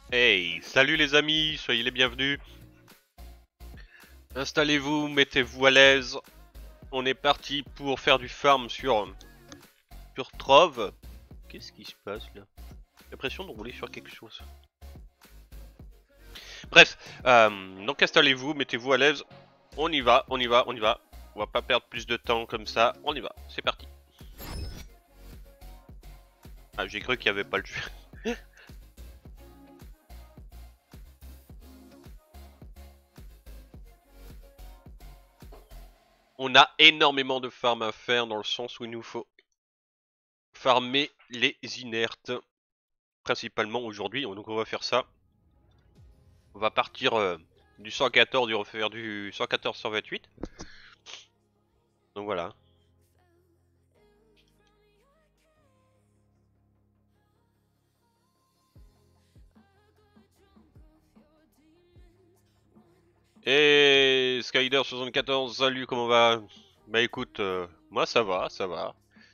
Hey, salut les amis, soyez les bienvenus. Installez-vous, mettez-vous à l'aise. On est parti pour faire du farm sur Trove. Qu'est-ce qui se passe là? J'ai l'impression de rouler sur quelque chose. Bref, donc installez-vous, mettez-vous à l'aise. On y va, on y va, on y va. On va pas perdre plus de temps comme ça. On y va, c'est parti. Ah, j'ai cru qu'il n'y avait pas le jeu. On a énormément de farm à faire dans le sens où il nous faut farmer les inertes. Principalement aujourd'hui, donc on va faire ça. On va partir du 114, du refaire du 114-128. Donc voilà. Et Skyder74, salut, comment va? Bah écoute, moi ça va, ça va.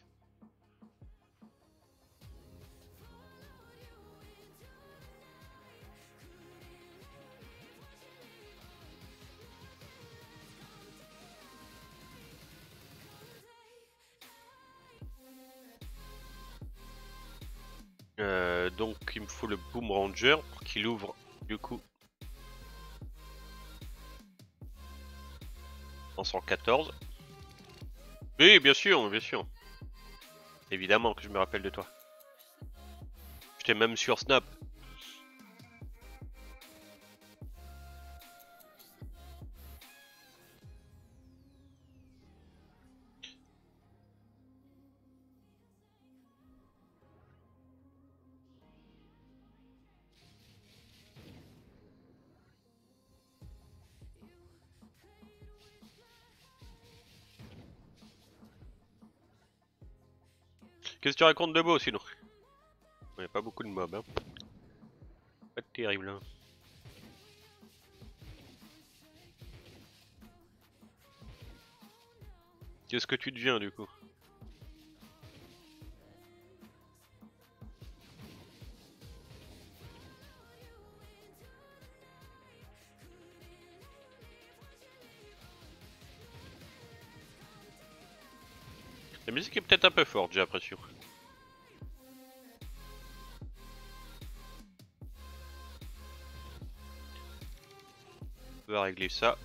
Donc il me faut le Boom Ranger pour qu'il ouvre du coup en 114. Oui, bien sûr, bien sûr. Évidemment que je me rappelle de toi. J'étais même sur Snap. Qu'est-ce que tu racontes de beau sinon? Il n'y a pas beaucoup de mobs, hein. Pas terrible, hein. Qu'est-ce que tu deviens du coup? La musique est peut-être un peu forte, j'ai l'impression. On va régler ça.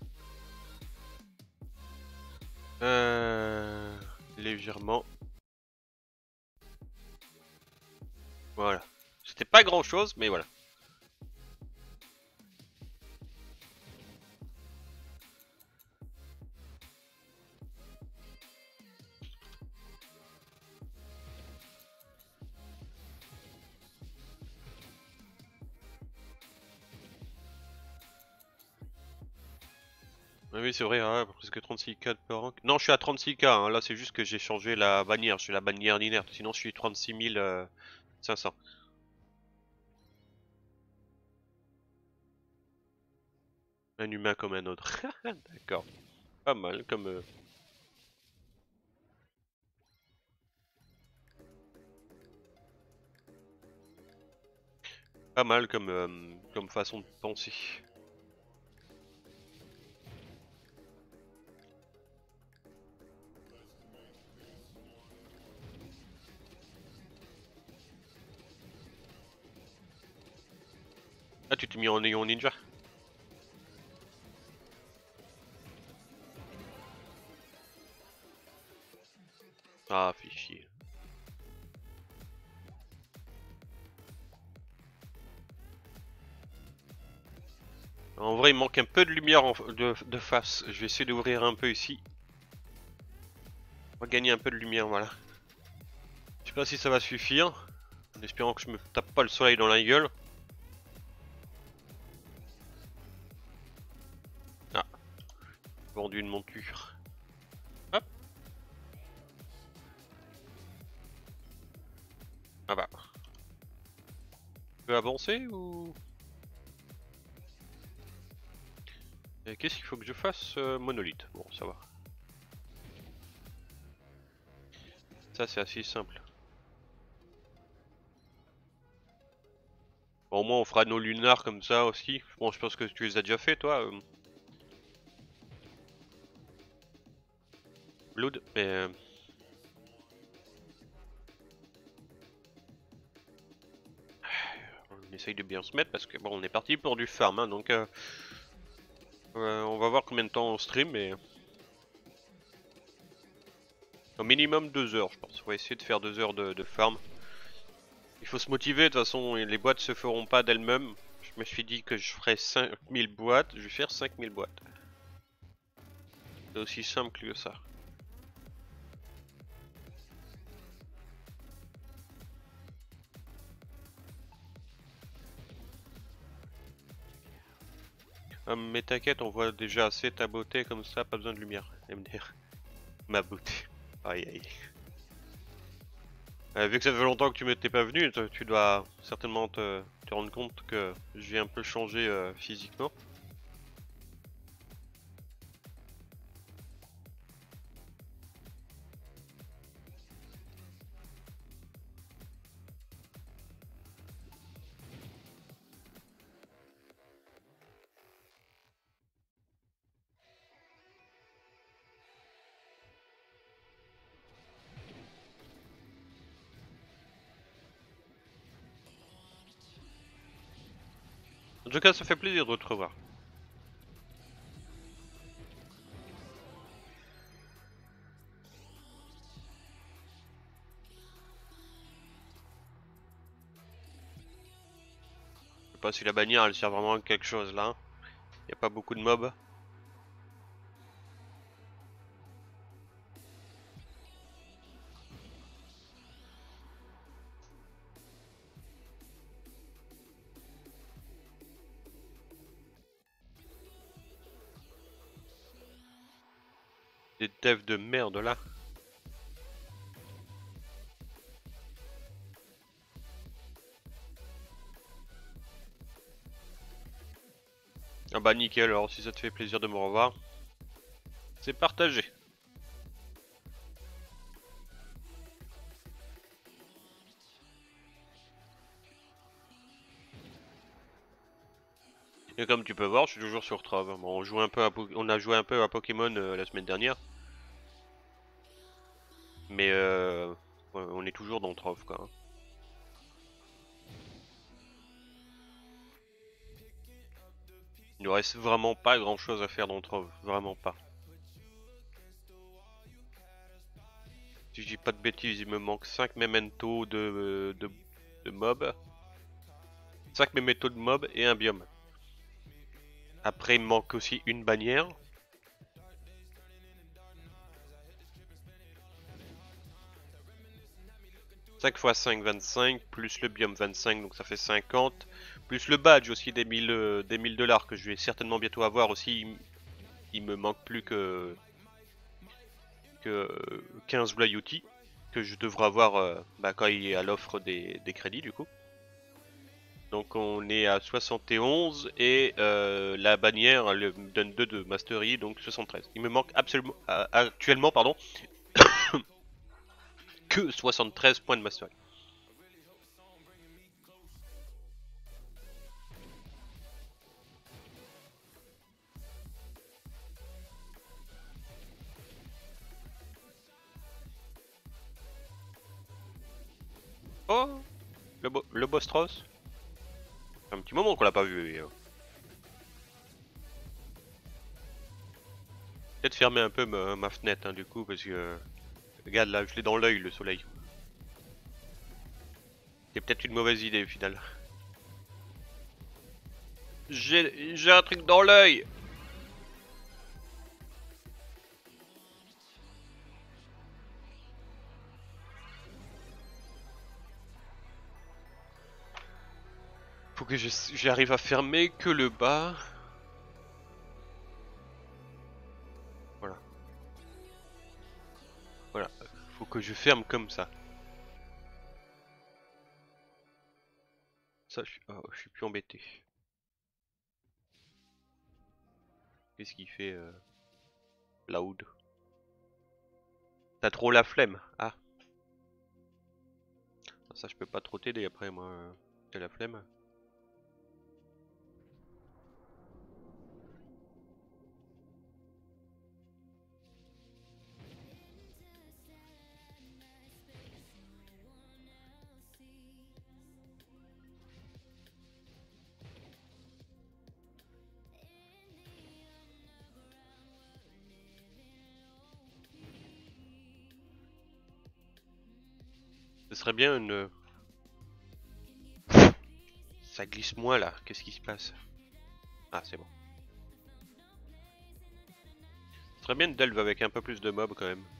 Légèrement. Voilà. C'était pas grand chose, mais voilà. Oui, c'est vrai, hein, presque 36K de rank. Non, je suis à 36K, hein. Là, c'est juste que j'ai changé la bannière. Je suis la bannière inerte. Sinon, je suis 36 500. Un humain comme un autre. D'accord. Pas mal comme. Pas mal comme façon de penser. Ah, tu t'es mis en néon ninja? Ah, fais chier. En vrai, il manque un peu de lumière de face. Je vais essayer d'ouvrir un peu ici. On va gagner un peu de lumière, voilà. Je sais pas si ça va suffire. En espérant que je me tape pas le soleil dans la gueule. Ah, vendu une monture. Hop. Ah bah. Je peux avancer ou... Qu'est-ce qu'il faut que je fasse? Monolithe. Bon, ça va. Ça, c'est assez simple. Bon, au moins on fera nos lunars comme ça aussi. Bon, je pense que tu les as déjà fait toi, Blood, mais on essaye de bien se mettre parce que bon, on est parti pour du farm, hein, donc on va voir combien de temps on stream, mais au minimum 2 heures, je pense. On va essayer de faire 2 heures de farm. Il faut se motiver, de toute façon, les boîtes se feront pas d'elles-mêmes. Je me suis dit que je ferais 5000 boîtes, je vais faire 5000 boîtes. C'est aussi simple que ça. Mais t'inquiète, on voit déjà assez ta beauté comme ça, pas besoin de lumière. MDR. Ma beauté. Aïe aïe. Vu que ça fait longtemps que tu m'étais pas venu, tu dois certainement te rendre compte que j'ai un peu changé physiquement. En tout cas, ça fait plaisir de te revoir. Je sais pas si la bannière elle sert vraiment à quelque chose là. Y a pas beaucoup de mobs. Des devs de merde là. Ah bah nickel, alors si ça te fait plaisir de me revoir, c'est partagé. Et comme tu peux voir, je suis toujours sur Trove. Bon, on a joué un peu à Pokémon la semaine dernière, mais ouais, on est toujours dans Trove quoi, hein. Il ne reste vraiment pas grand chose à faire dans Trove, vraiment pas. Si je dis pas de bêtises, il me manque 5 mementos de mobs. 5 mementos de mobs et un biome. Après, il me manque aussi une bannière. 5 x 5, 25, plus le biome 25, donc ça fait 50. Plus le badge aussi des 1000 dollars que je vais certainement bientôt avoir aussi. Il me manque plus que 15 Blayouti que je devrais avoir quand il est à l'offre des crédits du coup. Donc on est à 71 et la bannière elle me donne 2 de Mastery, donc 73. Il me manque absolument actuellement pardon que 73 points de Mastery. Oh, le boss Tross. C'est un petit moment qu'on l'a pas vu. Peut-être fermer un peu ma fenêtre hein, du coup parce que regarde là, je l'ai dans l'œil le soleil. C'est peut-être une mauvaise idée au final. J'ai un truc dans l'œil. Faut que j'arrive à fermer que le bas. Voilà. Voilà. Faut que je ferme comme ça. Ça, je suis plus embêté. Qu'est-ce qu'il fait Loud? T'as trop la flemme. Ah, ça je peux pas trop t'aider après moi. T'as la flemme. Ce serait bien une... Ça glisse moins là, qu'est-ce qui se passe? Ah c'est bon. Ce serait bien une delve avec un peu plus de mobs quand même.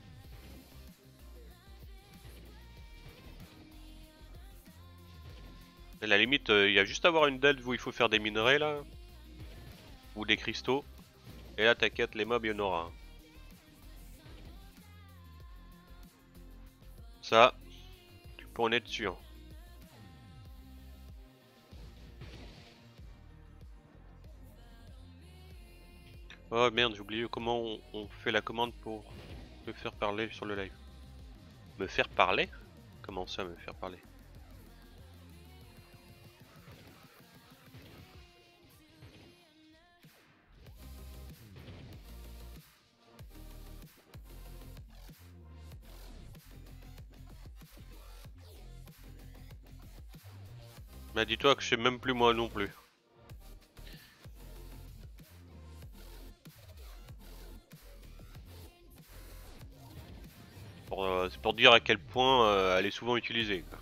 À la limite, il y a juste à avoir une delve où il faut faire des minerais là. Ou des cristaux. Et là t'inquiète, les mobs il y en aura. Ça, tu peux en être sûr. Oh merde, j'ai oublié comment on fait la commande pour me faire parler sur le live. Me faire parler? Comment ça me faire parler? Bah dis-toi que je sais même plus moi non plus. C'est pour dire à quel point elle est souvent utilisée, quoi.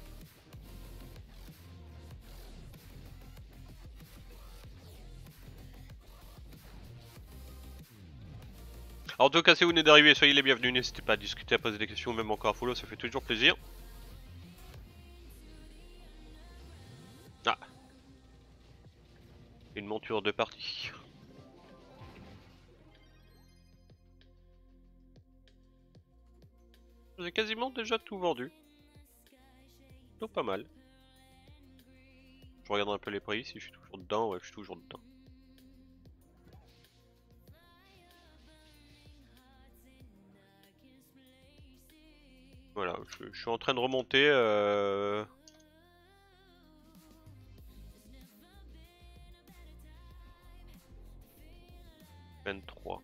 Alors, en tout cas, si vous venez d'arriver, soyez les bienvenus. N'hésitez pas à discuter, à poser des questions, même encore à follow, ça fait toujours plaisir. Ah, une monture de partie. J'ai quasiment déjà tout vendu. Donc pas mal. Je regarde un peu les prix, si je suis toujours dedans, ouais je suis toujours dedans. Voilà, je suis en train de remonter 23.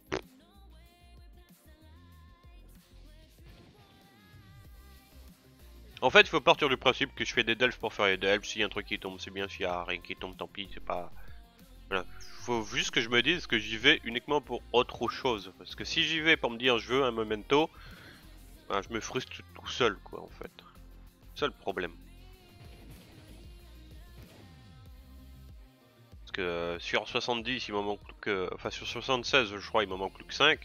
En fait, il faut partir du principe que je fais des delves pour faire les delves. S'il y a un truc qui tombe, c'est bien. S'il y a rien qui tombe, tant pis. C'est pas. Voilà. Faut juste que je me dise que j'y vais uniquement pour autre chose. Parce que si j'y vais pour me dire je veux un memento, ben, je me frustre tout seul, quoi, en fait. C'est ça le problème. Parce que sur 70, il m'en manque plus que. Enfin, sur 76, je crois, il m'en manque plus que 5.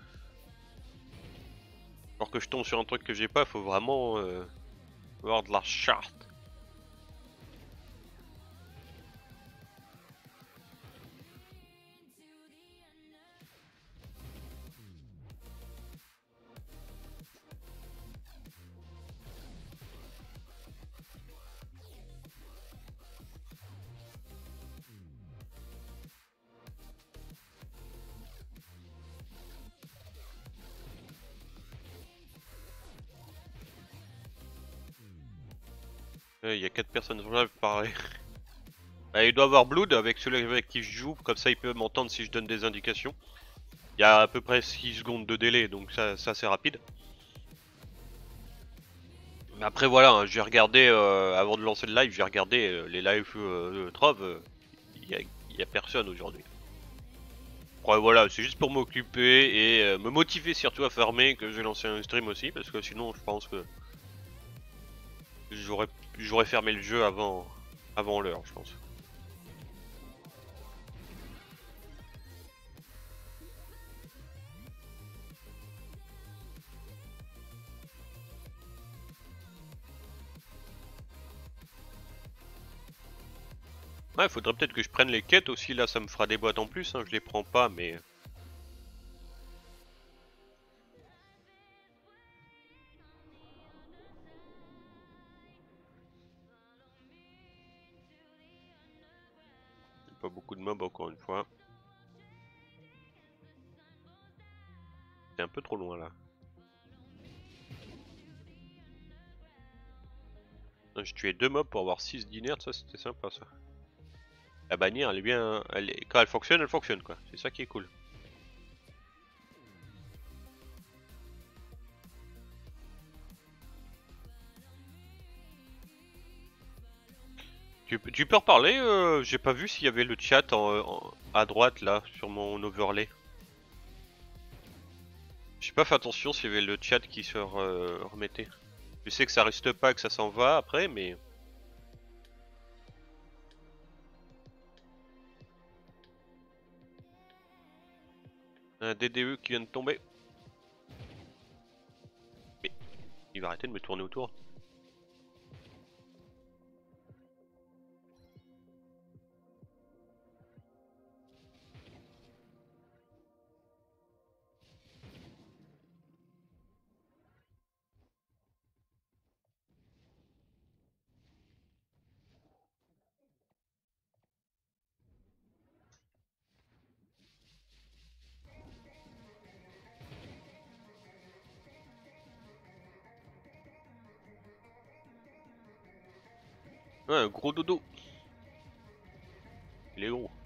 Alors que je tombe sur un truc que j'ai pas, faut vraiment avoir de la charte. Il y a 4 personnes sur live, pareil. Il doit avoir Blood avec celui avec qui je joue, comme ça il peut m'entendre si je donne des indications. Il y a à peu près 6 secondes de délai, donc ça c'est rapide. Mais après voilà, hein, j'ai regardé, avant de lancer le live, j'ai regardé les lives de Trove, il y a personne aujourd'hui. Ouais, voilà, c'est juste pour m'occuper et me motiver surtout à farmer que j'ai lancé un stream aussi, parce que sinon je pense que j'aurais fermé le jeu avant l'heure, je pense. Ouais, faudrait peut-être que je prenne les quêtes aussi, là ça me fera des boîtes en plus, hein, je les prends pas mais... Pas beaucoup de mobs encore une fois. C'est un peu trop loin là. J'ai tué 2 mobs pour avoir 6 d'inert, ça c'était sympa ça. La bannière elle est bien... Quand elle fonctionne quoi, c'est ça qui est cool. Tu peux reparler, j'ai pas vu s'il y avait le chat à droite là, sur mon overlay. J'ai pas fait attention s'il y avait le chat qui se remettait. Je sais que ça reste pas, que ça s'en va après, mais... Un DDE qui vient de tomber. Mais il va arrêter de me tourner autour. Ouais, un gros dodo. Il est gros.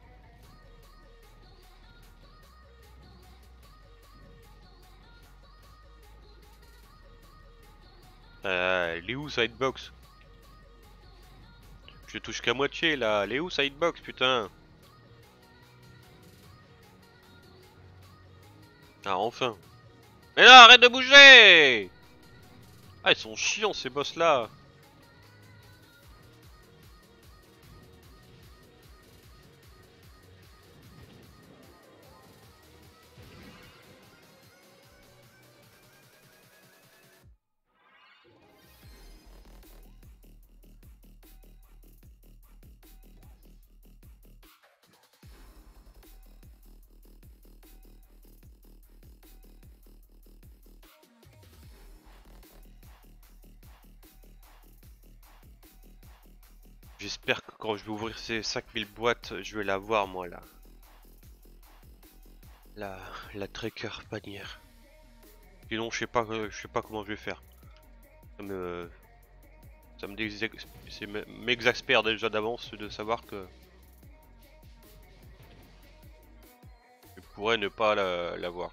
Il est où Sidebox? Je touche qu'à moitié là. Il est où Sidebox, putain? Ah, enfin. Mais non, arrête de bouger! Ah, ils sont chiants ces boss là. J'espère que quand je vais ouvrir ces 5000 boîtes, je vais l'avoir moi là. La tracker panière. Sinon je sais pas comment je vais faire. Ça m'exaspère déjà d'avance de savoir que je pourrais ne pas l'avoir.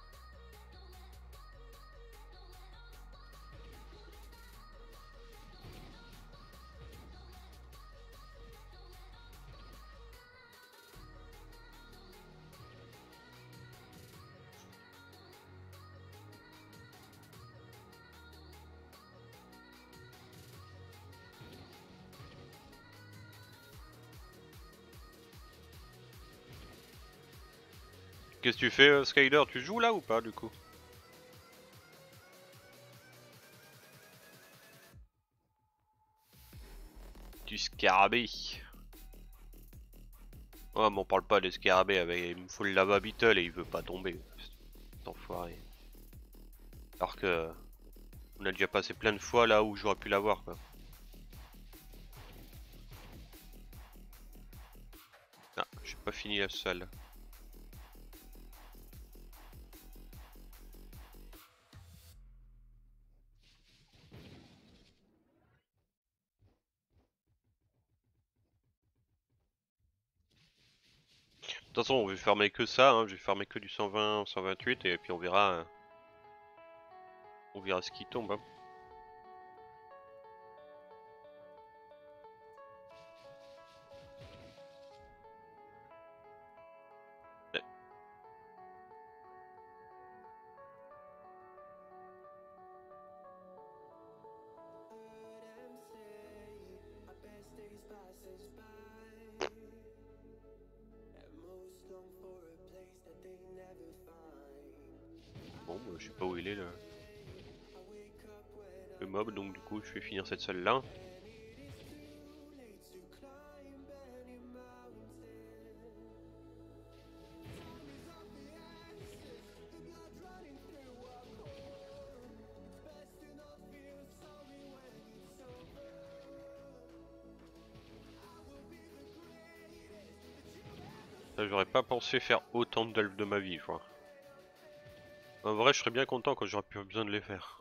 Qu'est-ce que tu fais, Skyler? Tu joues là ou pas du coup? Du scarabée. Oh, m'en parle pas des scarabées, il me faut le lava beetle et il veut pas tomber. Cet enfoiré. Alors que on a déjà passé plein de fois là où j'aurais pu l'avoir quoi. Ah, j'ai pas fini la salle. De toute façon, on va fermer que ça, hein. Je vais fermer que du 120, 128 et puis on verra ce qui tombe. Hein. Bon, bah, je sais pas où il est le mob, donc du coup je vais finir cette salle là. J'aurais pas pensé faire autant de delves de ma vie, je crois. En vrai, je serais bien content quand j'aurais plus besoin de les faire.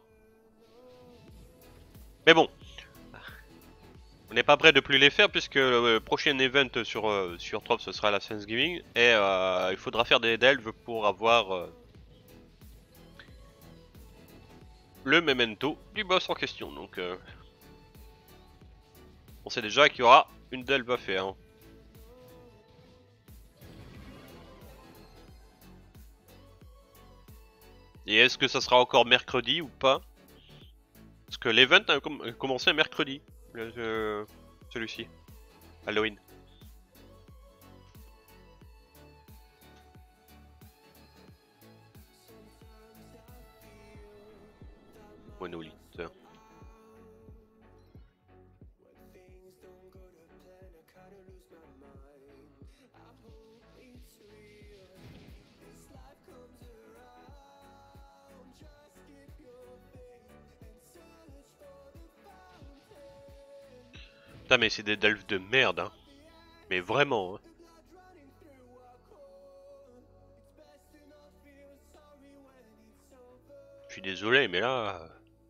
Mais bon, on n'est pas prêt de plus les faire puisque le prochain event sur Trop ce sera la Thanksgiving et il faudra faire des delves pour avoir le memento du boss en question. Donc on sait déjà qu'il y aura une delve à faire. Hein. Et est-ce que ça sera encore mercredi ou pas? Parce que l'event a commencé un mercredi, celui-ci, Halloween. Monolithe. Putain mais c'est des delphes de merde hein. Mais vraiment hein. Je suis désolé mais là...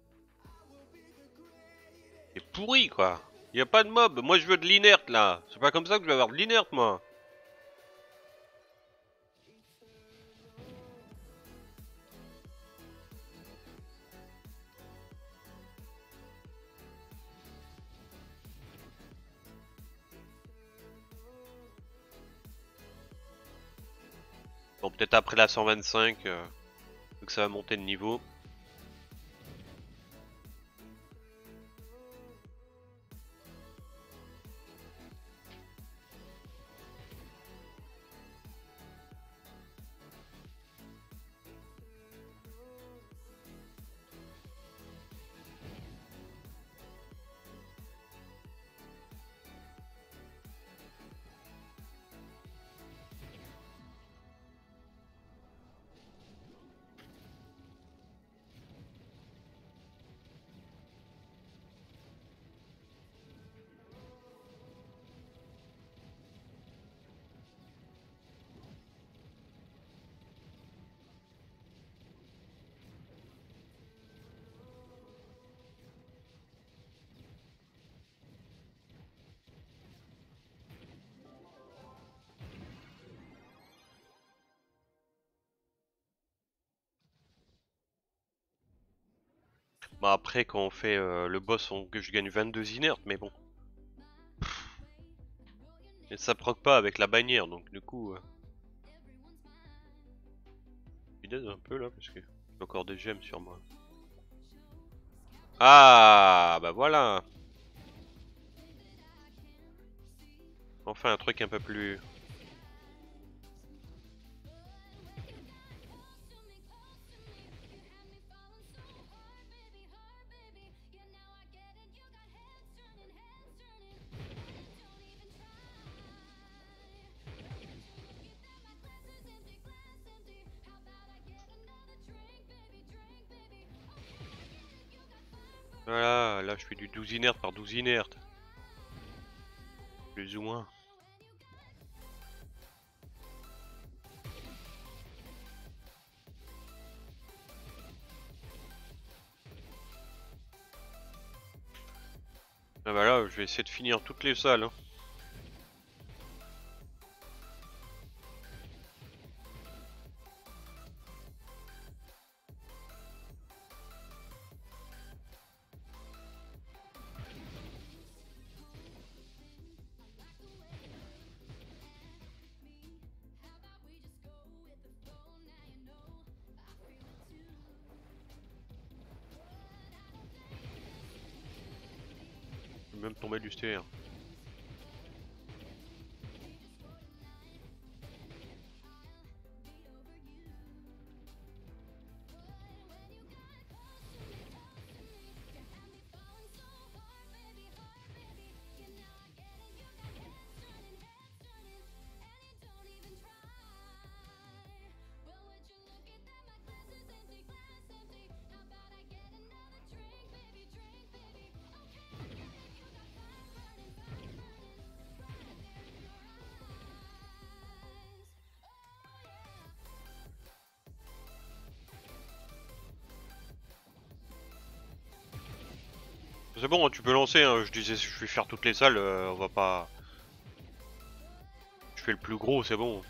C'est pourri quoi. Y a pas de mob, moi je veux de l'inerte là. C'est pas comme ça que je vais avoir de l'inerte moi. Bon peut-être après la 125, vu que ça va monter de niveau. Bah après quand on fait le boss que je gagne 22 inertes mais bon. Et ça proc pas avec la bannière donc du coup... Je suis un peu là parce que j'ai encore des gemmes sur moi. Ah bah voilà. Enfin un truc un peu plus... Voilà, là je fais du 12 inerte par 12 inerte. Plus ou moins. Ah bah là je vais essayer de finir toutes les salles. Hein. Je vais même tomber du STR. C'est bon, tu peux lancer, hein. Je disais je vais faire toutes les salles, on va pas... Je fais le plus gros, c'est bon.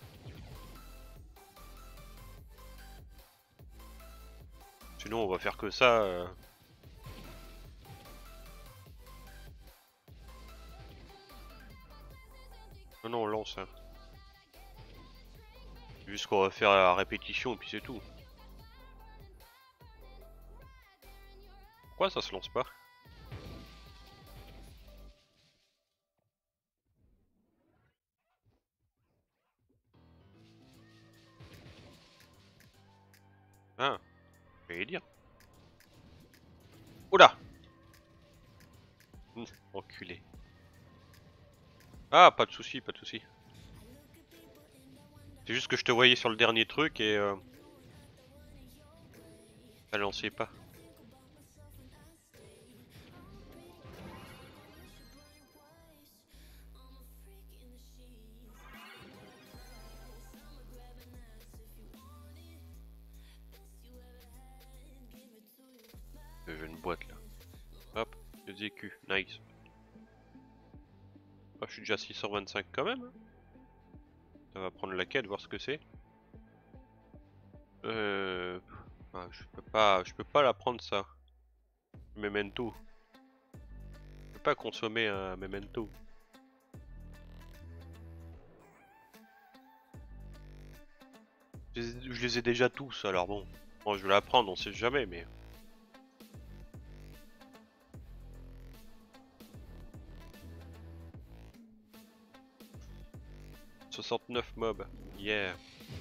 Sinon on va faire que ça. Non, non, on lance. Hein. Juste qu'on va faire la répétition et puis c'est tout. Pourquoi ça se lance pas? Ah, j'allais dire. Oula! Enculé. Ah, pas de souci, pas de souci. C'est juste que je te voyais sur le dernier truc et ça lançait pas. J'ai une boîte là. Hop, les écus, nice. Oh, je suis déjà à 625 quand même. Hein. Ça va prendre la quête, voir ce que c'est. Ah, je peux pas la prendre ça. Memento. Je peux pas consommer un memento. Je les ai déjà tous, alors bon. Bon, je vais la prendre, on sait jamais, mais. 69 mobs, yeah.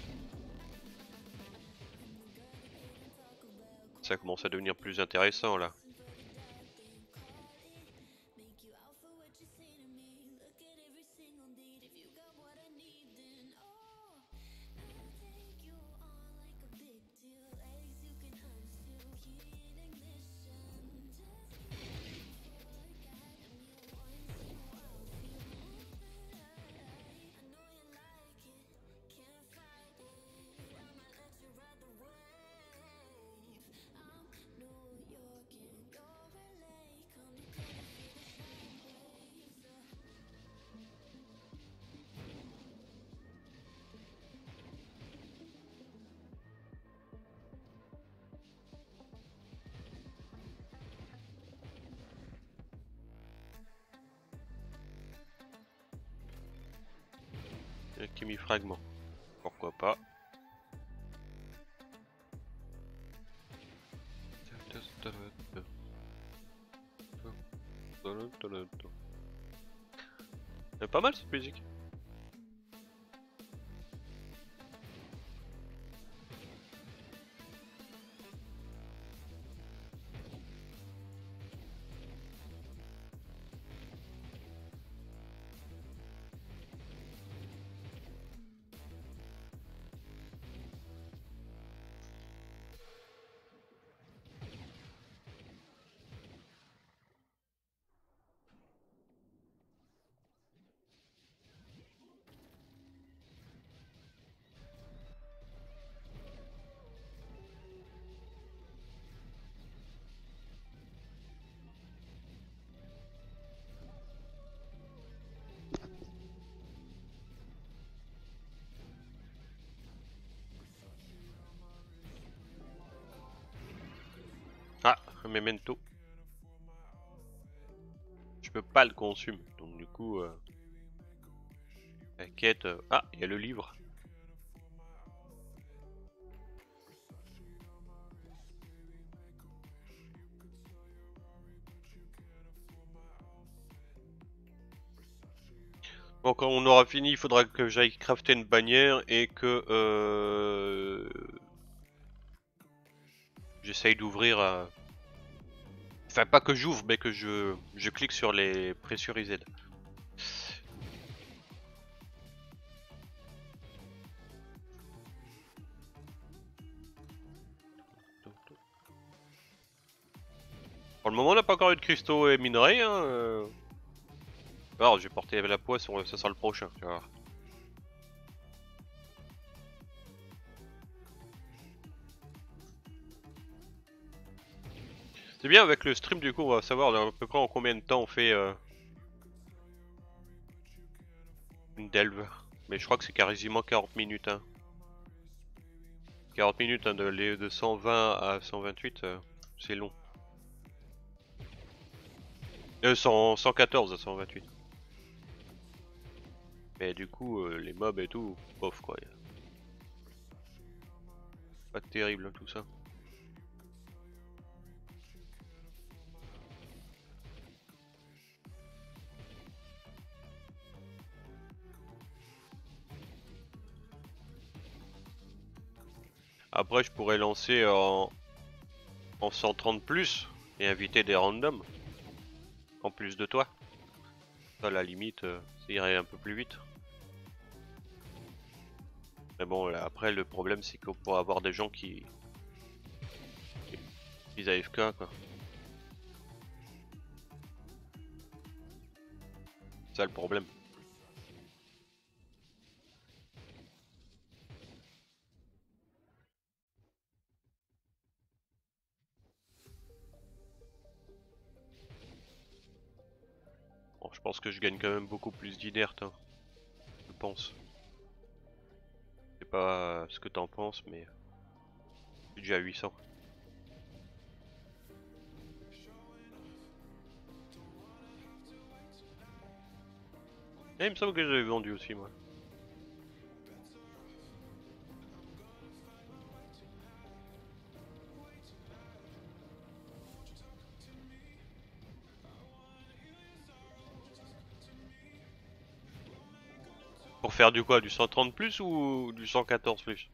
Ça commence à devenir plus intéressant là. Alchimie fragment. Pourquoi pas. C'est pas mal cette musique. Ah, un memento. Je peux pas le consommer, donc du coup, la quête. Ah, il y a le livre. Bon, quand on aura fini, il faudra que j'aille crafter une bannière et que j'essaye d'ouvrir. Enfin, pas que j'ouvre, mais que je clique sur les pressurisés. Pour le moment, on n'a pas encore eu de cristaux et minerais. Hein, Alors, je vais porter la poisse, ça sera le prochain. Tu vas voir. C'est bien avec le stream, du coup, on va savoir à peu près en combien de temps on fait une delve. Mais je crois que c'est quasiment 40 minutes. Hein. 40 minutes hein, de 120 à 128, c'est long. 114 à 128. Mais du coup, les mobs et tout, bof quoi. Pas terrible hein, tout ça. Après, je pourrais lancer en 130 plus et inviter des randoms en plus de toi. Ça, à la limite, ça irait un peu plus vite. Mais bon, là, après, le problème, c'est qu'on pourra avoir des gens qui AFK, quoi. C'est ça le problème. Bon, je pense que je gagne quand même beaucoup plus d'inert, hein. Je pense. Je sais pas ce que t'en penses, mais je suis déjà à 800. Et il me semble que j'avais vendu aussi, moi. Pour faire du quoi? Du 130 plus ou du 114 plus?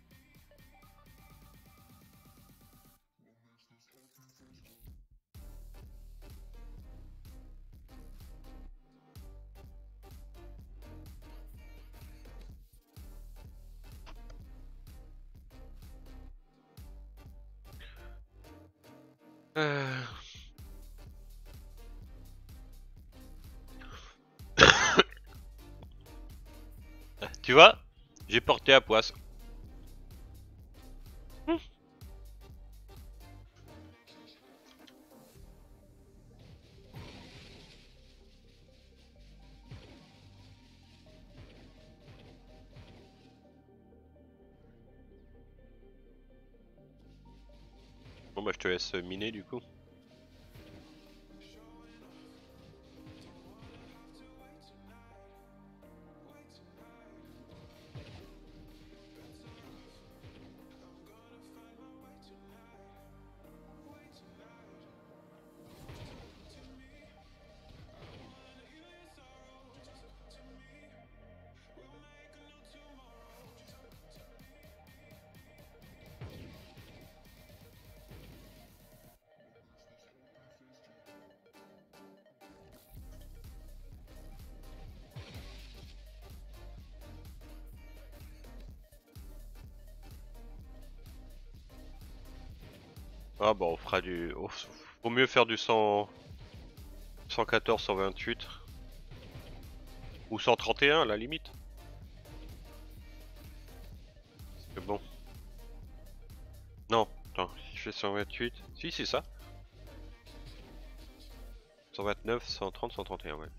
Euh... Tu vois? J'ai porté à poisse. Bon bah je te laisse miner du coup. Ah bah on fera du... Faut mieux faire du 114, 128. Ou 131 à la limite. Mais bon. Non, attends, si je fais 128... Si c'est ça. 129, 130, 131, ouais.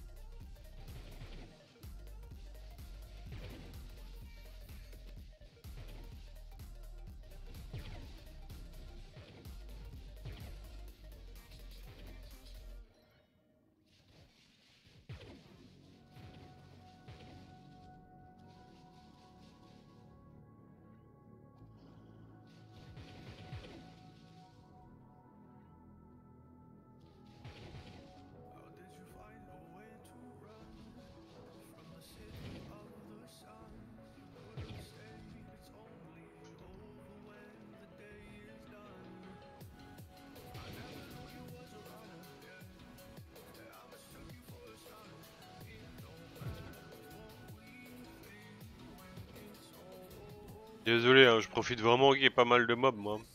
Désolé, hein, je profite vraiment qu'il y ait pas mal de mobs moi.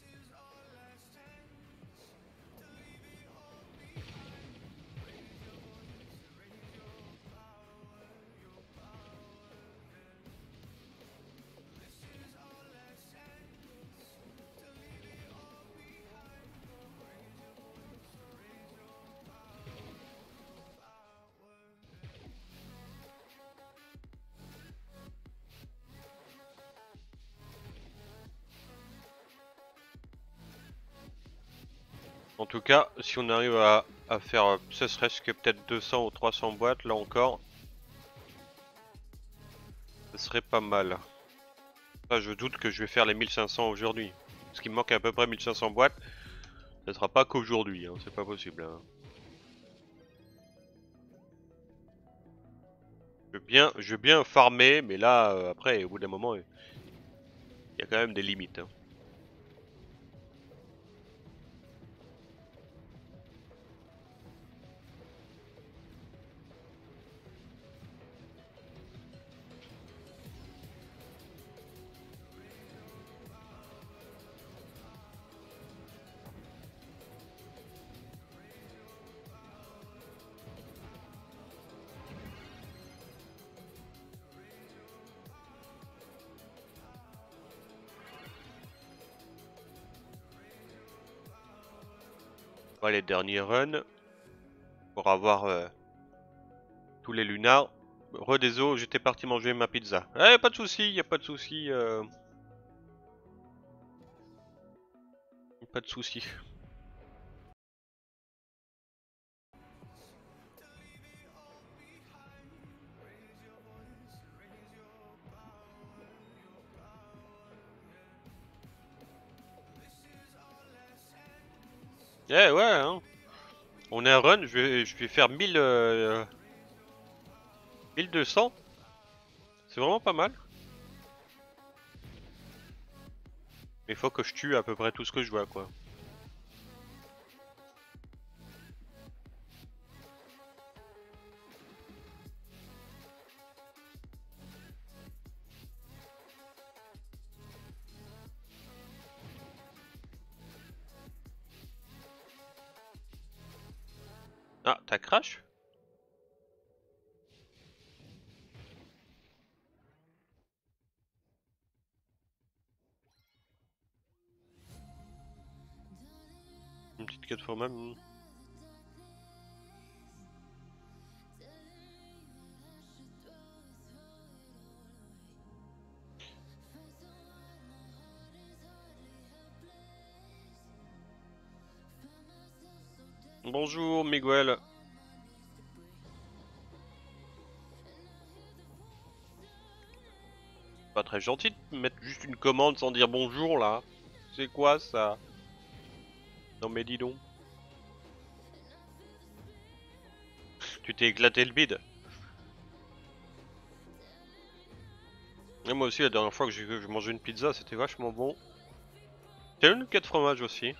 En tout cas, si on arrive à faire ce serait-ce que peut-être 200 ou 300 boîtes là encore, ce serait pas mal. Enfin, je doute que je vais faire les 1500 aujourd'hui. Parce qu'il me manque à peu près 1500 boîtes. Ce sera pas qu'aujourd'hui, hein, c'est pas possible. Hein. Je veux bien farmer, mais là, après, au bout d'un moment, Il y a quand même des limites. Hein. Ouais, les derniers runs pour avoir tous les lunars. Redésolé, j'étais parti manger ma pizza. Eh, pas de souci, y a pas de souci. Pas de souci. Eh ouais, hein. On est à run, je vais faire 1200. C'est vraiment pas mal. Mais faut que je tue à peu près tout ce que je vois, quoi. Ah, t'as crash? Une petite quête format. Bonjour Miguel. Pas très gentil de mettre juste une commande sans dire bonjour là. C'est quoi ça? Non mais dis donc. Tu t'es éclaté le bide. Et moi aussi la dernière fois que j'ai mangé une pizza c'était vachement bon. T'as une quête fromage aussi.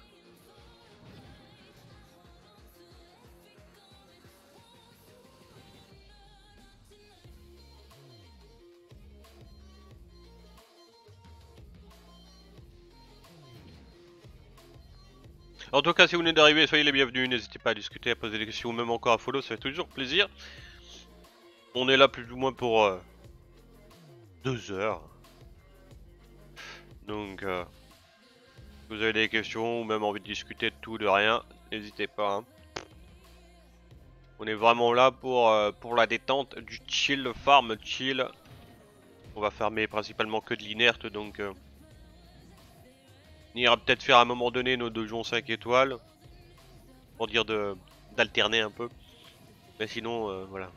En tout cas si vous venez d'arriver soyez les bienvenus. N'hésitez pas à discuter, à poser des questions ou même encore à follow, ça fait toujours plaisir. On est là plus ou moins pour 2 heures. Donc si vous avez des questions ou même envie de discuter de tout, de rien, n'hésitez pas. Hein. On est vraiment là pour la détente, du chill, le farm chill. On va farmer principalement que de l'inerte, donc on ira peut-être faire à un moment donné nos donjons 5 étoiles, pour dire d'alterner un peu. Mais sinon, voilà.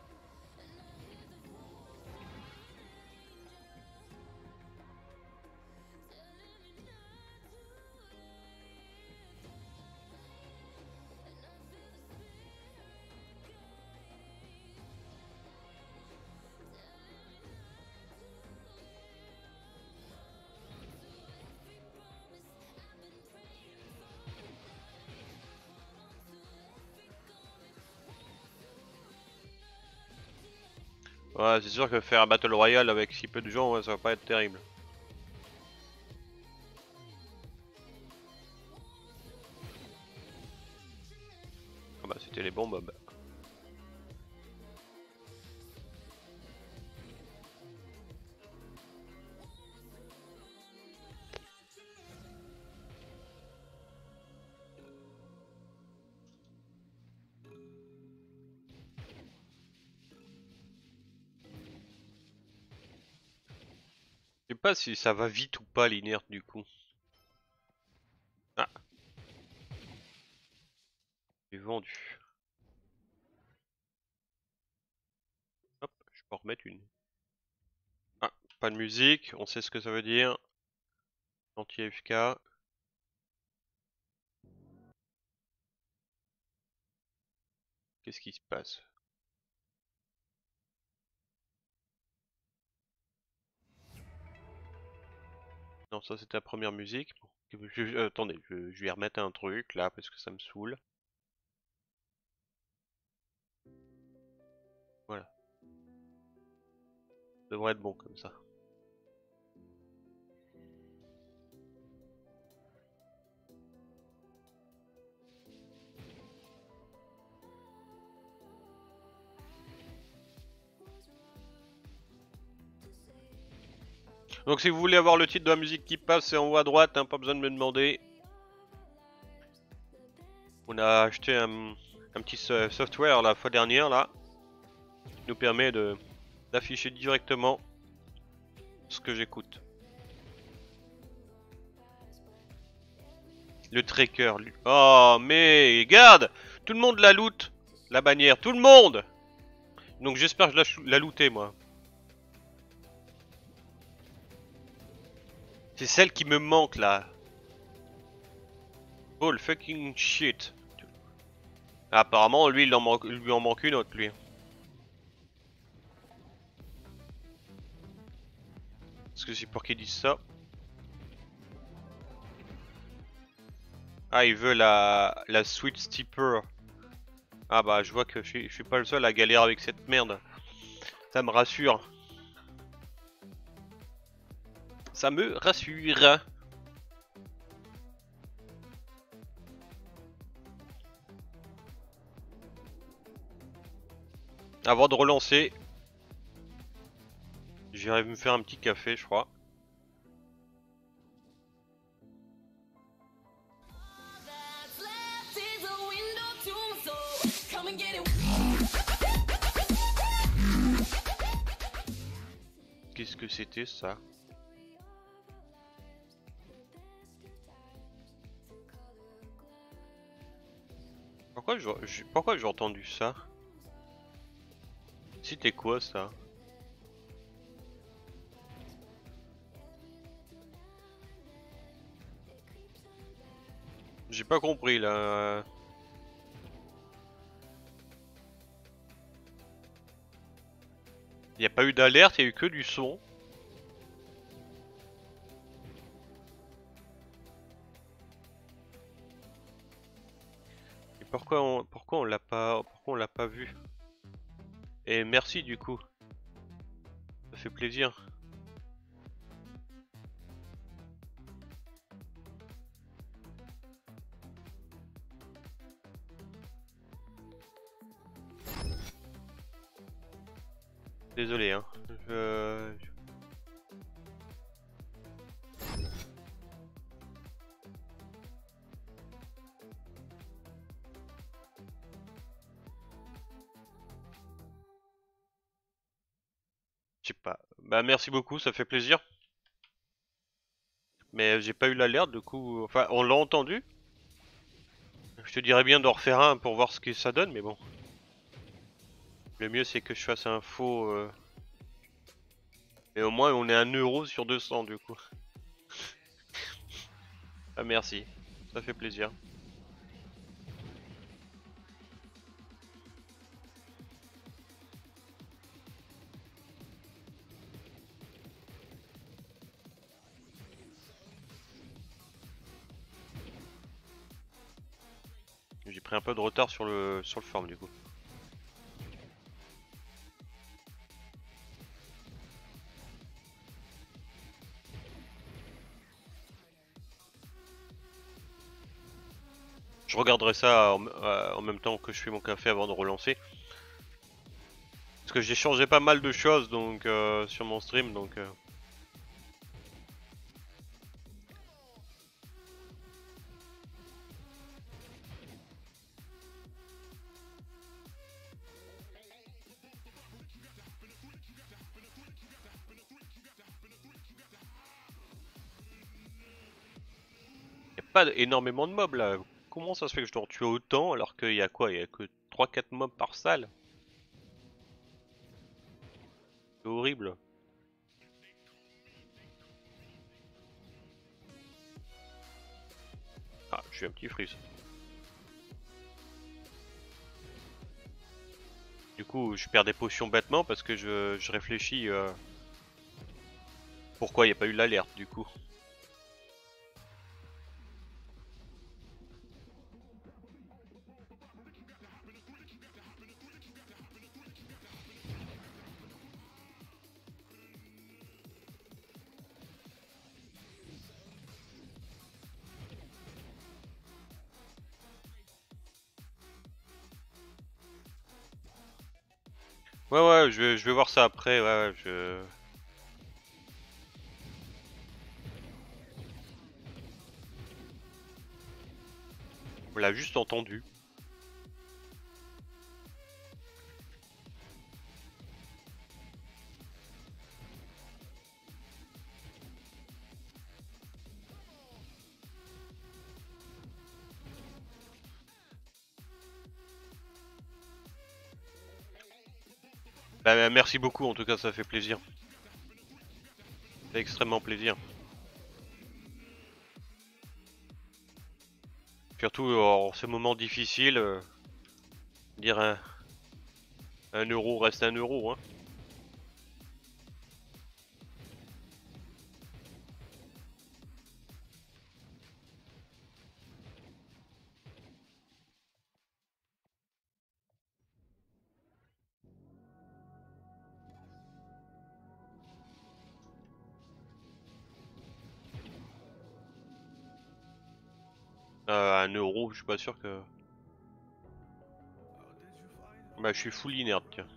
Ouais, c'est sûr que faire un Battle Royale avec si peu de gens, ouais, ça va pas être terrible. Ah bah c'était les bons mobs. Je sais pas si ça va vite ou pas l'inerte du coup. Ah, j'ai vendu. Hop, je peux en remettre une. Ah, pas de musique, on sait ce que ça veut dire. Anti-AFK. Qu'est-ce qui se passe? Non, ça c'était la première musique. Attendez, je vais remettre un truc là parce que ça me saoule. Voilà. Ça devrait être bon comme ça. Donc si vous voulez avoir le titre de la musique qui passe, c'est en haut à droite, hein, pas besoin de me demander. On a acheté un petit software la fois dernière là, qui nous permet d'afficher directement ce que j'écoute. Le tracker. Oh mais regarde, tout le monde la loot, la bannière, tout le monde. Donc j'espère que je la looté moi. C'est celle qui me manque là. Oh le fucking shit. Apparemment lui il lui en manque une autre lui. Est-ce que c'est pour qu'ils disent ça? Ah il veut la Sweet Steeper. Ah bah je vois que je suis pas le seul à galérer avec cette merde. Ça me rassure. Ça me rassure. Avant de relancer, j'irai me faire un petit café, je crois. Qu'est-ce que c'était ça? Pourquoi j'ai entendu ça? C'était quoi ça? J'ai pas compris là. Y a pas eu d'alerte, y a eu que du son. Et pourquoi on l'a pas vu? Et merci du coup. Ça fait plaisir. Désolé hein. Je sais pas. Bah merci beaucoup, ça fait plaisir. Mais j'ai pas eu l'alerte du coup. Enfin, on l'a entendu. Je te dirais bien d'en refaire un pour voir ce que ça donne, mais bon. Le mieux c'est que je fasse un faux. Et au moins on est 1 € sur 200 du coup. Ah merci, ça fait plaisir. J'ai pris un peu de retard sur le farm du coup. Je regarderai ça en même temps que je fais mon café avant de relancer. Parce que j'ai changé pas mal de choses donc sur mon stream donc. Y a pas énormément de mobs là. Comment ça se fait que je dois en tuer autant alors qu'il y a quoi? Il y a que 3-4 mobs par salle? C'est horrible. Ah, je suis un petit freeze. Du coup, je perds des potions bêtement parce que je réfléchis pourquoi il n'y a pas eu l'alerte du coup. Ouais, je vais voir ça après, ouais, je... On l'a juste entendu. Bah, merci beaucoup, en tout cas, ça fait plaisir. Ça fait extrêmement plaisir. Surtout en ce moment difficile, dire un euro reste un euro, hein. Un euro, je suis pas sûr que... Bah, je suis full inerte, tiens.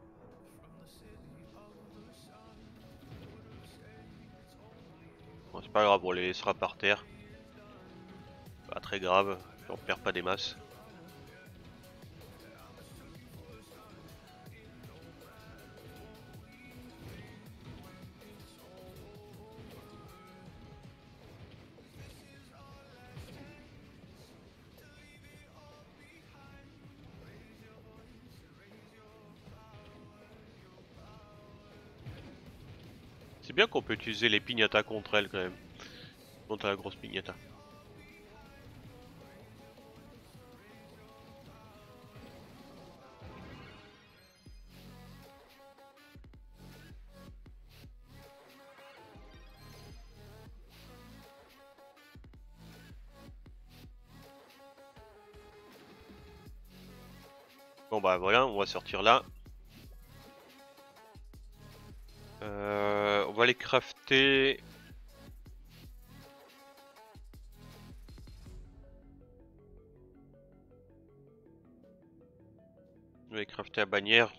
Bon, c'est pas grave, on les laissera par terre. Pas très grave, on perd pas des masses. C'est bien qu'on peut utiliser les piñatas contre elle quand même. Contre la grosse piñata. Bon bah voilà, on va sortir là. On va les crafter. On va les crafter à bannière.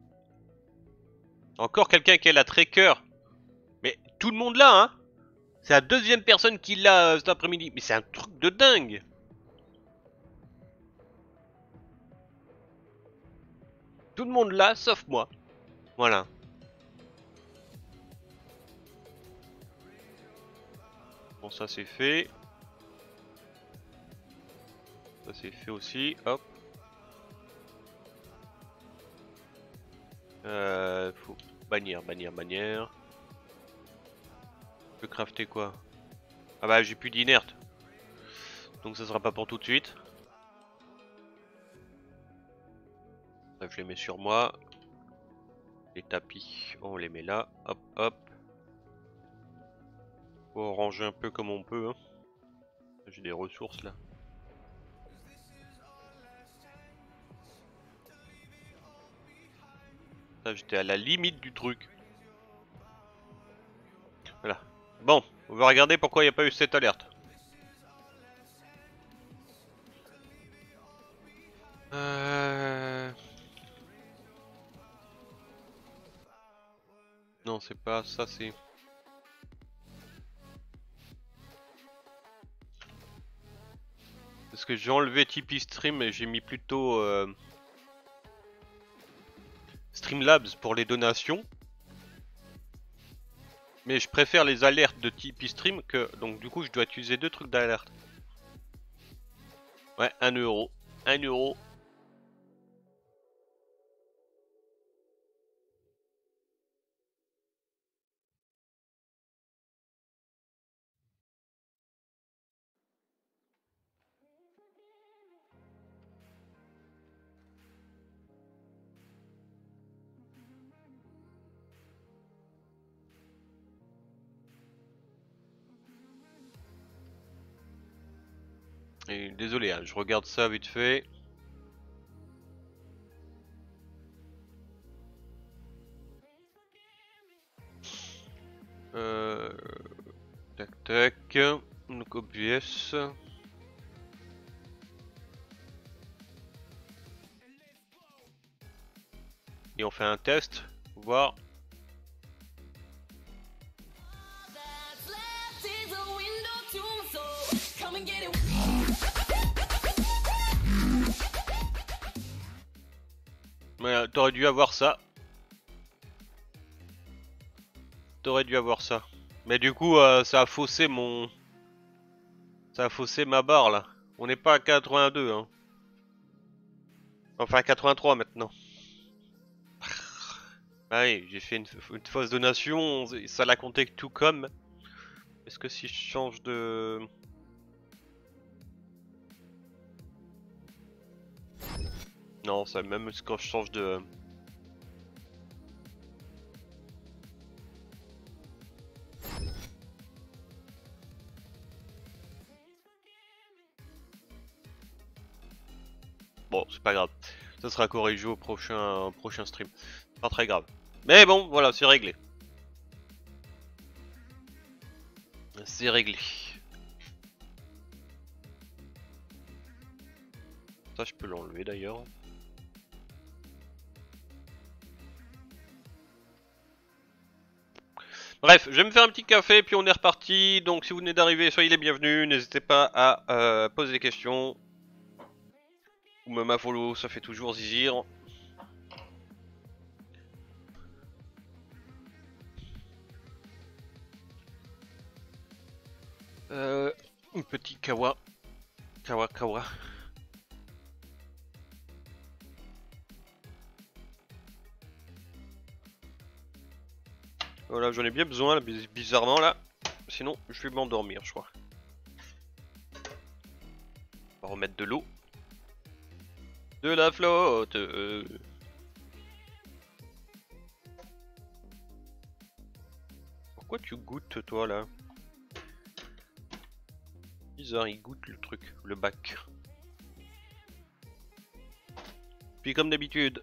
Encore quelqu'un qui a la tracker. Mais tout le monde l'a, hein. C'est la deuxième personne qui l'a cet après-midi. Mais c'est un truc de dingue. Tout le monde l'a, sauf moi. Voilà. Bon, ça c'est fait. Ça c'est fait aussi. Hop. Faut bannière. Je peux crafter quoi? Ah bah j'ai plus d'inerte. Donc ça sera pas pour tout de suite. Bref, je les mets sur moi. Les tapis, on les met là. Hop, hop. Faut ranger un peu comme on peut, hein. J'ai des ressources là. Là j'étais à la limite du truc. Voilà. Bon, on va regarder pourquoi il n'y a pas eu cette alerte. Non, c'est pas ça, c'est... Parce que j'ai enlevé Tipeee Stream et j'ai mis plutôt Streamlabs pour les donations. Mais je préfère les alertes de Tipeee Stream que... Donc du coup je dois utiliser deux trucs d'alerte. Ouais, 1 euro. 1 euro. Et désolé, hein, je regarde ça vite fait. Tac tac. Donc OBS. Et on fait un test, voir. Ouais, t'aurais dû avoir ça. T'aurais dû avoir ça. Mais du coup, ça a faussé mon... Ça a faussé ma barre, là. On n'est pas à 82, hein. Enfin, à 83 maintenant. Ah oui, j'ai fait une fausse donation, ça l'a compté tout comme. Est-ce que si je change de... Non, ça même quand je change de... Bon, c'est pas grave. Ça sera corrigé au prochain stream. Pas très grave. Mais bon, voilà, c'est réglé. C'est réglé. Ça, je peux l'enlever d'ailleurs. Bref, je vais me faire un petit café, puis on est reparti. Donc si vous venez d'arriver, soyez les bienvenus. N'hésitez pas à poser des questions. Ou même à follow, ça fait toujours zizir. Un petit kawa. Kawa. Voilà, j'en ai bien besoin, bizarrement là. Sinon, je vais m'endormir, je crois. On va remettre de l'eau. De la flotte. Pourquoi tu goûtes, toi, là? Bizarre, il goûte le truc, le bac. Puis comme d'habitude,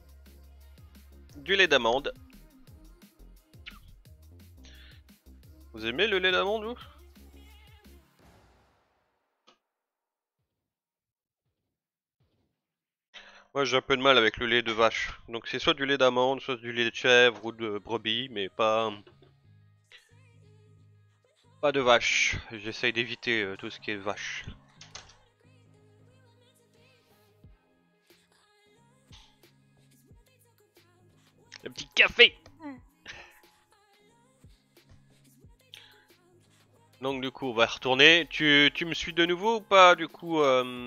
du lait d'amande. Vous aimez le lait d'amande, vous? Moi j'ai un peu de mal avec le lait de vache. Donc c'est soit du lait d'amande, soit du lait de chèvre ou de brebis, mais pas de vache. J'essaye d'éviter tout ce qui est vache. Un petit café. Donc du coup on va retourner. Tu me suis de nouveau ou pas du coup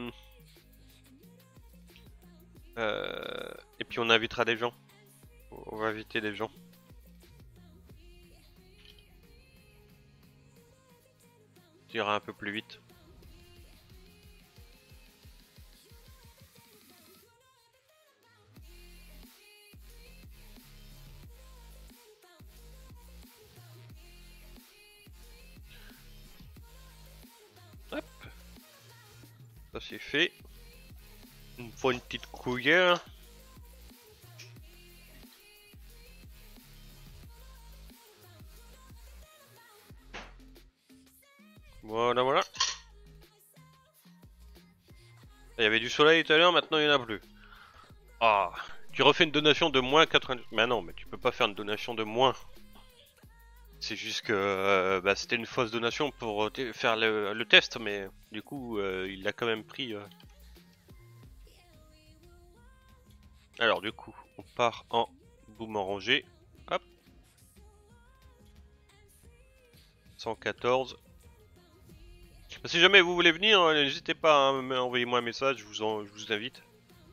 Et puis on invitera des gens. On va inviter des gens. Tu iras un peu plus vite. Hop. Ça c'est fait. Il me faut une petite cuillère. Voilà. Il y avait du soleil tout à l'heure, maintenant il n'y en a plus. Ah, tu refais une donation de moins 90... Mais non, mais tu peux pas faire une donation de moins. C'est juste que bah, c'était une fausse donation pour faire le test, mais du coup il l'a quand même pris. Alors du coup, on part en boom en rangée. Hop. 114. Si jamais vous voulez venir, n'hésitez pas à envoyer-moi un message, je vous invite.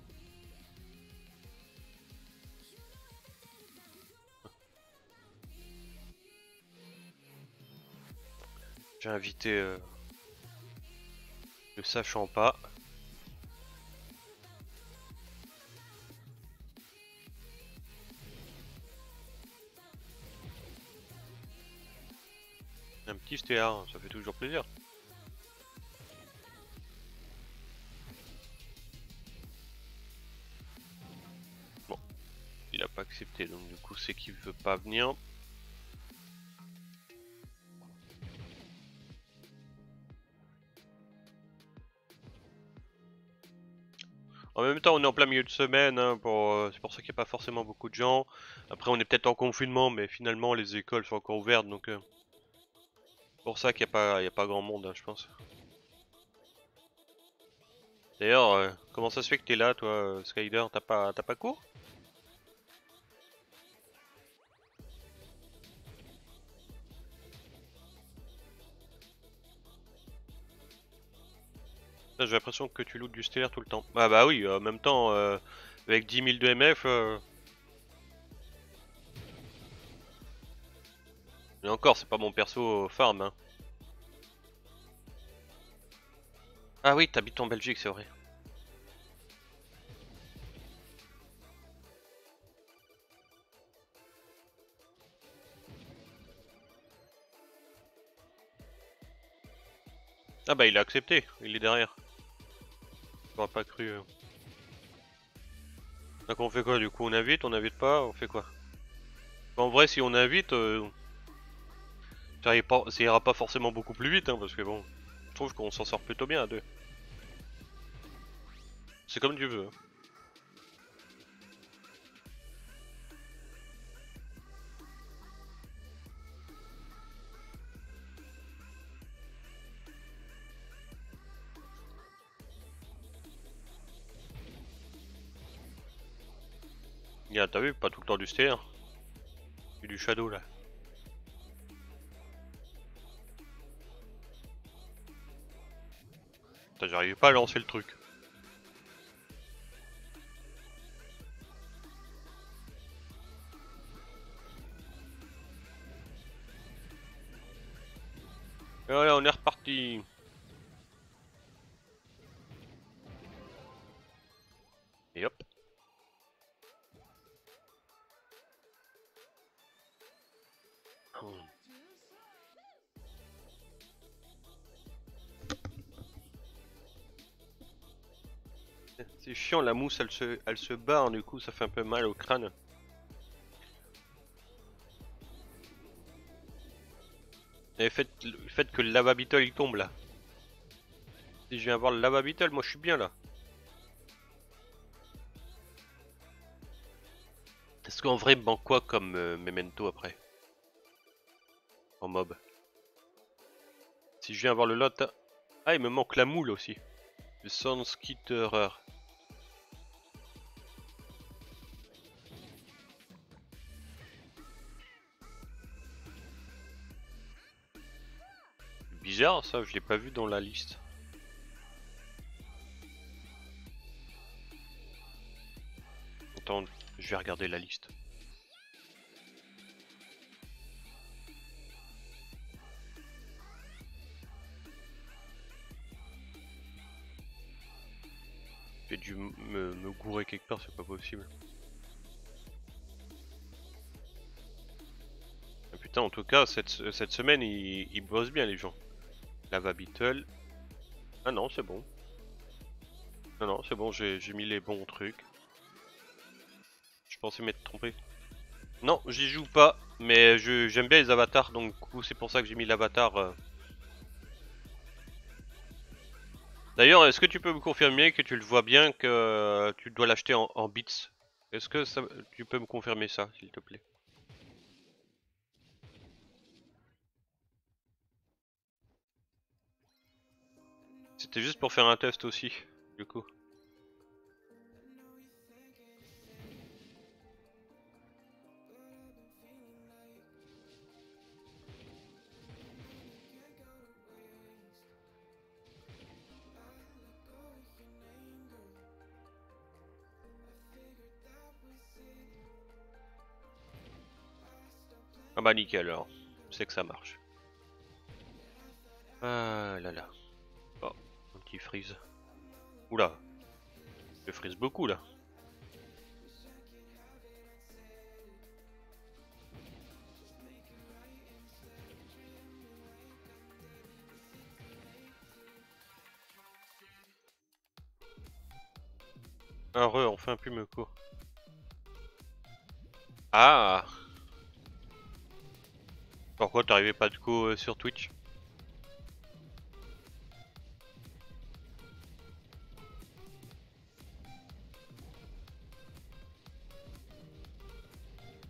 J'ai invité le sachant pas. Un petit stéar, ça fait toujours plaisir. Bon, il a pas accepté, donc du coup c'est qu'il veut pas venir. En même temps, on est en plein milieu de semaine, hein, c'est pour ça qu'il n'y a pas forcément beaucoup de gens. Après, on est peut-être en confinement, mais finalement, les écoles sont encore ouvertes, donc c'est pour ça qu'il n'y a pas grand monde, hein, je pense. D'ailleurs, comment ça se fait que t'es là, toi, Skyler? T'as pas cours? J'ai l'impression que tu lootes du stellaire tout le temps. Ah bah oui, en même temps, avec 10 000 de MF, et encore, c'est pas mon perso farm, hein. Ah oui, t'habites en Belgique, c'est vrai. Ah bah il a accepté, il est derrière. J'aurais pas cru. Donc on fait quoi du coup? On invite pas, on fait quoi? En vrai, si on invite, ça ira pas forcément beaucoup plus vite, hein, parce que bon, je trouve qu'on s'en sort plutôt bien à deux. C'est comme tu veux, hein. T'as vu, pas tout le temps du stellaire. Et du shadow là. J'arrive pas à lancer le truc. Et voilà, on est reparti. Et hop. C'est chiant, la mousse elle se barre, du coup ça fait un peu mal au crâne. Et faites que le lava beetle il tombe là. Si je viens avoir le lava beetle, moi je suis bien là. Est-ce qu'en vrai il me manque quoi comme memento après? En mob. Si je viens avoir le lot. Ah, il me manque la moule aussi. Le Soundskitterer. Bizarre ça, je l'ai pas vu dans la liste. Attends, je vais regarder la liste. J'ai dû me gourer quelque part, c'est pas possible. Ah, putain, en tout cas, cette semaine, ils bossent bien les gens. Lava Beetle. Ah non, c'est bon. Non, non, c'est bon, j'ai mis les bons trucs. Je pensais m'être trompé. Non, j'y joue pas, mais j'aime bien les avatars, donc du coup, c'est pour ça que j'ai mis l'avatar. D'ailleurs, est-ce que tu peux me confirmer que tu le vois bien que tu dois l'acheter en bits? Est-ce que tu peux me confirmer ça, s'il te plaît? C'était juste pour faire un test aussi, du coup. Ah bah nickel alors, c'est que ça marche. Ah là là. Oh, un petit freeze. Oula, je freeze beaucoup là. Enfin plus me court. Ah, pourquoi t'arrivais pas de coup sur Twitch?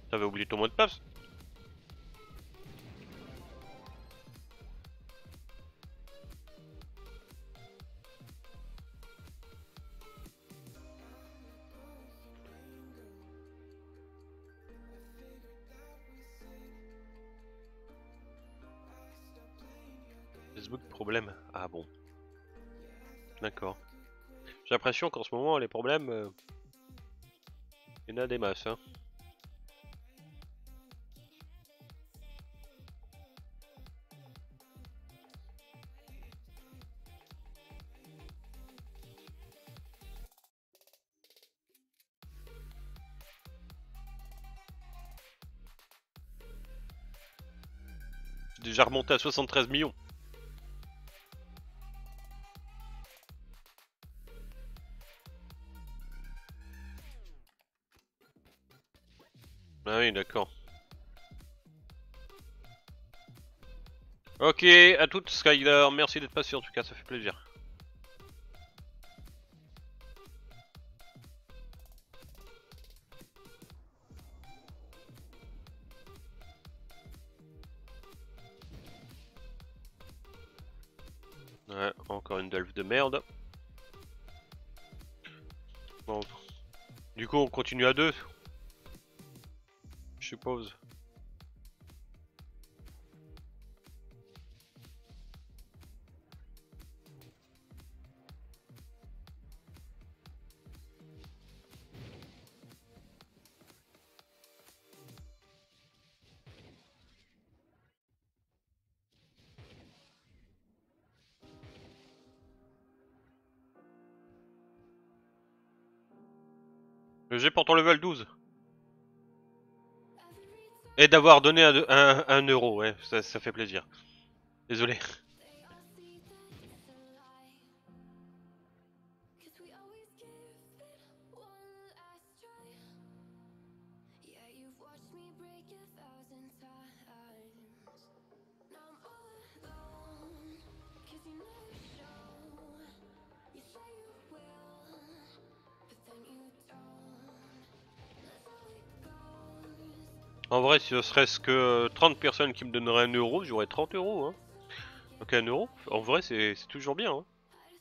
T'avais oublié ton mot de passe? Facebook problème. Ah bon. D'accord. J'ai l'impression qu'en ce moment les problèmes, il y en a des masses. Hein. J'ai déjà remonté à 73 millions. Ah oui, d'accord. Ok, à toutes Skyler, merci d'être passé en tout cas, ça fait plaisir. Ouais, encore une delve de merde. Bon. Du coup, on continue à deux. Je suppose. J'ai pour ton level 12. Et d'avoir donné un euro, ouais, ça fait plaisir. Désolé. En vrai, si ce serait-ce que 30 personnes qui me donneraient un euro, j'aurais 30 euros. Hein. Donc un euro, en vrai, c'est toujours bien. Hein.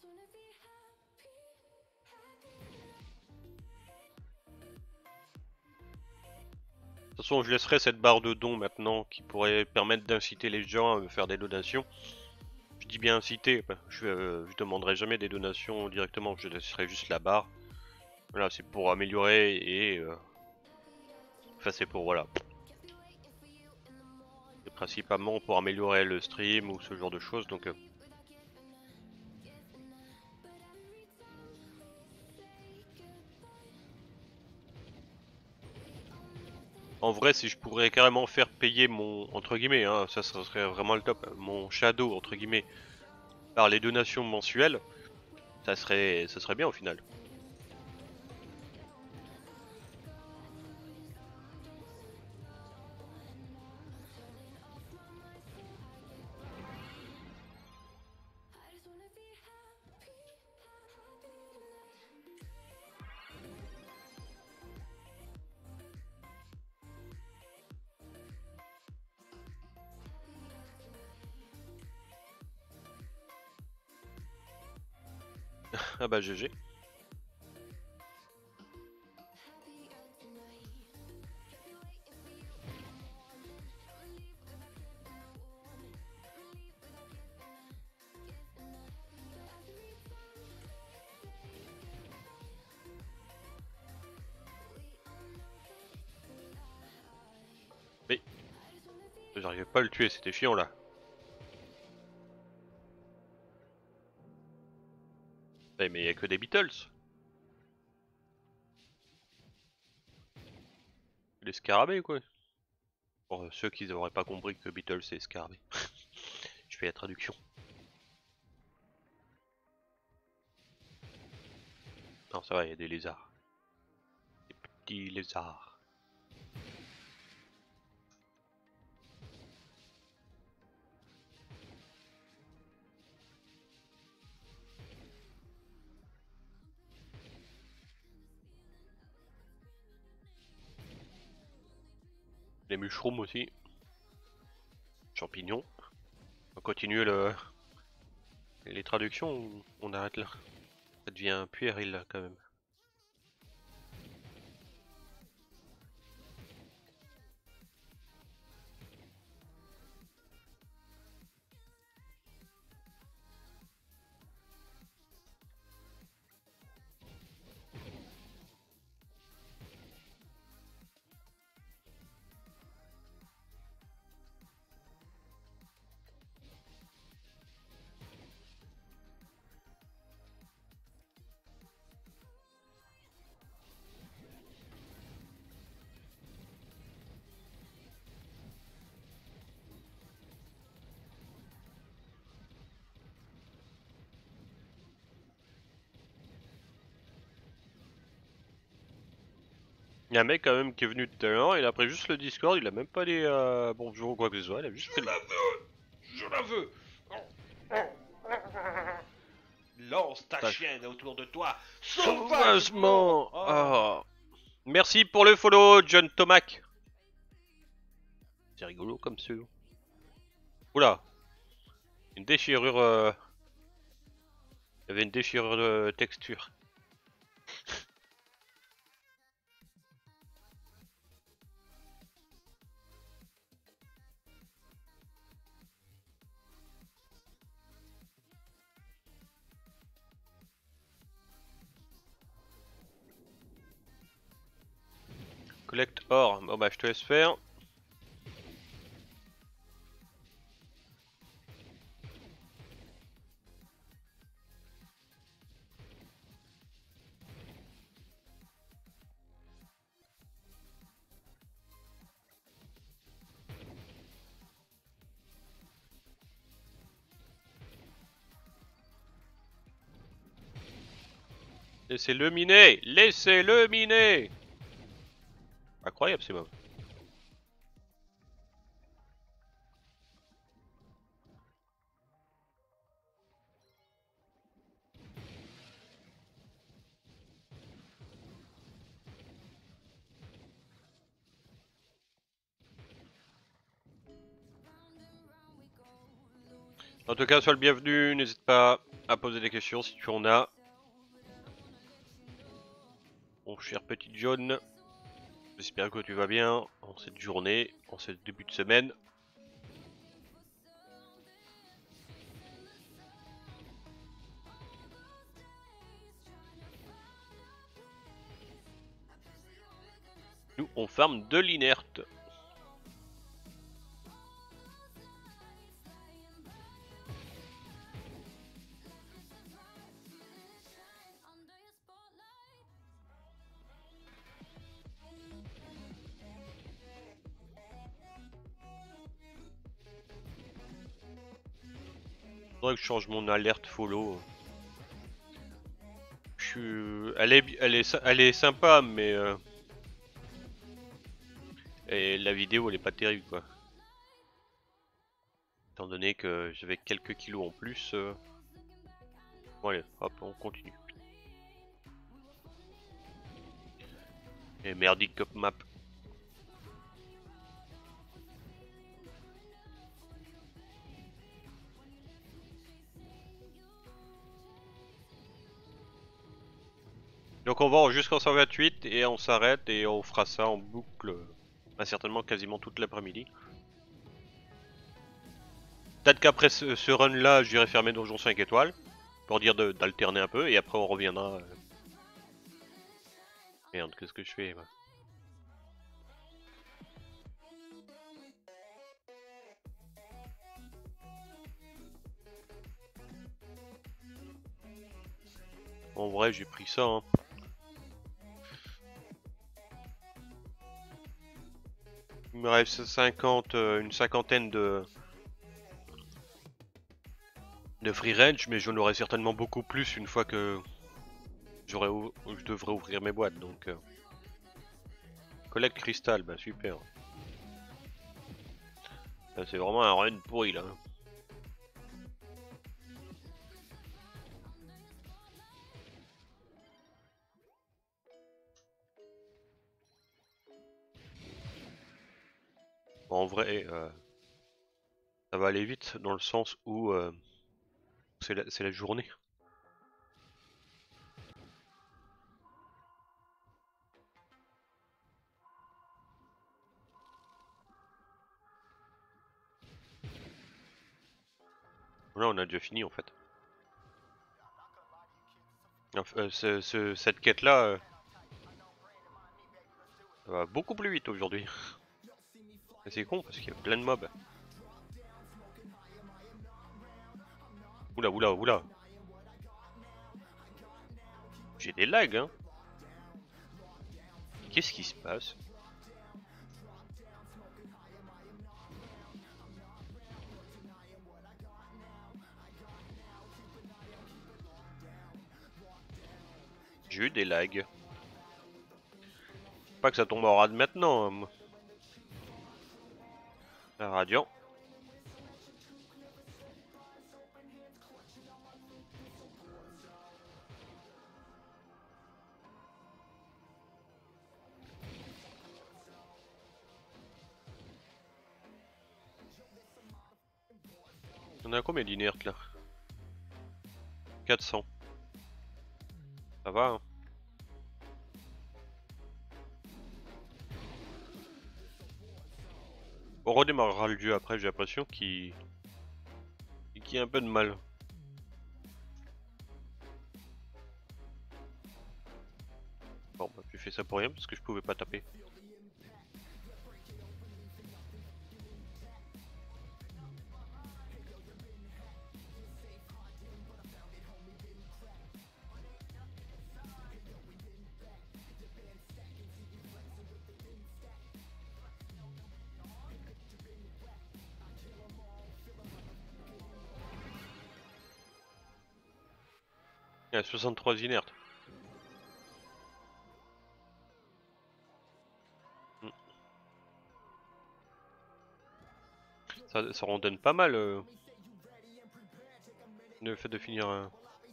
De toute façon, je laisserai cette barre de dons maintenant qui pourrait permettre d'inciter les gens à me faire des donations. Je dis bien inciter, je demanderai jamais des donations directement, je laisserai juste la barre. Voilà, c'est pour améliorer et... Enfin, c'est pour, voilà. C'est principalement pour améliorer le stream ou ce genre de choses, donc... En vrai, si je pourrais carrément faire payer mon, entre guillemets, hein, ça serait vraiment le top, mon shadow, entre guillemets, par les donations mensuelles, ça serait bien au final. Ah bah GG. Mais j'arrivais pas à le tuer, c'était chiant là. Mais y a que des Beatles. Les scarabées quoi. Pour ceux qui n'auraient pas compris que Beatles c'est scarabée. Je fais la traduction. Non ça va, y a des lézards. Des petits lézards. Les mushrooms aussi. Champignons. On va continuer les traductions ou on arrête là? Ça devient puéril là quand même. Il y a un mec quand même qui est venu tout à l'heure, il a pris juste le Discord, il a même pas dit bonjour ou quoi que ce soit, il a juste pris Je la veux. Lance ta Ta chienne autour de toi sauvagement. sauvagement. Oh. Ah. Merci pour le follow, John Tomac. C'est rigolo comme pseudo. Oula, une déchirure. Il y avait une déchirure de texture. Collect or. Bon bah je te laisse faire. Laissez-le miner. Laissez-le miner. Incroyable ces mobs. En tout cas, sois le bienvenu, n'hésite pas à poser des questions si tu en as. Mon cher petit John, j'espère que tu vas bien en cette journée, en ce début de semaine. Nous, on farme de l'inerte. Faudrait que je change mon alerte follow. Elle est sympa, mais et la vidéo elle est pas terrible quoi. Étant donné que j'avais quelques kilos en plus. Bon allez, hop, on continue. Et merdique cop map. Donc on va jusqu'en 128 et on s'arrête et on fera ça en boucle certainement quasiment toute l'après-midi. Peut-être qu'après ce run là j'irai fermer Donjon 5 étoiles pour dire d'alterner un peu et après on reviendra. Merde, qu'est-ce que je fais moi? En vrai j'ai pris ça hein. Il me reste 50, une cinquantaine de free range, mais j'en aurai certainement beaucoup plus une fois que je devrais ouvrir mes boîtes. Donc, collecte cristal, bah super. C'est vraiment un run pourri là. vrai, ça va aller vite dans le sens où c'est la journée. Là, on a déjà fini en fait. Cette quête-là va beaucoup plus vite aujourd'hui. Et c'est con parce qu'il y a plein de mobs. Oula, oula, oula. J'ai des lags, hein. Qu'est-ce qui se passe? J'ai eu des lags. Pas que ça tombe en rade maintenant, hein, moi. Un radiant. On a combien d'inertes là? 400. Ça va, hein. On redémarrera le jeu après, j'ai l'impression qu'il y a un peu de mal. Bon, bah, j'ai fait ça pour rien parce que je pouvais pas taper. Il y a 63 inertes. Ça rondonne pas mal le fait de finir un...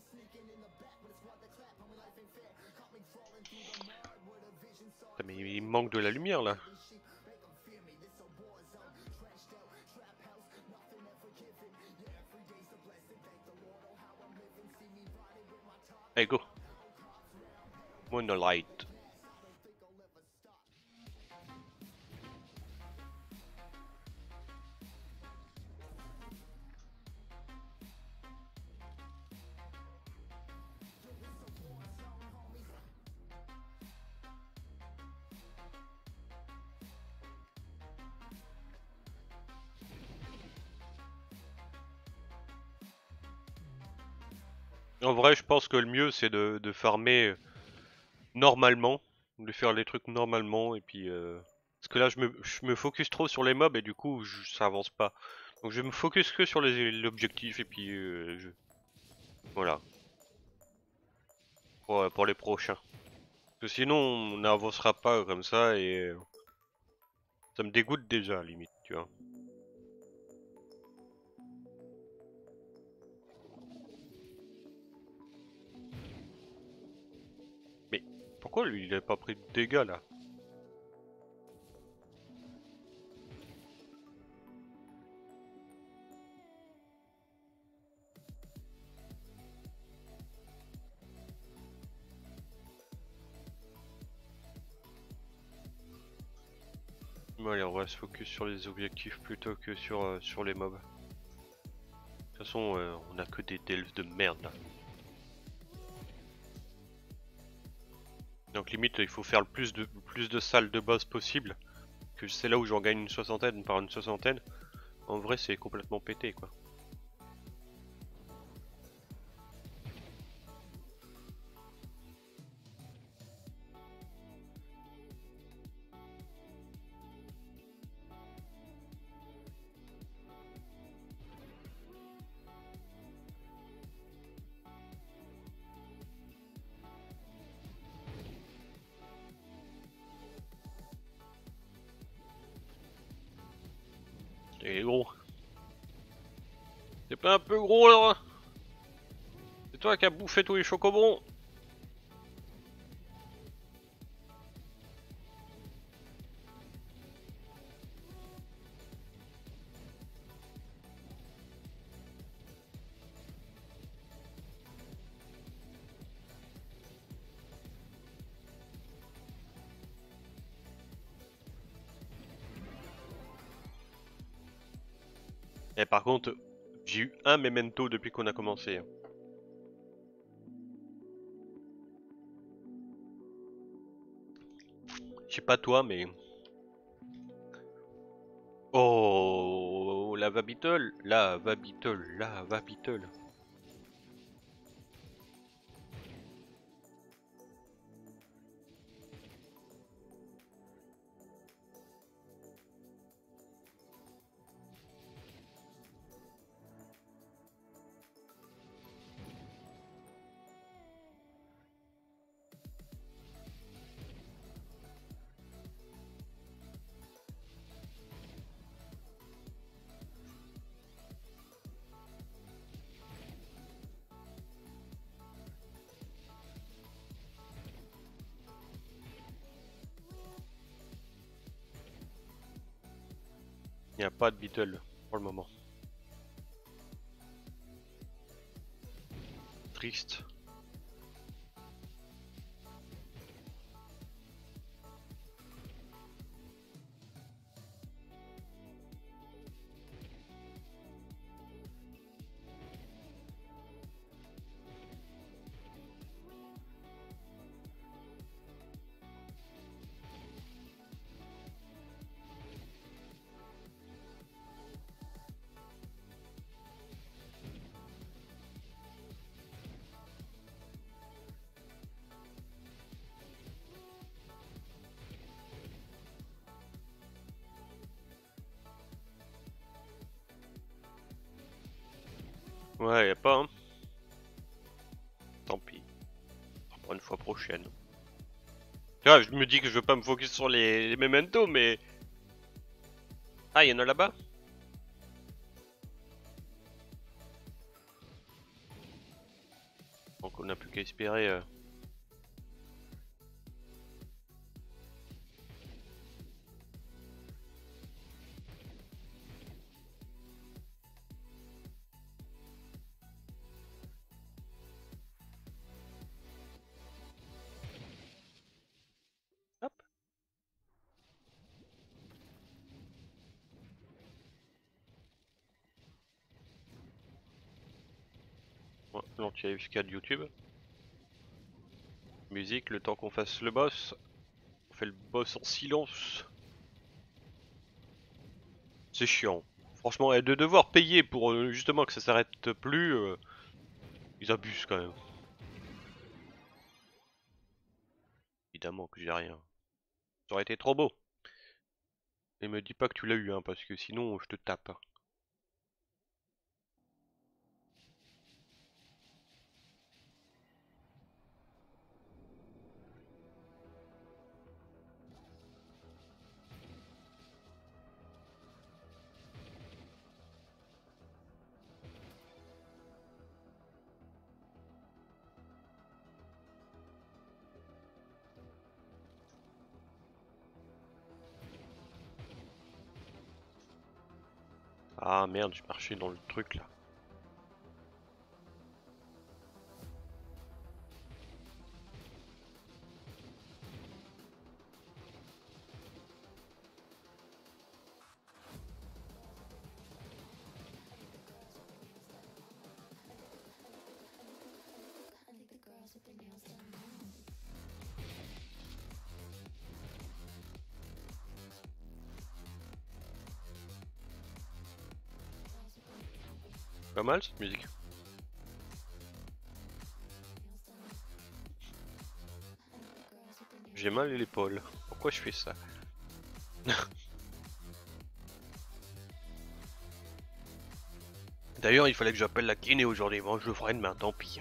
Putain, mais il manque de la lumière là. Allez go. Monolight. En vrai, je pense que le mieux c'est de farmer normalement, de faire les trucs normalement et puis parce que là je me focus trop sur les mobs et du coup ça avance pas. Donc je me focus que sur l'objectif et puis voilà pour les prochains. Parce que sinon on n'avancera pas comme ça et ça me dégoûte déjà limite, tu vois. Mais pourquoi lui il a pas pris de dégâts là? Bon, allez, on va se focus sur les objectifs plutôt que sur les mobs. De toute façon, on a que des delves de merde là. Donc limite, il faut faire le plus de salles de boss possible. Que c'est là où j'en gagne une soixantaine par une soixantaine. En vrai, c'est complètement pété quoi. Et gros. C'est pas un peu gros là? C'est toi qui as bouffé tous les chocobons. Et par contre, j'ai eu un memento depuis qu'on a commencé. Je sais pas toi, mais... Oh, Lava Beetle, Lava Beetle, Lava Beetle. Il n'y a pas de Beetle pour le moment. Triste. Ouais, y a pas, hein. Tant pis. Pour une fois prochaine. Tu vois, je me dis que je veux pas me focus sur les mementos, mais... Ah, il y en a là-bas? Donc on n'a plus qu'à espérer... Hop. Ouais, l'anti-AFK de YouTube. Musique, le temps qu'on fasse le boss. On fait le boss en silence. C'est chiant. Franchement, et de devoir payer pour justement que ça s'arrête plus, ils abusent quand même. Évidemment que j'ai rien. Ça aurait été trop beau. Et me dis pas que tu l'as eu, hein, parce que sinon je te tape. Ah merde, j'ai marché dans le truc là. Pas mal cette musique. J'ai mal à l'épaule. Pourquoi je fais ça? D'ailleurs, il fallait que j'appelle la kiné aujourd'hui. Bon, je le ferai demain, tant pis.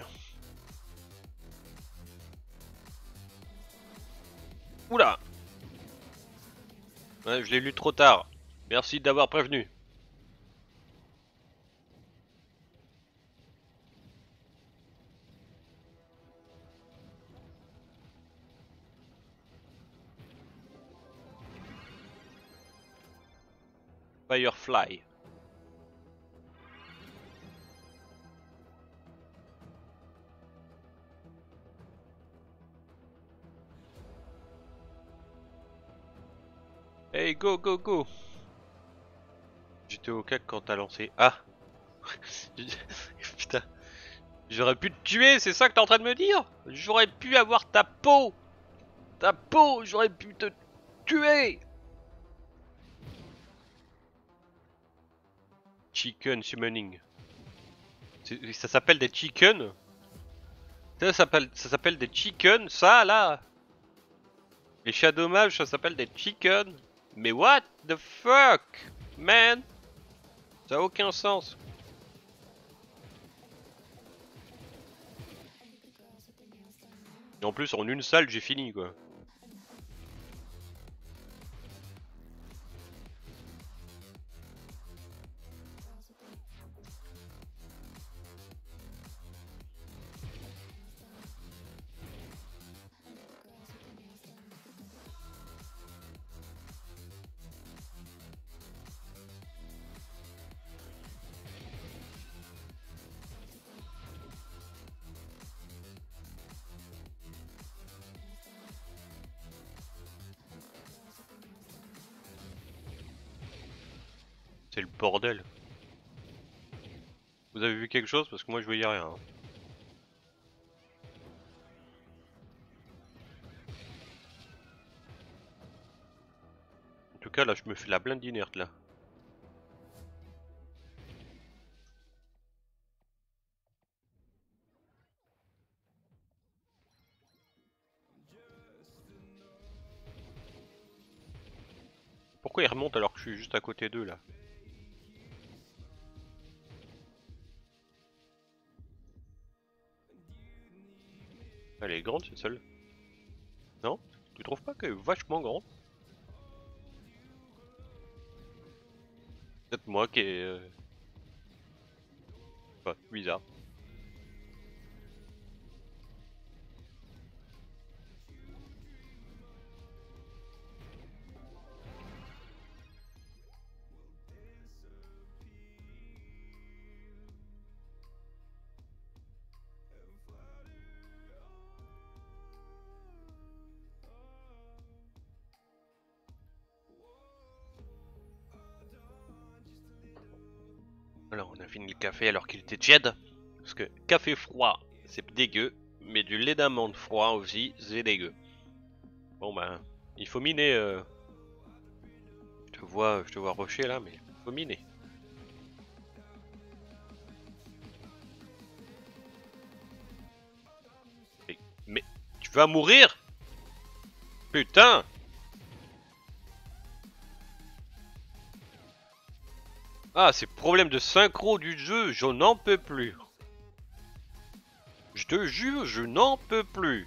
Oula! Ouais, je l'ai lu trop tard. Merci d'avoir prévenu. Firefly. Hey, go, go, go! J'étais au cac quand t'as lancé. Ah. Putain. J'aurais pu te tuer, c'est ça que t'es en train de me dire? J'aurais pu avoir ta peau. Ta peau, j'aurais pu te tuer. Chicken summoning. Ça s'appelle des chicken. Ça s'appelle des chicken, ça là. Les shadow mages, ça s'appelle des chicken. Mais what the fuck, man? Ça a aucun sens. Et en plus, en une salle, j'ai fini quoi. C'est le bordel. Vous avez vu quelque chose? Parce que moi je voyais rien. En tout cas là je me fais la blinde inerte là. Pourquoi ils remontent alors que je suis juste à côté d'eux là? Elle est grande cette salle. Non? Tu trouves pas qu'elle est vachement grande? Peut-être moi qui est... Enfin, bizarre. Alors on a fini le café alors qu'il était tiède. Parce que café froid c'est dégueu. Mais du lait d'amande froid aussi c'est dégueu. Bon ben, il faut miner... je te vois rusher là mais il faut miner. Mais tu vas mourir? Putain! Ah, c'est problème de synchro du jeu, je n'en peux plus. Je te jure, je n'en peux plus.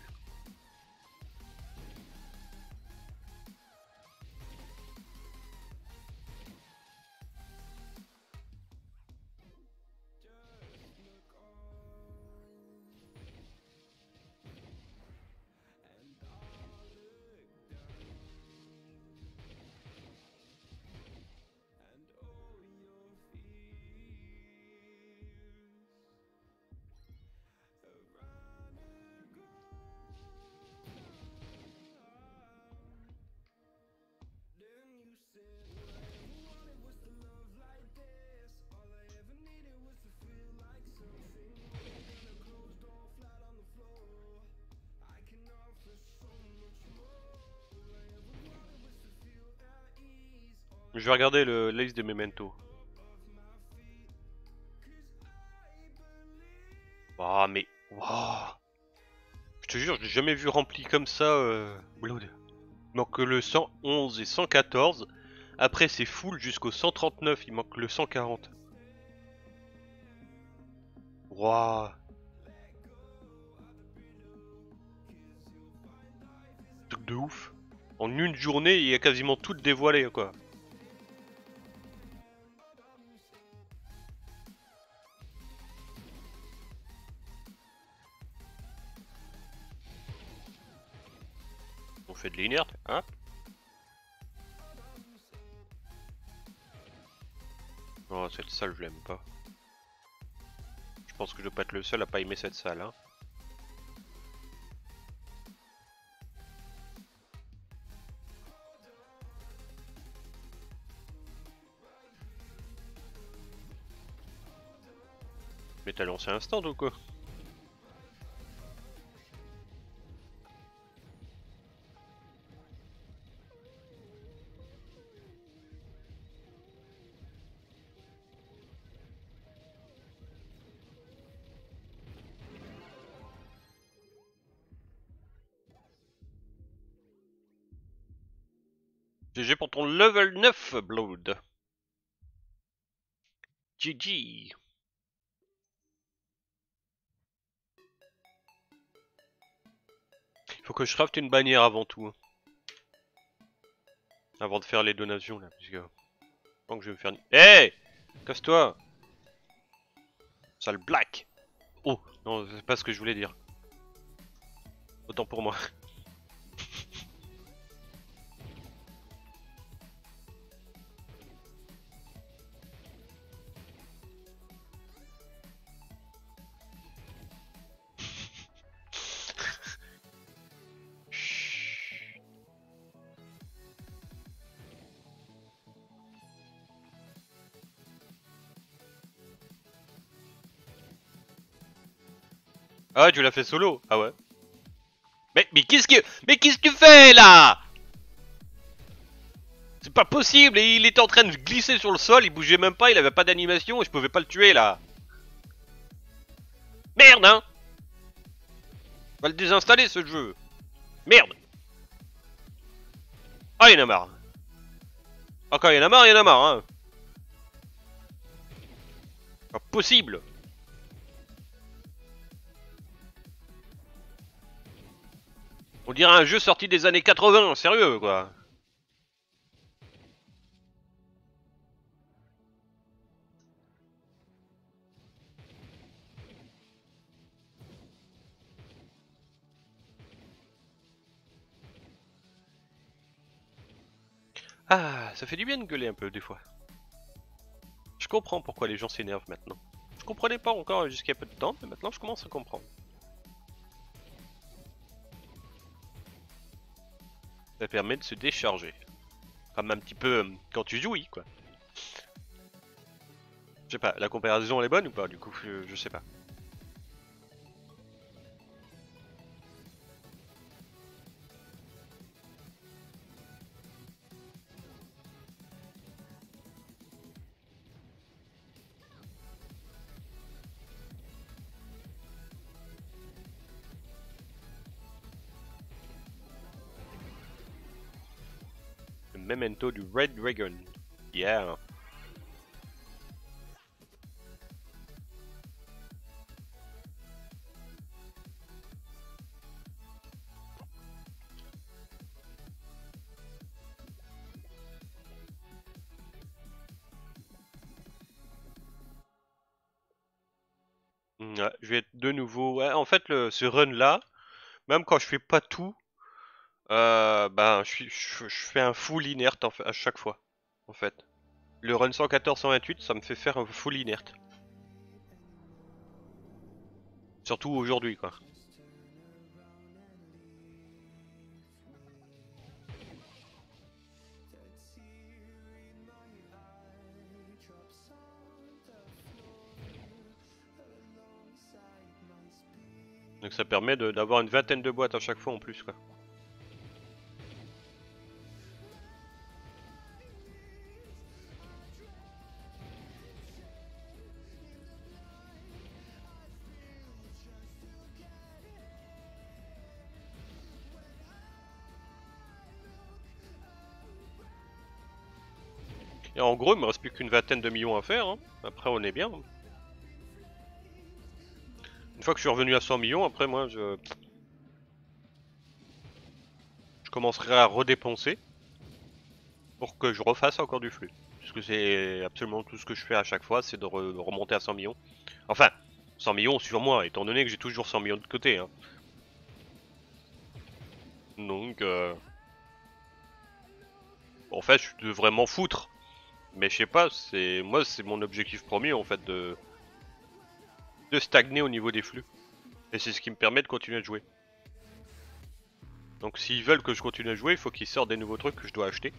Je vais regarder la liste des Memento. Ah mais... Wow. Je te jure, je l'ai jamais vu rempli comme ça, Blood. Il manque le 111 et 114. Après c'est full jusqu'au 139, il manque le 140. Waouh. Truc de ouf. En une journée, il y a quasiment tout dévoilé quoi. On fait de l'inerte, hein? Non, cette salle, je l'aime pas. Je pense que je dois pas être le seul à pas aimer cette salle, hein. Mais t'as lancé un stand ou quoi? GG pour ton level 9, Blood. GG. Faut que je crafte une bannière avant tout. Avant de faire les donations là. Parce que... Donc je vais me faire... Hey, casse-toi. Sale black. Oh, non, c'est pas ce que je voulais dire. Autant pour moi. Ah, tu l'as fait solo? Ah ouais. Mais qu'est-ce que tu fais là? C'est pas possible, et il était en train de glisser sur le sol, il bougeait même pas, il avait pas d'animation et je pouvais pas le tuer là. Merde hein. On va le désinstaller ce jeu. Merde. Ah, il y en a marre. Ah, quand il y en a marre, il y en a marre hein. Pas possible. On dirait un jeu sorti des années 80, sérieux quoi. Ah, ça fait du bien de gueuler un peu des fois. Je comprends pourquoi les gens s'énervent maintenant. Je comprenais pas encore jusqu'à peu de temps, mais maintenant je commence à comprendre. Ça permet de se décharger. Comme un petit peu quand tu jouis quoi. Je sais pas, la comparaison elle est bonne ou pas du coup, je sais pas. Le memento du Red Dragon. Yeah. Ouais, je vais être de nouveau. Ouais, en fait, ce run là, même quand je fais pas tout, ben je fais un full inert à chaque fois. En fait, le run 114-128, ça me fait faire un full inert. Surtout aujourd'hui quoi. Donc ça permet d'avoir une vingtaine de boîtes à chaque fois en plus quoi. Et en gros, il me reste plus qu'une vingtaine de millions à faire. Hein. Après, on est bien. Une fois que je suis revenu à 100 millions, après, moi, je commencerai à redépenser pour que je refasse encore du flux. Puisque c'est absolument tout ce que je fais à chaque fois, c'est de remonter à 100 millions. Enfin, 100 millions sur moi, étant donné que j'ai toujours 100 millions de côté. Hein. Donc, en fait, je devrais m'en foutre. Mais je sais pas, moi, c'est mon objectif premier, en fait, de stagner au niveau des flux. Et c'est ce qui me permet de continuer à jouer. Donc s'ils veulent que je continue à jouer, il faut qu'ils sortent des nouveaux trucs que je dois acheter.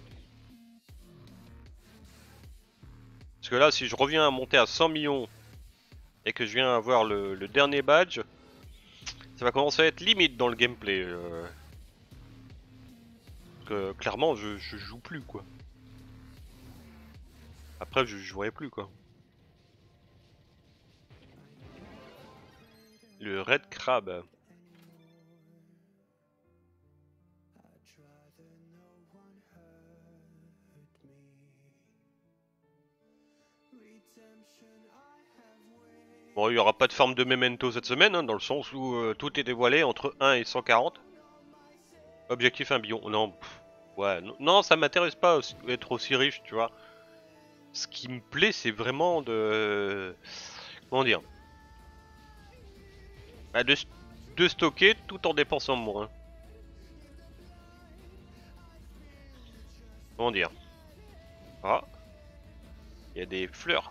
Parce que là, si je reviens à monter à 100 millions et que je viens avoir le dernier badge, ça va commencer à être limite dans le gameplay. Que, clairement, je joue plus quoi. Après, je jouerai plus quoi. Le Red Crab. Bon, il n'y aura pas de farm de Memento cette semaine, hein, dans le sens où tout est dévoilé entre 1 et 140. Objectif 1 billion. Non, ouais, non, ça m'intéresse pas être aussi riche, tu vois. Ce qui me plaît, c'est vraiment de... Comment dire, bah, de stocker tout en dépensant moins. Comment dire. Ah, il y a des fleurs.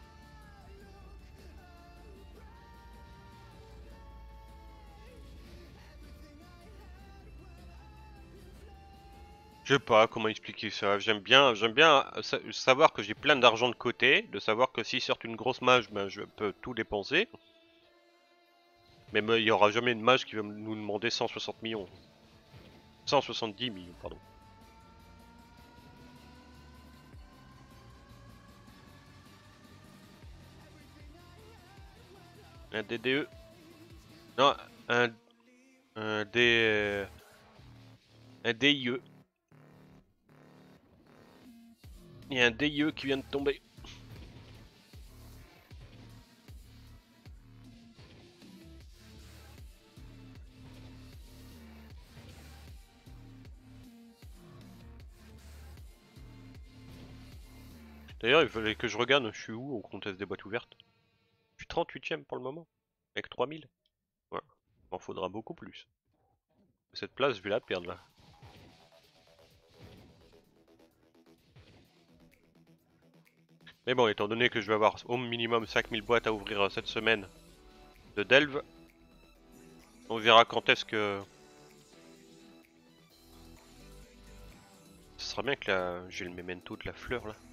Je sais pas comment expliquer ça. J'aime bien savoir que j'ai plein d'argent de côté, de savoir que s'il sort une grosse mage, ben je peux tout dépenser. Mais il y aura jamais de mage qui va nous demander 160 millions. 170 millions, pardon. Un DDE. Non, un, un D, un DIE. Il y a un DIE qui vient de tomber. D'ailleurs, il fallait que je regarde, je suis où au contest des boîtes ouvertes. Je suis 38ème pour le moment, avec 3000. Ouais, m'en faudra beaucoup plus. Cette place, je vais la perdre là. Mais bon, étant donné que je vais avoir au minimum 5000 boîtes à ouvrir cette semaine de Delve, on verra quand est-ce que... Ce sera bien que là, j'ai le memento de la fleur là.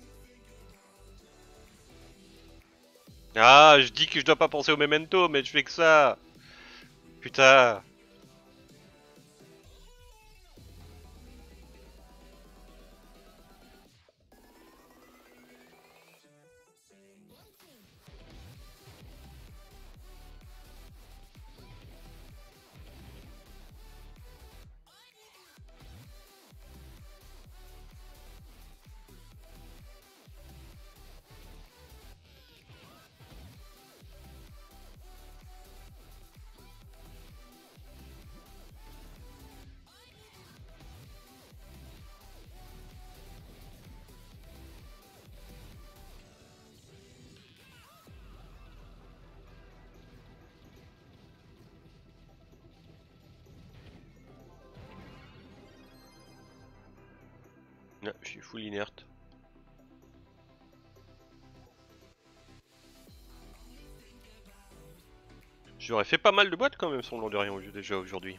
Ah, je dis que je dois pas penser au memento, mais je fais que ça. Putain. Ah, je suis full inerte. J'aurais fait pas mal de boîtes quand même, sans de rien déjà aujourd'hui.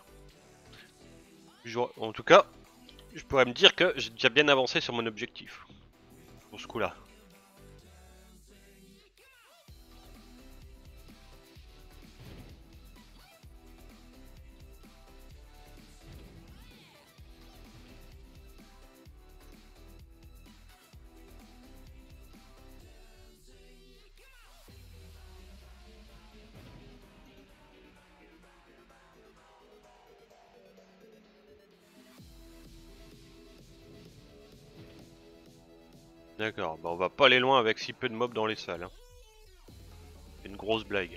En tout cas, je pourrais me dire que j'ai déjà bien avancé sur mon objectif. Pour ce coup-là. D'accord, bah on va pas aller loin avec si peu de mobs dans les salles. Hein. C'est une grosse blague.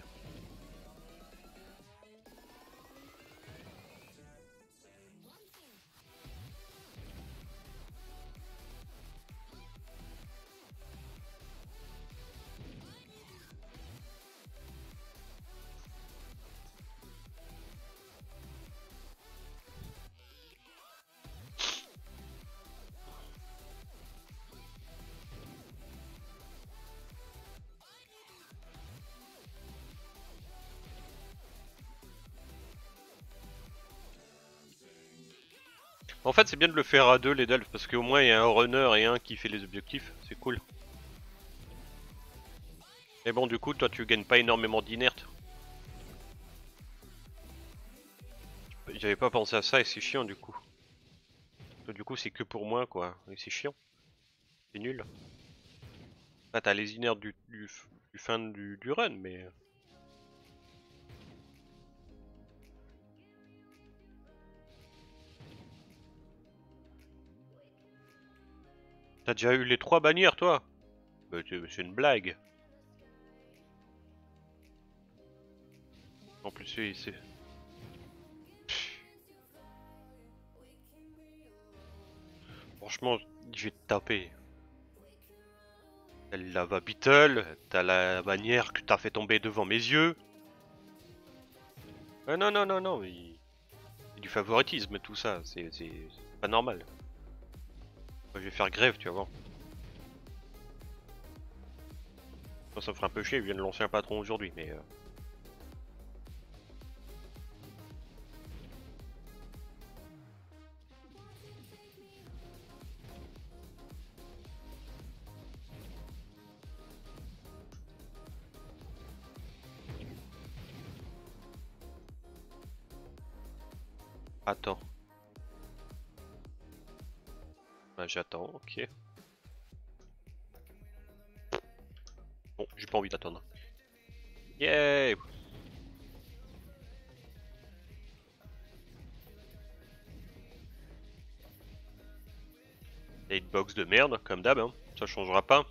En fait, c'est bien de le faire à deux les delphes parce qu'au moins il y a un runner et un qui fait les objectifs. C'est cool. Mais bon, du coup, toi, tu gagnes pas énormément d'inerte. J'avais pas pensé à ça et c'est chiant du coup. Du coup, c'est que pour moi quoi. Et c'est chiant. C'est nul. Ah, t'as les inertes du fin du run, mais. T'as déjà eu les 3 bannières toi? C'est une blague. En plus, c'est. Franchement, je vais te taper. T'as le lava beetle, t'as la bannière que t'as fait tomber devant mes yeux. Ah non, non, non, non, c'est du favoritisme tout ça, c'est pas normal. Moi, je vais faire grève, tu vas voir. Ça me ferait un peu chier, il vient de lancer un patron aujourd'hui, mais. Attends. Bah, j'attends, ok. Bon, j'ai pas envie d'attendre. Yeah! Et une box de merde, comme d'hab, hein. Ça changera pas.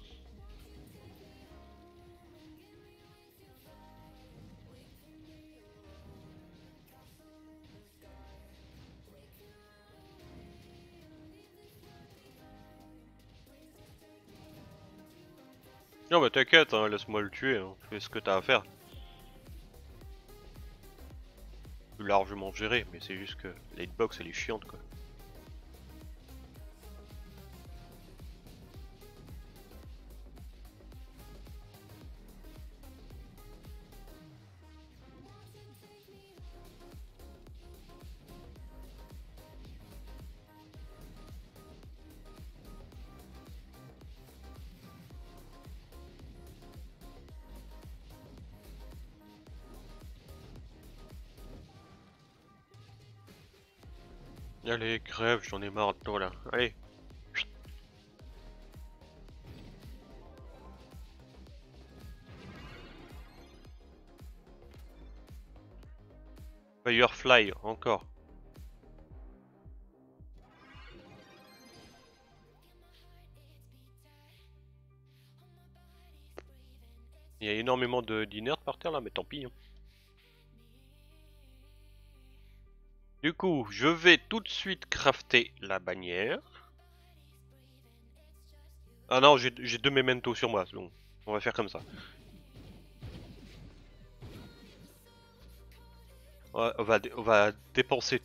Non, mais t'inquiète, hein, laisse-moi le tuer, hein. Fais ce que t'as à faire. Plus largement géré, mais c'est juste que la hitbox elle est chiante quoi. Allez, crève, j'en ai marre de toi là. Allez. Firefly, encore. Il y a énormément d'inertes par terre là, mais tant pis, hein. Du coup, je vais tout de suite crafter la bannière. Ah non, j'ai 2 mementos sur moi, donc on va faire comme ça. On va dépenser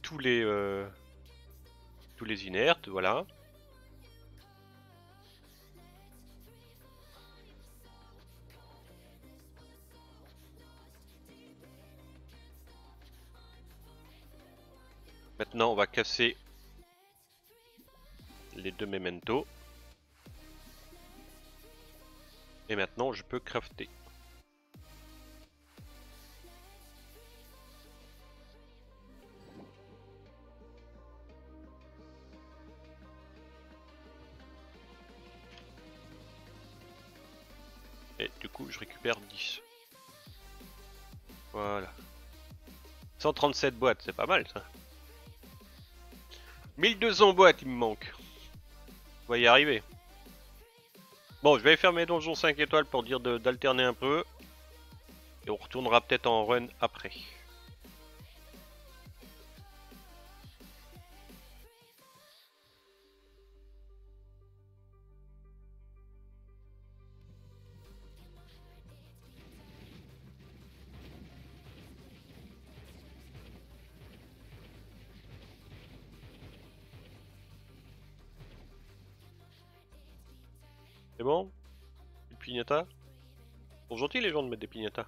tous les inertes, voilà. Maintenant, on va casser les 2 mementos. Et maintenant, je peux crafter. Et du coup, je récupère 10. Voilà. 137 boîtes, c'est pas mal ça. 1200 boîtes, il me manque. On va y arriver. Bon, je vais faire mes donjons 5 étoiles pour dire d'alterner un peu. Et on retournera peut-être en run après. C'est bon? Des pignata? Ils sont gentils les gens de mettre des pignata.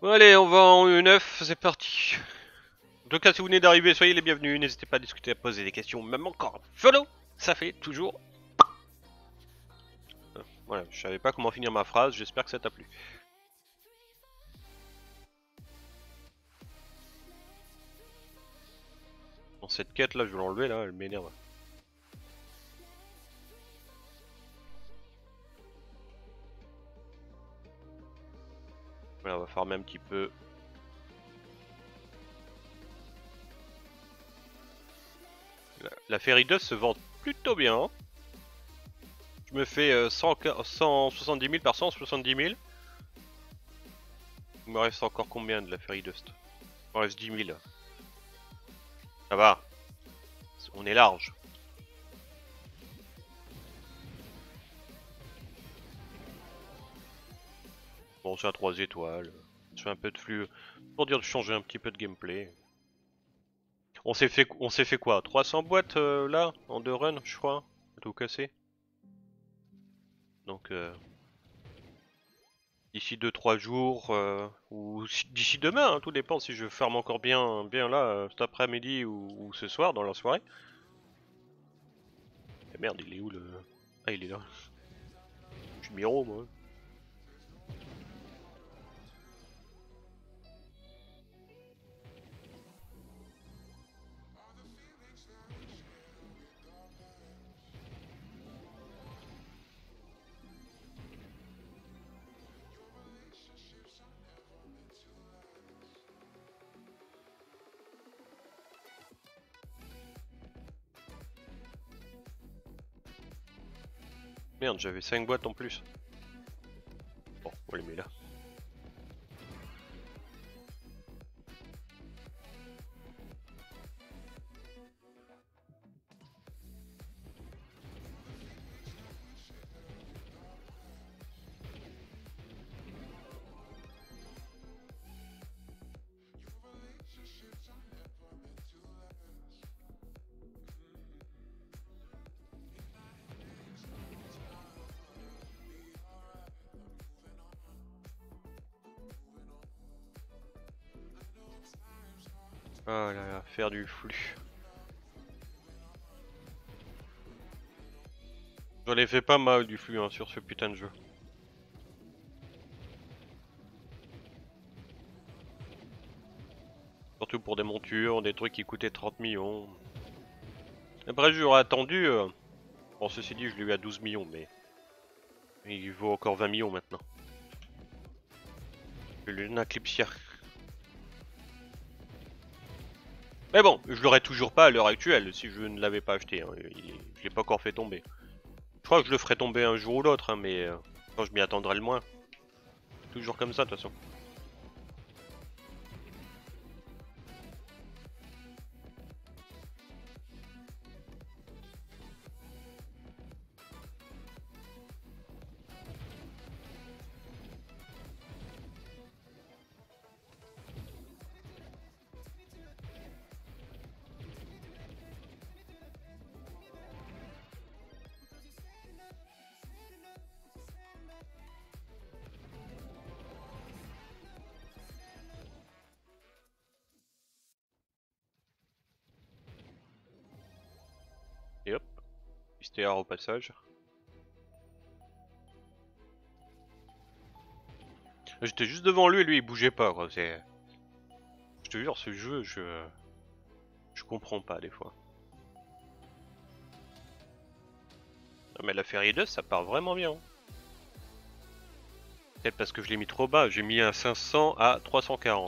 Allez, on va en E9, c'est parti. En tout cas, si vous venez d'arriver, soyez les bienvenus. N'hésitez pas à discuter, à poser des questions, même encore follow. Ça fait toujours. Voilà, je savais pas comment finir ma phrase, j'espère que ça t'a plu. Bon, cette quête là, je vais l'enlever là, elle m'énerve. Voilà, on va farmer un petit peu. La Ferry 2 se vend plutôt bien. Hein. Je me fais 170 000 par 170 000. Il me reste encore combien de la Ferry Dust? Il me reste 10 000. Ça va. On est large. Bon, c'est à 3 étoiles. Je fais un peu de flux pour dire de changer un petit peu de gameplay. On s'est fait quoi? 300 boîtes là en 2 runs, je crois, tout cassé. Donc d'ici 2-3 jours ou d'ici demain, hein, tout dépend si je ferme encore bien là cet après-midi ou ce soir dans la soirée. Et merde, il est où le... Ah, il est là. Je suis Miro moi. Merde, j'avais 5 boîtes en plus. Bon, on les met là. Oh là là, faire du flux. J'en ai fait pas mal du flux hein, sur ce putain de jeu. Surtout pour des montures, des trucs qui coûtaient 30 millions. Après j'aurais attendu... Bon ceci dit je l'ai eu à 12 millions mais... Il vaut encore 20 millions maintenant. Le Luna Eclipsia. Mais bon, je l'aurais toujours pas à l'heure actuelle si je ne l'avais pas acheté. Hein. Je l'ai pas encore fait tomber. Je crois que je le ferai tomber un jour ou l'autre, hein, mais quand je m'y attendrai le moins. Toujours comme ça de toute façon. Et hop, Pistéar au passage. J'étais juste devant lui et lui il bougeait pas quoi. C'est... Je te jure, ce jeu, je comprends pas des fois. Non mais la Ferry 2 ça part vraiment bien. Hein. Peut-être parce que je l'ai mis trop bas, j'ai mis un 500 à 340.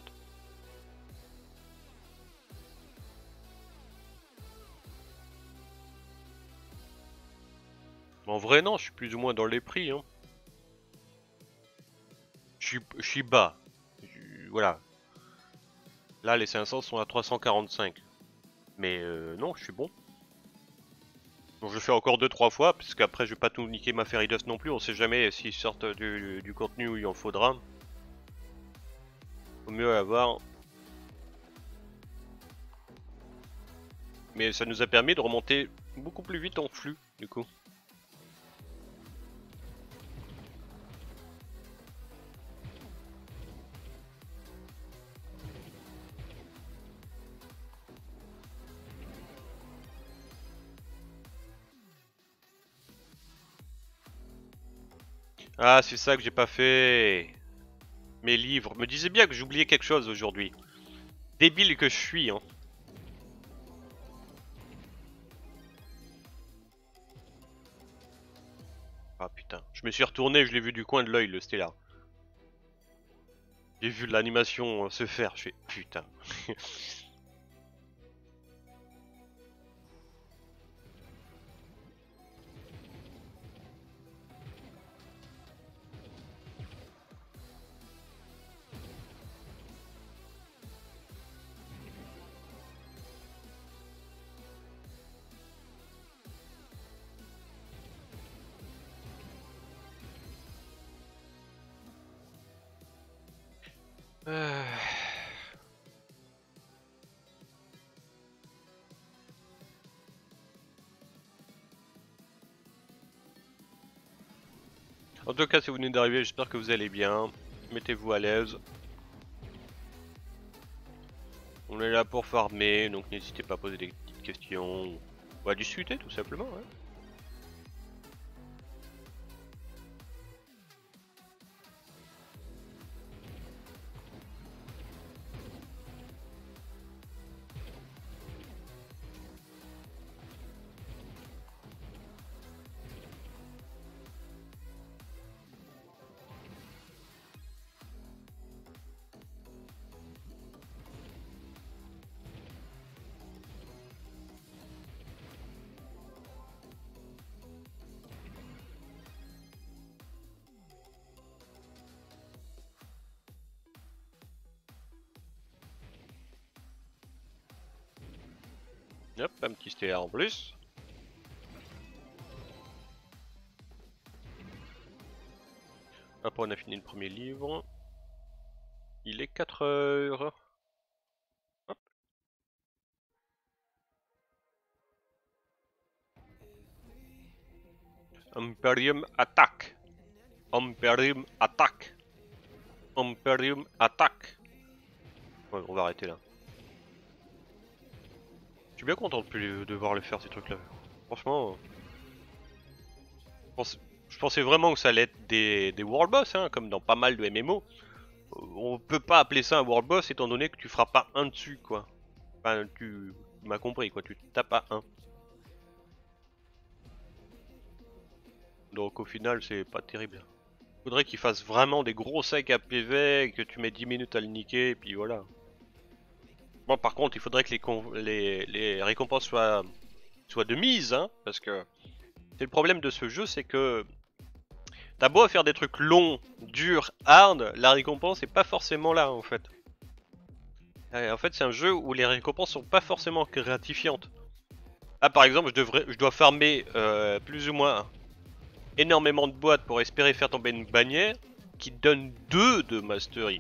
En vrai non, je suis plus ou moins dans les prix. Hein. Je suis bas. Voilà. Là les 500 sont à 345. Mais non, je suis bon. Donc je fais encore 2-3 fois, parce qu'après je vais pas tout niquer ma Ferry Dust non plus, on sait jamais s'ils sortent du contenu où il en faudra. Faut mieux avoir. Mais ça nous a permis de remonter beaucoup plus vite en flux, du coup. Ah, c'est ça que j'ai pas fait. Mes livres. Me disais bien que j'oubliais quelque chose aujourd'hui. Débile que je suis, hein. Ah putain. Je me suis retourné, je l'ai vu du coin de l'œil, le Stellar. J'ai vu l'animation se faire, je fais putain. En tout cas, si vous venez d'arriver, j'espère que vous allez bien. Mettez-vous à l'aise. On est là pour farmer, donc n'hésitez pas à poser des petites questions. On va discuter tout simplement. Hein. Hop, un petit stellar en plus. Après on a fini le premier livre. Il est 4 heures. Hop. Imperium attaque. Imperium attaque. Imperium attaque. Ouais, on va arrêter là. Je suis bien content de devoir les faire ces trucs là. Franchement, je pensais vraiment que ça allait être des world boss, hein, comme dans pas mal de MMO. On peut pas appeler ça un world boss étant donné que tu feras pas un dessus quoi. Enfin, tu m'as compris quoi, tu tapes à un. Donc au final c'est pas terrible. Faudrait qu'il fasse vraiment des gros sacs à PV et que tu mets 10 minutes à le niquer et puis voilà. Bon par contre il faudrait que les récompenses soient de mise hein, parce que c'est le problème de ce jeu, c'est que t'as beau à faire des trucs longs, durs, hard, la récompense est pas forcément là en fait. Et en fait c'est un jeu où les récompenses sont pas forcément gratifiantes. Ah par exemple je dois farmer plus ou moins énormément de boîtes pour espérer faire tomber une bannière qui donne 2 de mastery.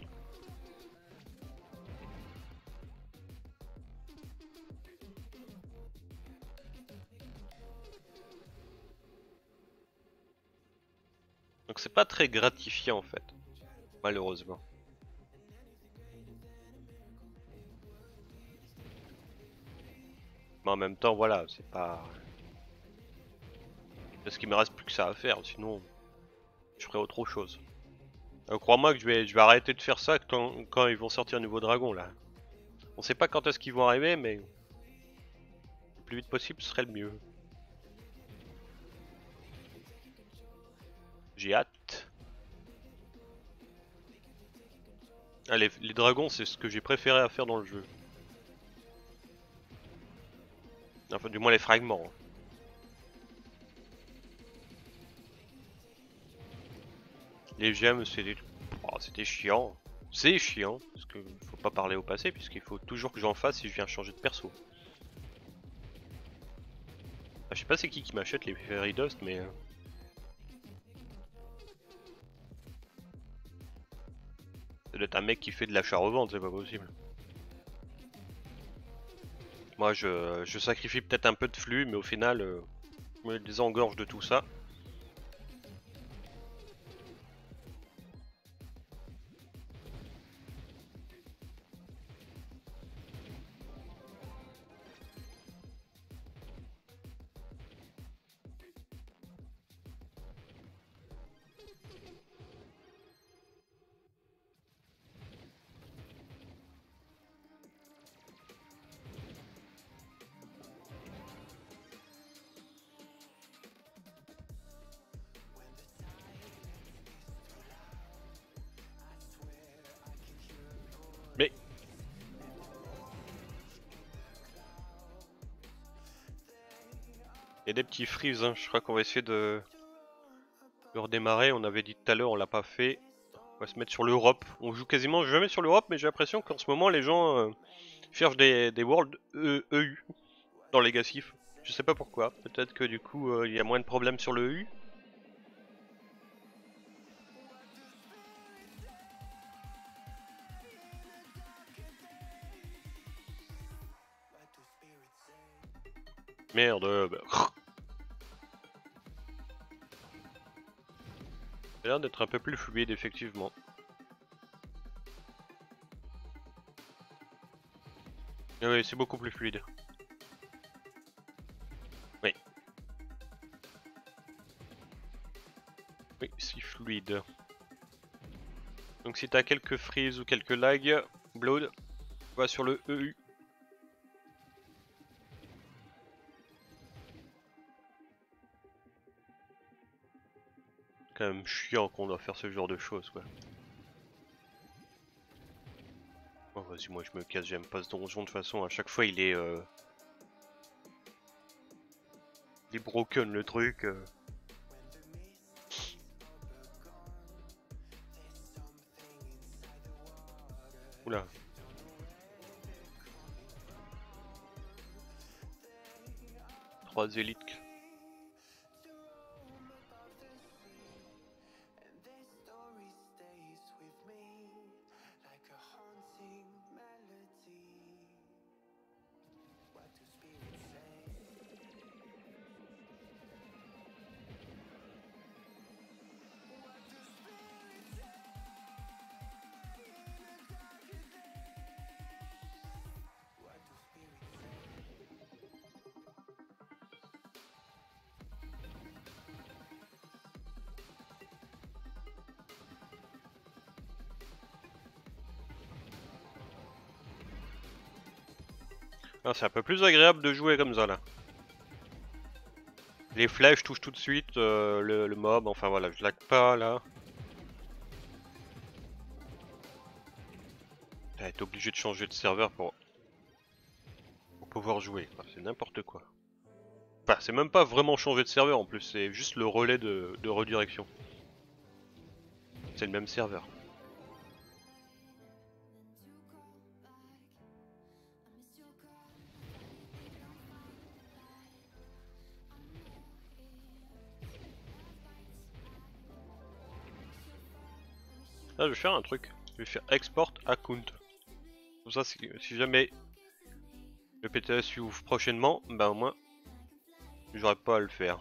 Donc c'est pas très gratifiant en fait, malheureusement. Mais en même temps voilà, c'est pas... Parce qu'il me reste plus que ça à faire, sinon je ferai autre chose. Crois-moi que je vais arrêter de faire ça quand ils vont sortir un nouveau dragon là. On sait pas quand est-ce qu'ils vont arriver mais le plus vite possible ce serait le mieux. J'ai hâte. Allez, les dragons c'est ce que j'ai préféré à faire dans le jeu. Enfin du moins les fragments. Les gemmes c'était chiant. C'est chiant, parce que faut pas parler au passé puisqu'il faut toujours que j'en fasse si je viens changer de perso. Ah, je sais pas c'est qui m'achète les Fairy Dust mais... Ça doit être un mec qui fait de l'achat-revente, c'est pas possible. Moi je sacrifie peut-être un peu de flux mais au final je me désengorge de tout ça. Il y a des petits freeze, hein. Je crois qu'on va essayer de redémarrer. On avait dit tout à l'heure, on l'a pas fait. On va se mettre sur l'Europe. On joue quasiment jamais sur l'Europe, mais j'ai l'impression qu'en ce moment les gens cherchent des World EU dans Legacy. Je sais pas pourquoi. Peut-être que du coup il y a moins de problèmes sur le EU. Merde. Bah. Ça a l'air d'être un peu plus fluide effectivement. Ah oui, c'est beaucoup plus fluide. Oui. Oui, c'est fluide. Donc si t'as quelques freeze ou quelques lags, Blood, va sur le EU. Quand même chiant qu'on doit faire ce genre de choses quoi. Oh vas-y, moi je me casse, j'aime pas ce donjon de toute façon, à chaque fois il est broken le truc. Oula. Trois élites. Ah, c'est un peu plus agréable de jouer comme ça là. Les flèches touchent tout de suite le mob, enfin voilà, je lag pas là. T'as été obligé de changer de serveur pour pouvoir jouer, c'est n'importe quoi. Enfin, c'est même pas vraiment changer de serveur en plus, c'est juste le relais de redirection. C'est le même serveur. Là, je vais faire un truc. Je vais faire export account. Comme ça, si jamais le PTS ouvre prochainement, bah au moins, j'aurai pas à le faire.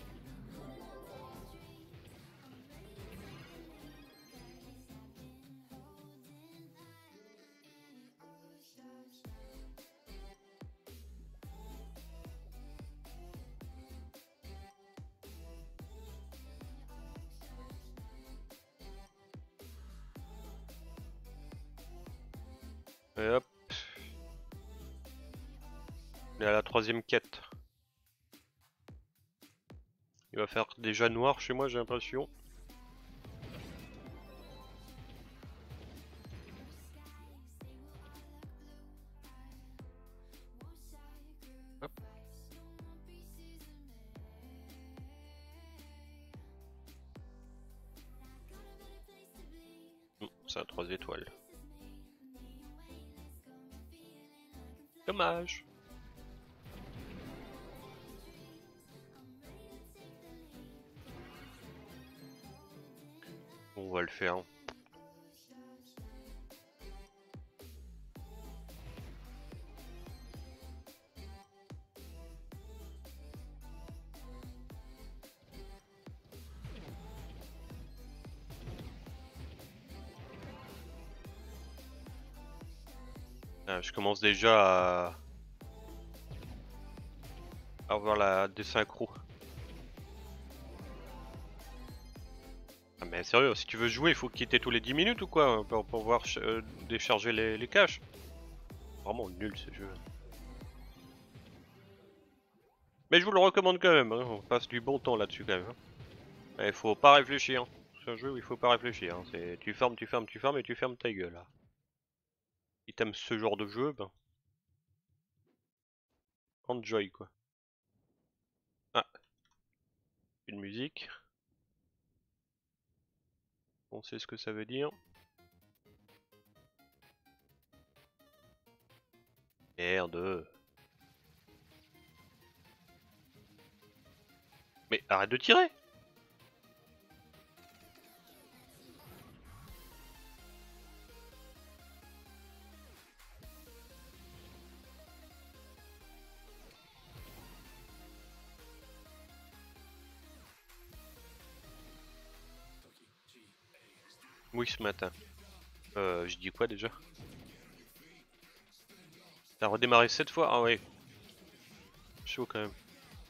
Et hop. On est à la troisième quête. Il va faire déjà noir chez moi, j'ai l'impression. Hop. C'est à 3 étoiles. Dommage. On va le faire. Ah, je commence déjà à avoir la désynchro. Ah mais sérieux, si tu veux jouer, il faut quitter tous les 10 minutes ou quoi pour pouvoir décharger les caches. Vraiment nul ce jeu. Mais je vous le recommande quand même, hein. On passe du bon temps là-dessus quand même. Hein. Il faut pas réfléchir. C'est un jeu où il faut pas réfléchir. Hein. Tu fermes, tu fermes, tu fermes et tu fermes ta gueule. Là. Si t'aimes ce genre de jeu, ben enjoy quoi. Ah, une musique. On sait ce que ça veut dire. Merde. Mais arrête de tirer! Oui, ce matin. Je dis quoi déjà? T'as redémarré 7 fois? Ah ouais. Chaud quand même.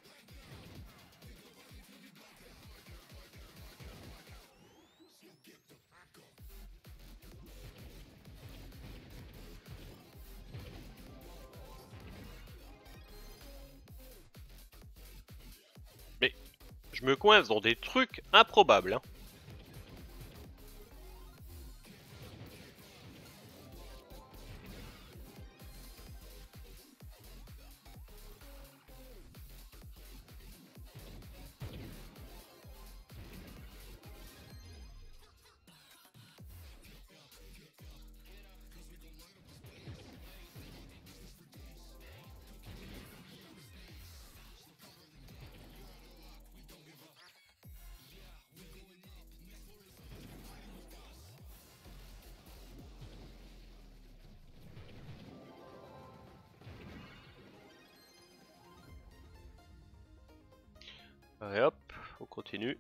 Mais je me coince dans des trucs improbables, hein. Allez hop, on continue.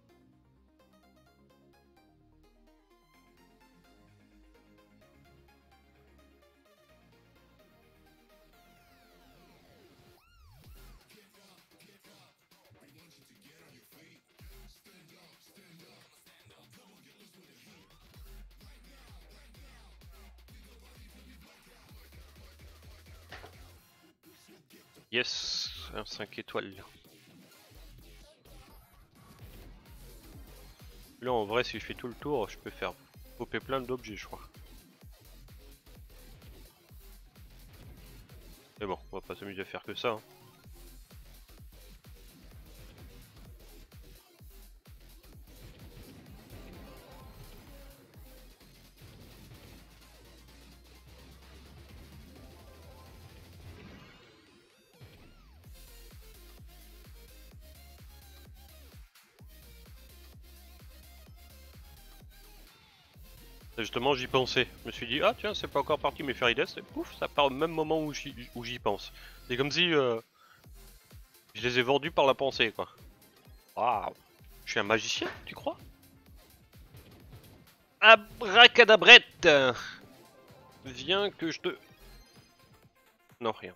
Yes, un 5 étoiles. Là en vrai si je fais tout le tour, je peux faire popper plein d'objets je crois. Mais bon, on va pas s'amuser à faire que ça, hein. Et justement j'y pensais, je me suis dit ah tiens c'est pas encore parti mes Ferides et pouf ça part au même moment où j'y pense. C'est comme si je les ai vendus par la pensée quoi. Waouh, je suis un magicien tu crois? Abracadabrette. Viens que je te... Non rien.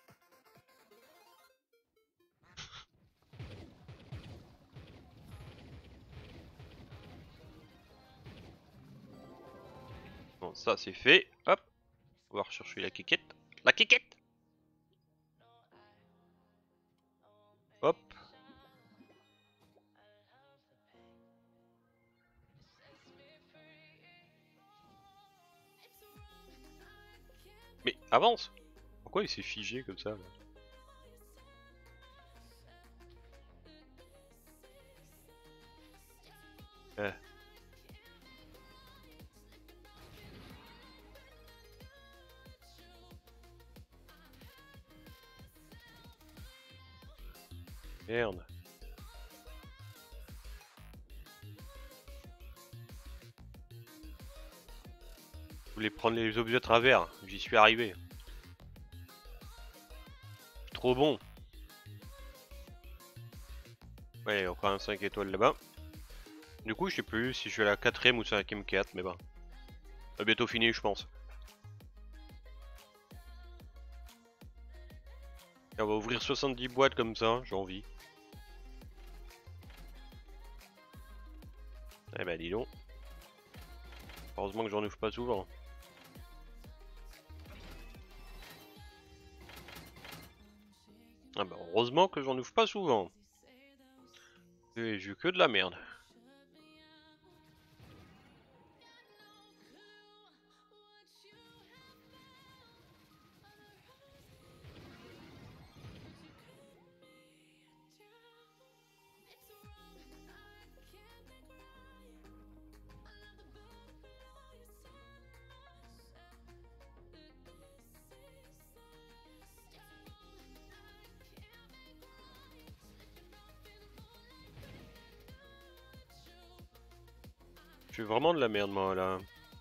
Bon ça c'est fait, hop, on va rechercher la quiquette. La quiquette. Hop. Mais avance. Pourquoi il s'est figé comme ça là? Merde. Je voulais prendre les objets à travers, j'y suis arrivé. Trop bon. Ouais, encore un 5 étoiles là-bas. Du coup, je sais plus si je suis à la 4ème ou 5ème quête, mais bon. Ça va bientôt fini, je pense. Et on va ouvrir 70 boîtes comme ça, j'ai envie. Eh ben, dis donc. Heureusement que j'en ouvre pas souvent. Ah bah, heureusement que j'en ouvre pas souvent. Et j'ai eu que de la merde. Je fais vraiment de la merde moi là.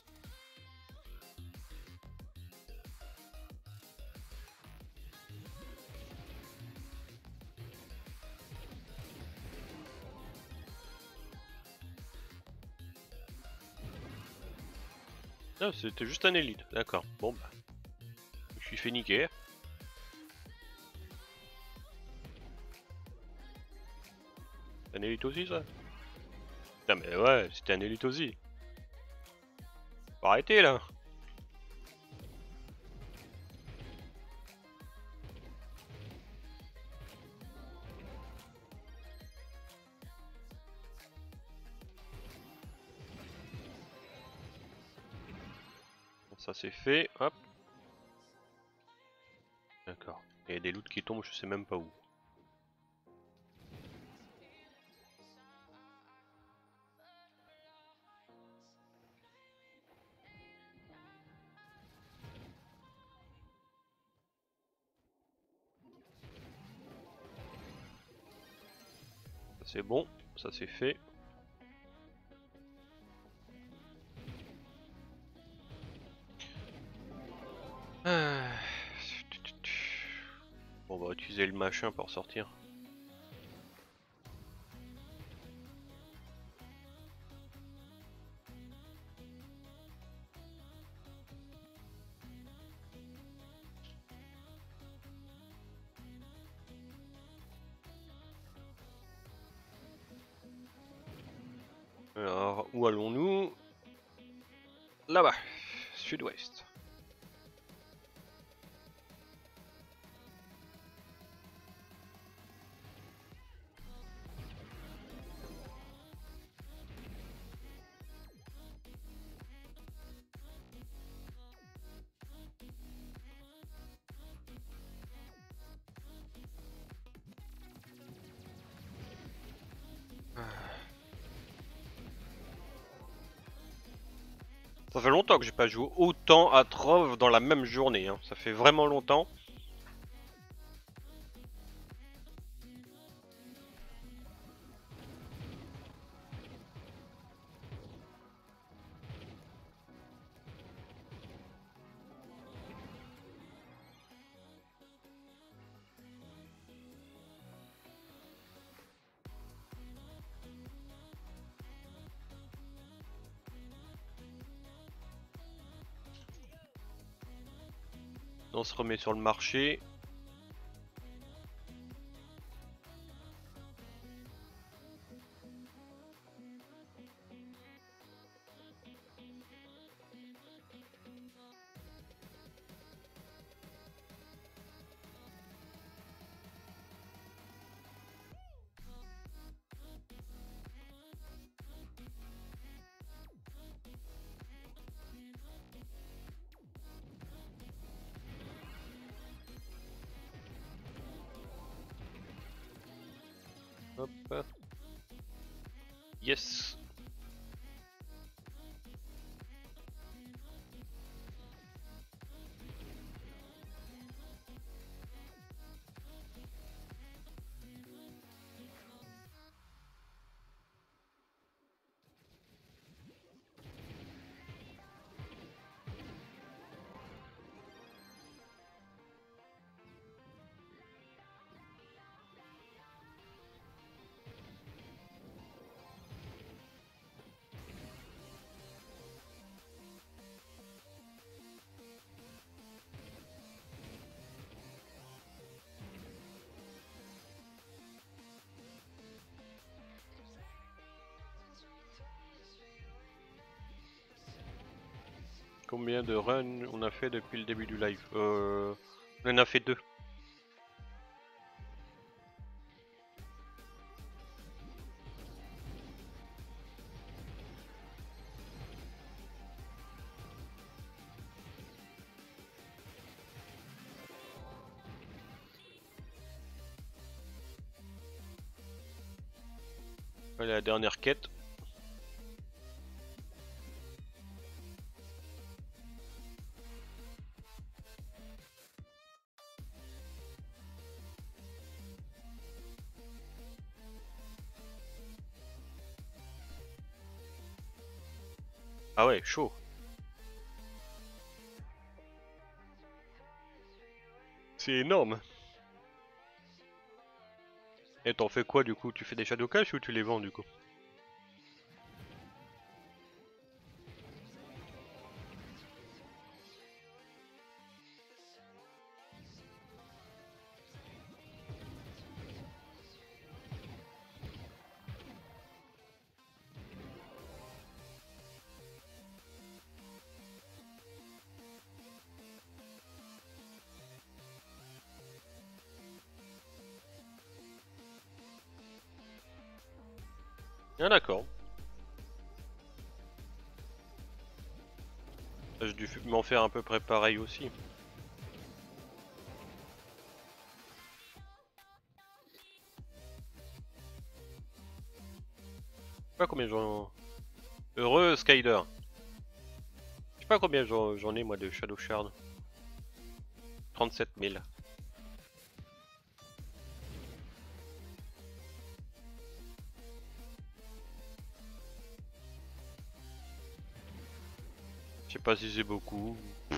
Ah, c'était juste un élite, d'accord. Bon bah. Je suis fait niquer. C'est un élite aussi ça? Putain mais ouais, c'était un élite aussi. Faut arrêter là. Bon, ça c'est fait, hop. D'accord. Il y a des loots qui tombent, je sais même pas où. Ça c'est bon, ça c'est fait. Ah. Bon, on va utiliser le machin pour sortir. Alors, où allons-nous? Là-bas, sud-ouest. Ça fait longtemps que j'ai pas joué autant à Trove dans la même journée, hein. Ça fait vraiment longtemps. On se remet sur le marché. Hop. Yes. Combien de runs on a fait depuis le début du live? On en a fait 2. Allez, la dernière quête. Ah ouais, chaud. C'est énorme. Et t'en fais quoi du coup? Tu fais des shadow cash ou tu les vends du coup? Ah d'accord. J'ai dû m'en faire à peu près pareil aussi. Je sais pas combien j'en... Heureux Skyder. Je sais pas combien j'en ai moi de Shadow Shard. 37 000. Je sais pas si c'est beaucoup.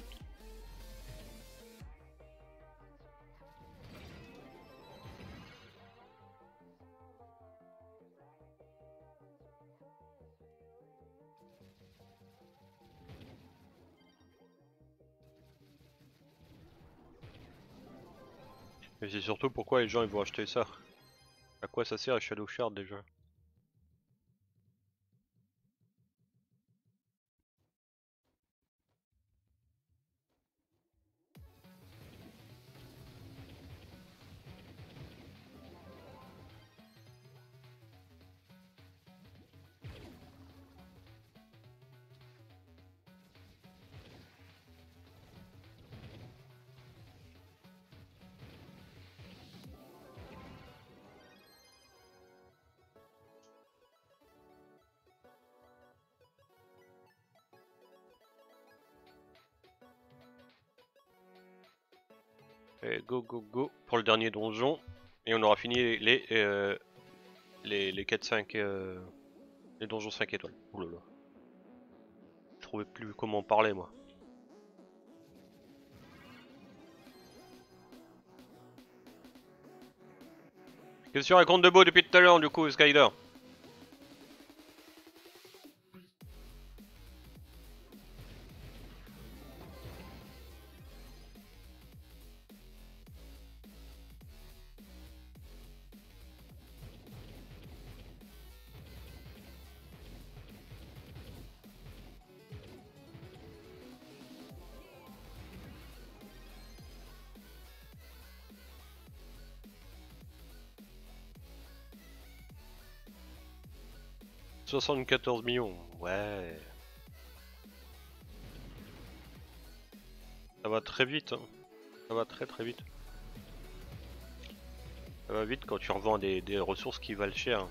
Mais c'est surtout pourquoi les gens ils vont acheter ça. À quoi ça sert Shadow Shard déjà? Et go go go pour le dernier donjon. Et on aura fini les 4-5 les donjons 5 étoiles. Oulala. Je trouvais plus comment parler moi. Qu'est-ce que tu racontes de beau depuis tout à l'heure du coup Skyder? 74 millions, ouais. Ça va très vite, hein. Ça va très très vite. Ça va vite quand tu revends des ressources qui valent cher.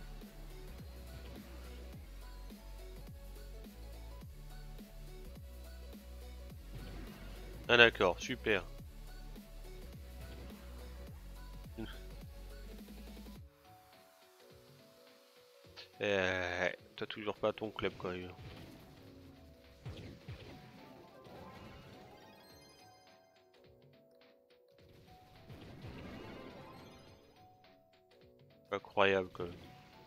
Ah d'accord, super. T'as toujours pas ton club quand même. Incroyable quand même.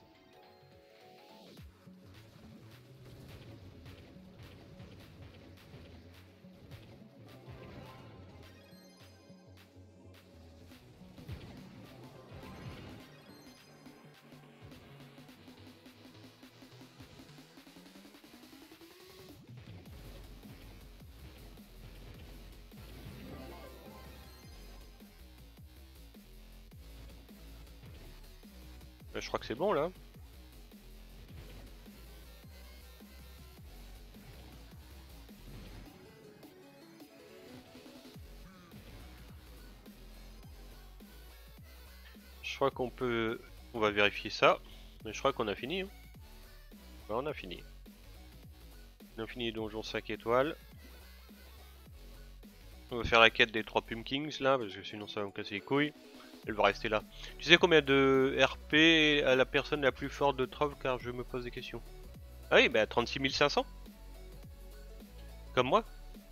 Je crois que c'est bon là. Je crois qu'on peut... On va vérifier ça. Mais je crois qu'on a fini. Hein. Ouais, on a fini. On a fini les donjons 5 étoiles. On va faire la quête des 3 Pumpkins là, parce que sinon ça va me casser les couilles. Elle va rester là. Tu sais combien de RP à la personne la plus forte de Trove, car je me pose des questions. Ah oui, bah 36 500. Comme moi?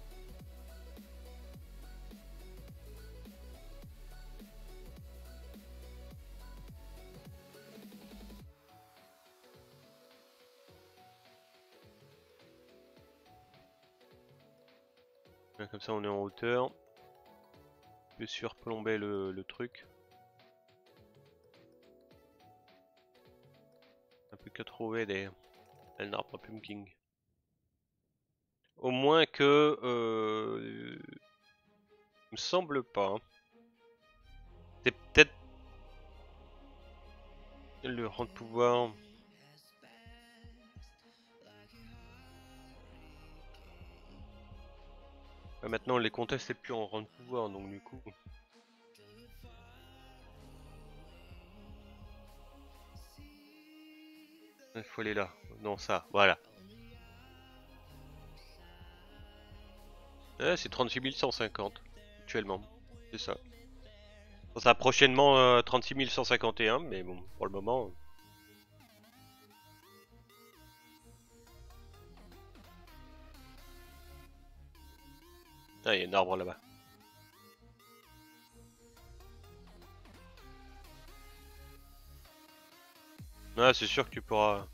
Comme ça on est en hauteur. Je peux surplomber le truc. Un peu qu'à trouver des arbres pumpkin. Au moins que... il me semble pas. Hein. C'est peut-être le rang de pouvoir. Maintenant les contests c'est plus en rang de pouvoir donc du coup. Il faut aller là. Non ça, voilà. C'est 36 150 actuellement. C'est ça. Ça sera prochainement 36 151 mais bon pour le moment. Ah, il y a un arbre là-bas. Ah, c'est sûr que tu pourras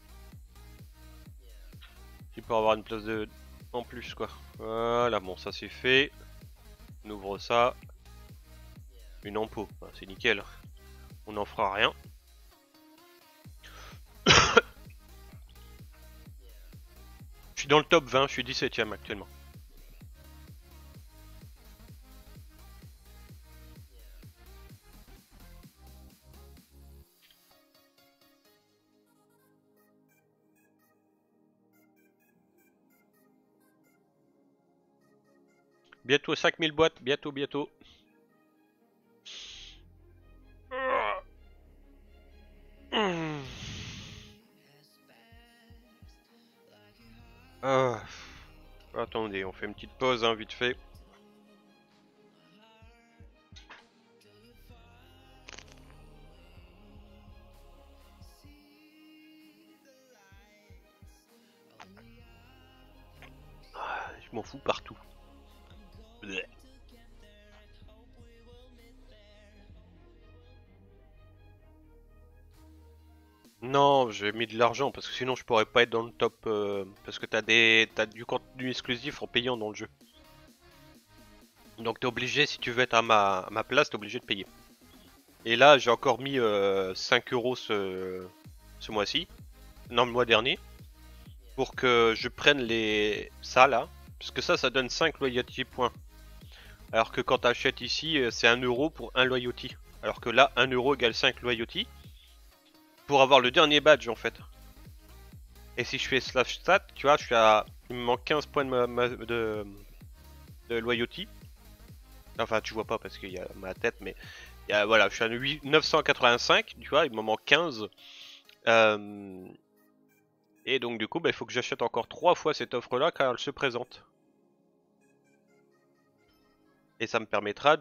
avoir une place de en plus quoi. Voilà, bon ça c'est fait. On ouvre ça. Une ampo, c'est nickel. On n'en fera rien. Je suis dans le top 20, je suis 17ème actuellement. Bientôt 5000 boîtes, bientôt. Attendez, on fait une petite pause hein, vite fait. Je m'en fous partout. Bleh. Non, j'ai mis de l'argent parce que sinon je pourrais pas être dans le top parce que t'as du contenu exclusif en payant dans le jeu. Donc t'es obligé, si tu veux être à ma place, t'es obligé de payer. Et là j'ai encore mis 5 euros ce mois-ci, non le mois dernier, pour que je prenne ça là, parce que ça donne 5 loyalty points. Alors que quand t'achètes ici c'est 1 euro pour 1 loyalty. Alors que là 1 euro égale 5 loyalty. Pour avoir le dernier badge en fait. Et si je fais slash stat, tu vois, il me manque 15 points de loyalty. Enfin, tu vois pas parce qu'il y a ma tête, mais voilà, je suis à 985, tu vois, il me manque 15. Et donc, du coup, il faut que j'achète encore 3 fois cette offre-là car elle se présente. Et ça me permettra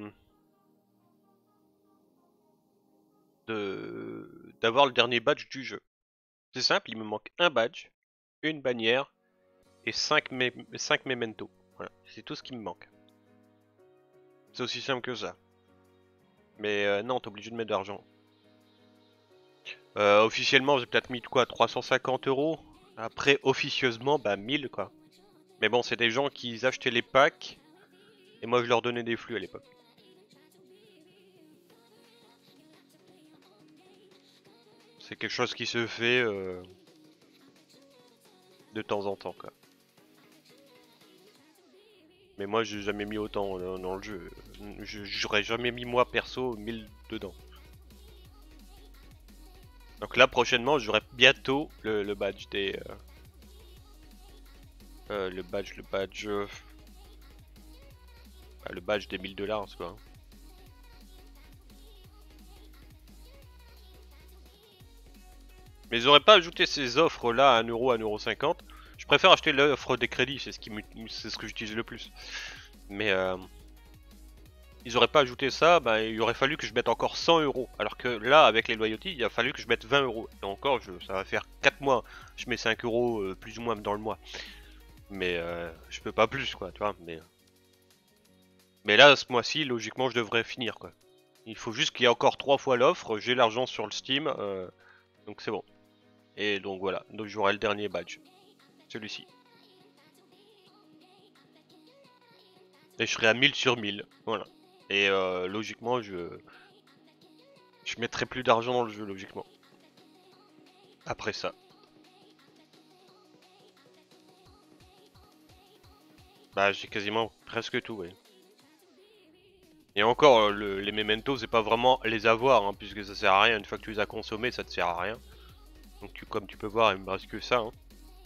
d'avoir le dernier badge du jeu. C'est simple, il me manque un badge, une bannière et 5 mementos. Voilà, c'est tout ce qui me manque. C'est aussi simple que ça. Mais non, t'es obligé de mettre de l'argent. Officiellement, j'ai peut-être mis quoi, 350 euros. Après, officieusement, bah 1000 quoi. Mais bon, c'est des gens qui achetaient les packs. Et moi, je leur donnais des flux à l'époque. C'est quelque chose qui se fait de temps en temps quoi. Mais moi j'ai jamais mis autant dans le jeu. J'aurais jamais mis moi perso 1000 dedans. Donc là prochainement j'aurai bientôt le badge des... le badge des 1000 dollars quoi. Mais ils auraient pas ajouté ces offres là à 1 euro, 1 euro 50. Je préfère acheter l'offre des crédits, c'est ce que j'utilise le plus. Mais ils auraient pas ajouté ça, bah, il aurait fallu que je mette encore 100 euros. Alors que là, avec les loyalties, il a fallu que je mette 20 euros. Et encore, ça va faire 4 mois. Je mets 5 euros plus ou moins dans le mois. Mais je peux pas plus quoi, tu vois. Mais là, ce mois-ci, logiquement, je devrais finir quoi. Il faut juste qu'il y ait encore 3 fois l'offre, j'ai l'argent sur le Steam, donc c'est bon. Et donc voilà, donc j'aurai le dernier badge, celui-ci. Et je serai à 1000 sur 1000, voilà. Et logiquement, je mettrai plus d'argent dans le jeu, logiquement. Après ça. Bah j'ai quasiment presque tout, oui. Et encore, les mementos, c'est pas vraiment les avoir, hein, puisque ça sert à rien. Une fois que tu les as consommés, ça te sert à rien. Donc comme tu peux voir, il me reste que ça. Hein.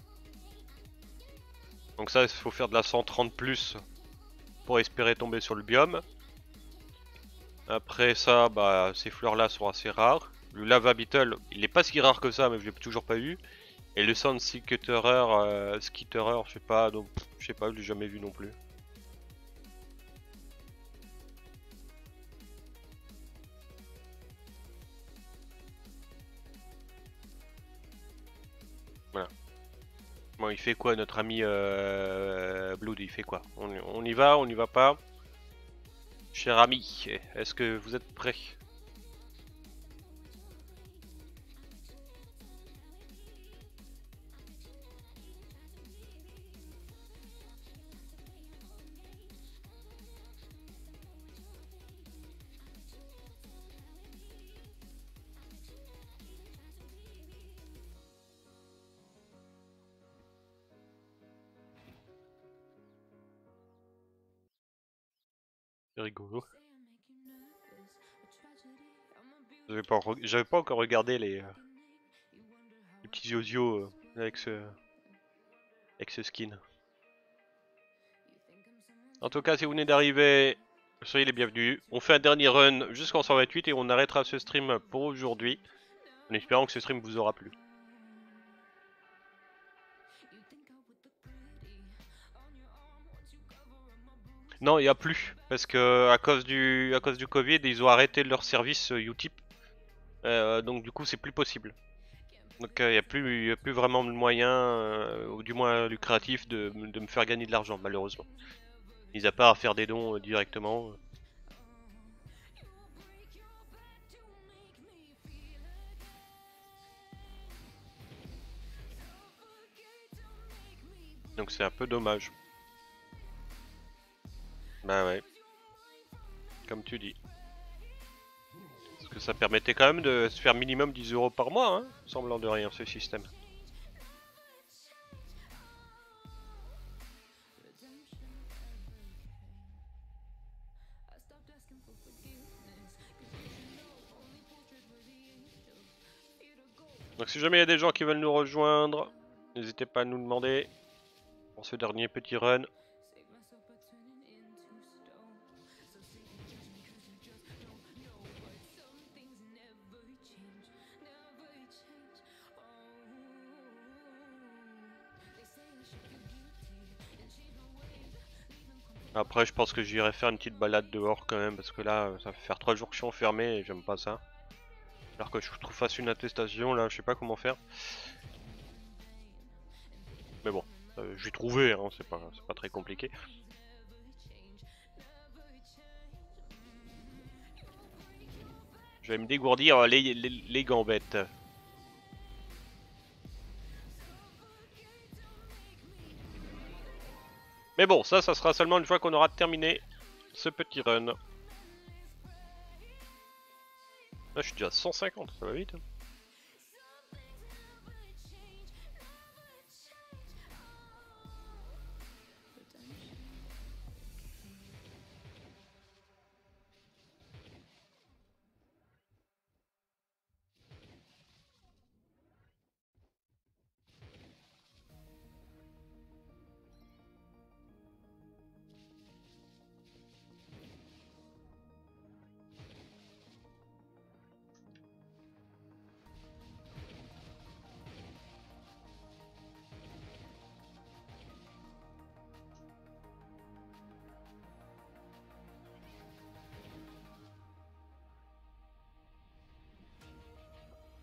Donc ça, il faut faire de la 130 plus pour espérer tomber sur le biome. Après ça, bah ces fleurs là sont assez rares. Le lava beetle, il est pas si rare que ça, mais je l'ai toujours pas eu. Et le sand skitterer, je sais pas, donc je sais pas, je l'ai jamais vu non plus. Voilà. Bon, il fait quoi notre ami Blood? Il fait quoi? On y va, on y va pas? Cher ami, est-ce que vous êtes prêts? C'est rigolo. J'avais pas encore regardé les petits yozio avec ce skin. En tout cas, si vous venez d'arriver, soyez les bienvenus. On fait un dernier run jusqu'en 128 et on arrêtera ce stream pour aujourd'hui. En espérant que ce stream vous aura plu. Non, il n'y a plus. Parce que à cause du Covid, ils ont arrêté leur service Utip. Donc du coup, c'est plus possible. Donc il n'y a plus vraiment de moyen, ou du moins lucratif, de me faire gagner de l'argent, malheureusement. Mis à part à faire des dons directement. Donc c'est un peu dommage. Bah ouais. Comme tu dis. Parce que ça permettait quand même de se faire minimum 10 € par mois, hein, semblant de rien, ce système. Donc si jamais il y a des gens qui veulent nous rejoindre, n'hésitez pas à nous demander pour ce dernier petit run. Après je pense que j'irai faire une petite balade dehors quand même parce que là ça fait faire 3 jours que je suis enfermé et j'aime pas ça. Alors que je trouve fasse une attestation là, je sais pas comment faire. Mais bon, je vais trouver, hein, c'est pas très compliqué. Je vais me dégourdir les gambettes. Mais bon, ça sera seulement une fois qu'on aura terminé ce petit run. Là, je suis déjà à 150, ça va vite.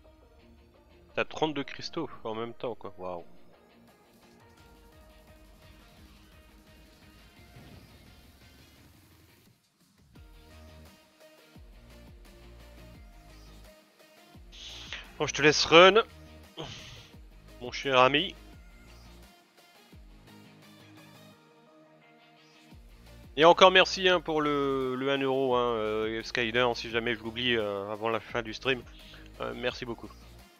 T'as 32 cristaux en même temps quoi, waouh. Bon, je te laisse run, mon cher ami. Et encore merci hein, pour le 1€, hein, Skyler, si jamais je l'oublie avant la fin du stream. Merci beaucoup.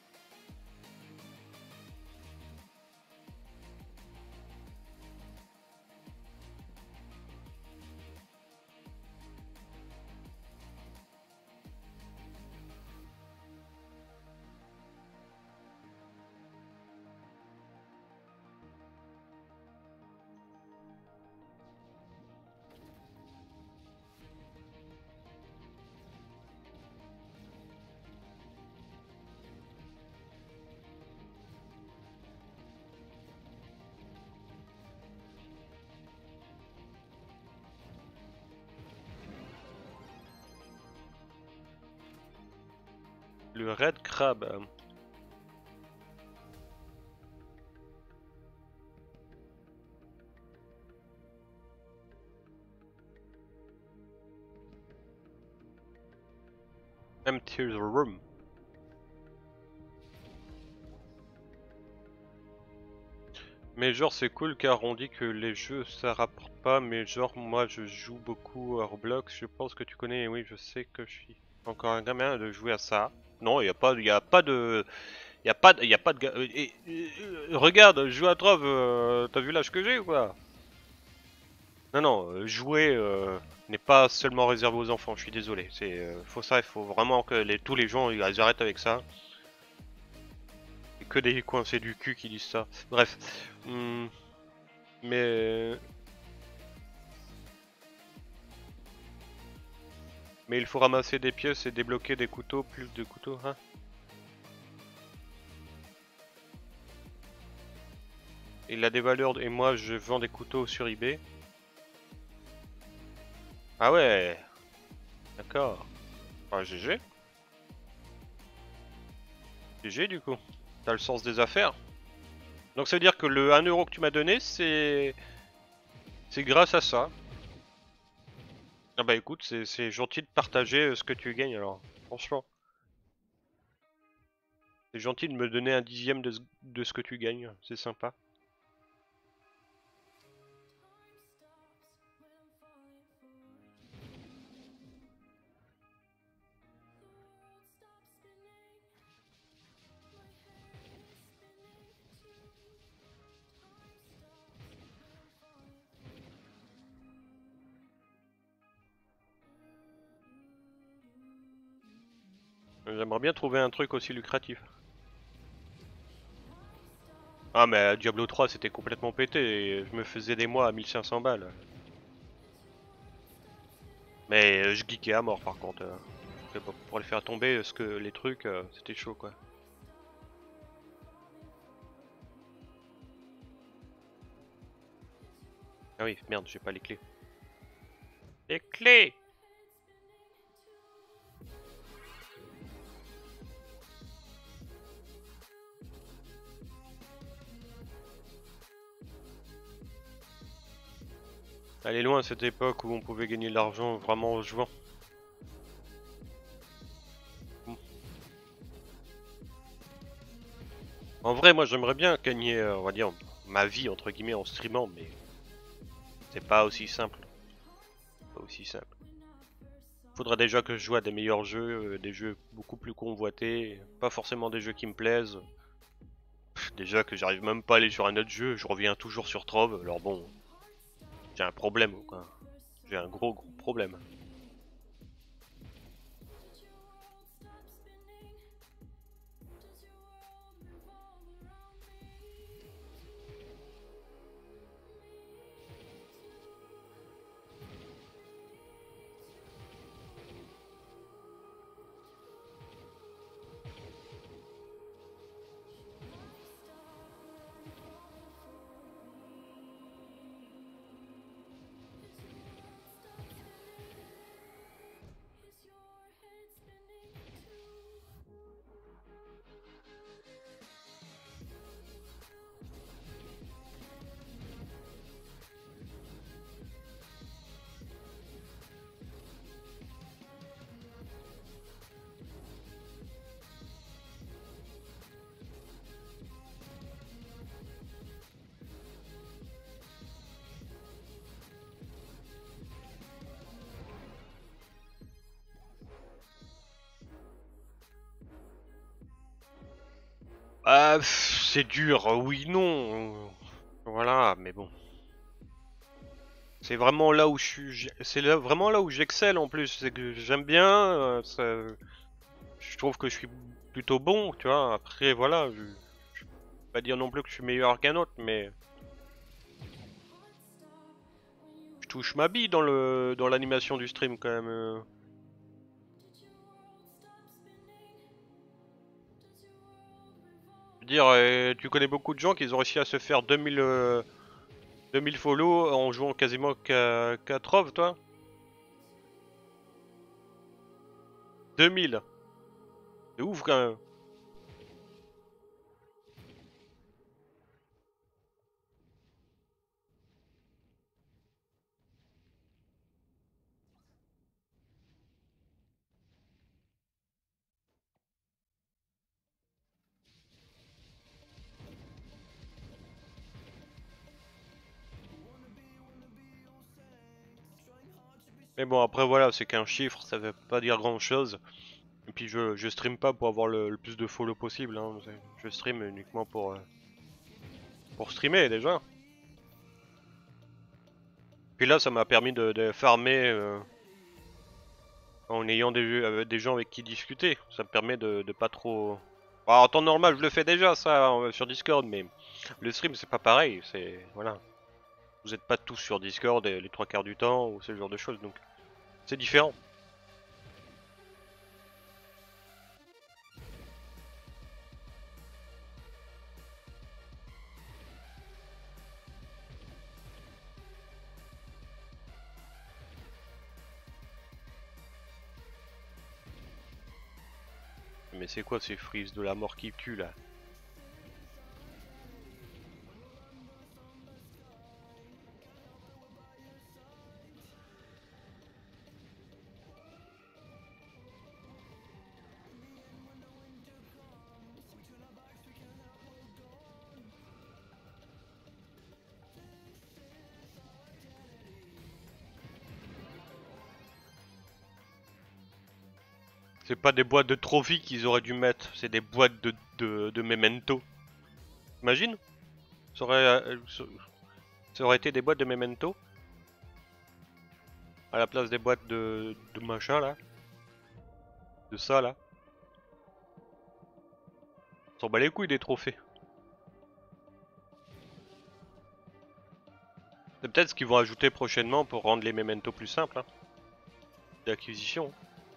Le Red Crab. Empty the room. Mais genre c'est cool car on dit que les jeux ça rapporte pas, mais genre moi je joue beaucoup à Roblox, je pense que tu connais, oui je sais que je suis encore un gamin de jouer à ça. Non, il y a pas de, y a pas de, regarde, je joue à Trove, t'as vu l'âge que j'ai ou quoi? Non non, jouer n'est pas seulement réservé aux enfants, je suis désolé, c'est faut ça, il faut vraiment que tous les gens ils arrêtent avec ça. Que des coincés du cul qui disent ça. Bref. Mais... Mais il faut ramasser des pièces et débloquer des couteaux, plus de couteaux, hein. Il a des valeurs et moi je vends des couteaux sur eBay. Ah ouais. D'accord. Bah GG. GG du coup. T'as le sens des affaires. Donc ça veut dire que le 1€ que tu m'as donné, c'est grâce à ça. Ah bah écoute, c'est gentil de partager ce que tu gagnes alors. Franchement. C'est gentil de me donner un dixième de ce que tu gagnes. C'est sympa. J'aimerais bien trouver un truc aussi lucratif. Ah mais Diablo 3 c'était complètement pété et je me faisais des mois à 1500 balles. Mais je geekais à mort par contre. Pour les faire tomber, les trucs, c'était chaud quoi. Ah oui, merde, j'ai pas les clés. Les clés! Elle est loin cette époque où on pouvait gagner de l'argent vraiment en jouant. En vrai, moi j'aimerais bien gagner, on va dire, ma vie entre guillemets en streamant, mais c'est pas aussi simple. Pas aussi simple. Faudrait déjà que je joue à des meilleurs jeux, des jeux beaucoup plus convoités, pas forcément des jeux qui me plaisent. Déjà que j'arrive même pas à aller sur un autre jeu, je reviens toujours sur Trove, alors bon, j'ai un problème quoi. J'ai un gros problème. Ah, c'est dur, oui, non. Voilà, mais bon. C'est vraiment là où vraiment là où j'excelle en plus. C'est que j'aime bien. Je trouve que je suis plutôt bon, tu vois. Après, voilà, je peux pas dire non plus que je suis meilleur qu'un autre, mais je touche ma bille dans l'animation du stream quand même. Je veux dire, tu connais beaucoup de gens qui ont réussi à se faire 2000 follow en jouant quasiment qu'à Trove, toi? 2000. C'est ouf quand même. Mais bon, après voilà, c'est qu'un chiffre, ça veut pas dire grand chose. Et puis je stream pas pour avoir le plus de follow possible, hein. Je stream uniquement pour streamer déjà. Puis là, ça m'a permis de farmer en ayant des gens avec qui discuter. Ça me permet de pas trop... Bah, en temps normal, je le fais déjà ça sur Discord, mais le stream c'est pas pareil. C'est voilà, vous êtes pas tous sur Discord les trois quarts du temps ou ce genre de choses, donc c'est différent. Mais c'est quoi ces frises de la mort qui tue là? C'est pas des boîtes de trophies qu'ils auraient dû mettre, c'est des boîtes de memento. Imagine, ça aurait été des boîtes de memento à la place des boîtes de machin là, de ça là. On s'en bat les couilles des trophées. C'est peut-être ce qu'ils vont ajouter prochainement pour rendre les mementos plus simples, hein, d'acquisition.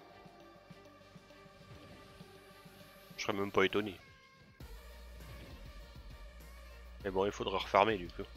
Je serais même pas étonné. Mais bon, il faudra refarmer du coup.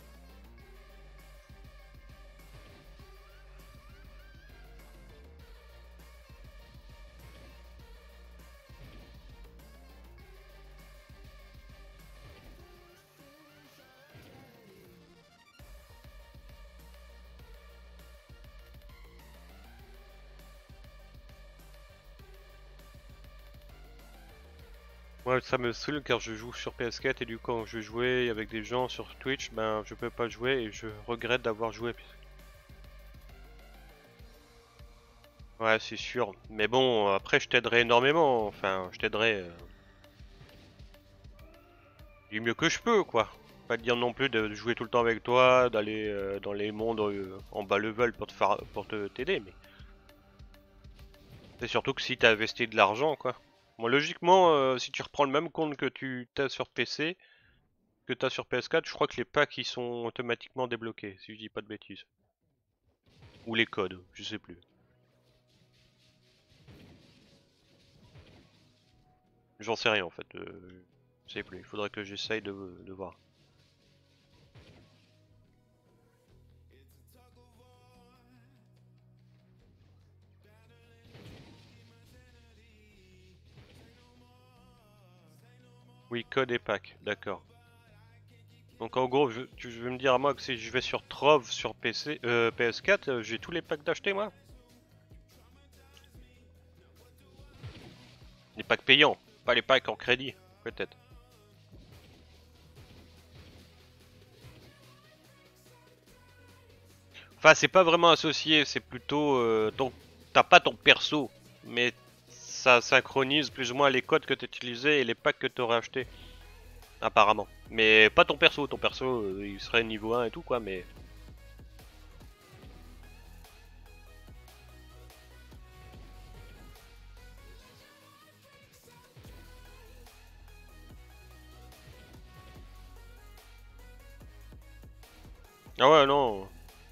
Ouais, ça me saoule car je joue sur PS4 et du coup quand je jouais avec des gens sur Twitch, ben je peux pas jouer et je regrette d'avoir joué. Ouais, c'est sûr. Mais bon, après je t'aiderai énormément. Enfin, je t'aiderai du mieux que je peux, quoi. Pas te dire non plus de jouer tout le temps avec toi, d'aller dans les mondes en bas level pour te t'aider, mais c'est surtout que si t'as investi de l'argent, quoi. Bon, logiquement, si tu reprends le même compte que tu t'as sur PC, que t'as sur PS4, je crois que les packs ils sont automatiquement débloqués, si je dis pas de bêtises. Ou les codes, je sais plus. J'en sais rien en fait, je sais plus. Il faudrait que j'essaye de voir. Oui, code et pack, d'accord. Donc en gros, tu veux me dire à moi que si je vais sur Trove sur PC, PS4, j'ai tous les packs d'acheter moi? Les packs payants, pas les packs en crédit, peut-être. Enfin, c'est pas vraiment associé, c'est plutôt t'as pas ton perso, mais ça synchronise plus ou moins les codes que tu utilisés et les packs que tu aurais acheté. Apparemment. Mais pas ton perso. Ton perso, il serait niveau 1 et tout quoi, mais... Ah ouais, non.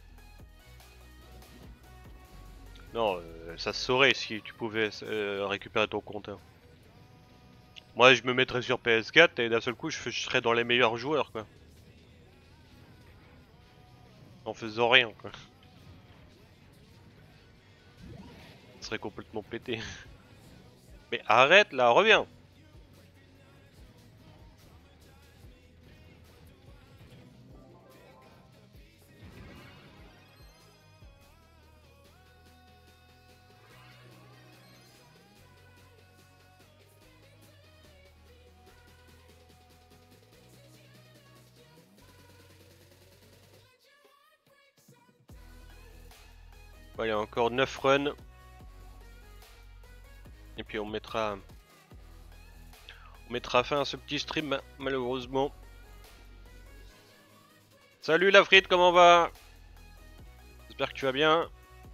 Non, ça se saurait si tu pouvais récupérer ton compte, hein. Moi, je me mettrais sur PS4 et d'un seul coup, je serais dans les meilleurs joueurs, quoi. En faisant rien, quoi. Ce serait complètement pété. Mais arrête, là, reviens. Bon, il y a encore 9 runs. Et puis on mettra fin à ce petit stream, malheureusement. Salut la frite, comment va? J'espère que tu vas bien.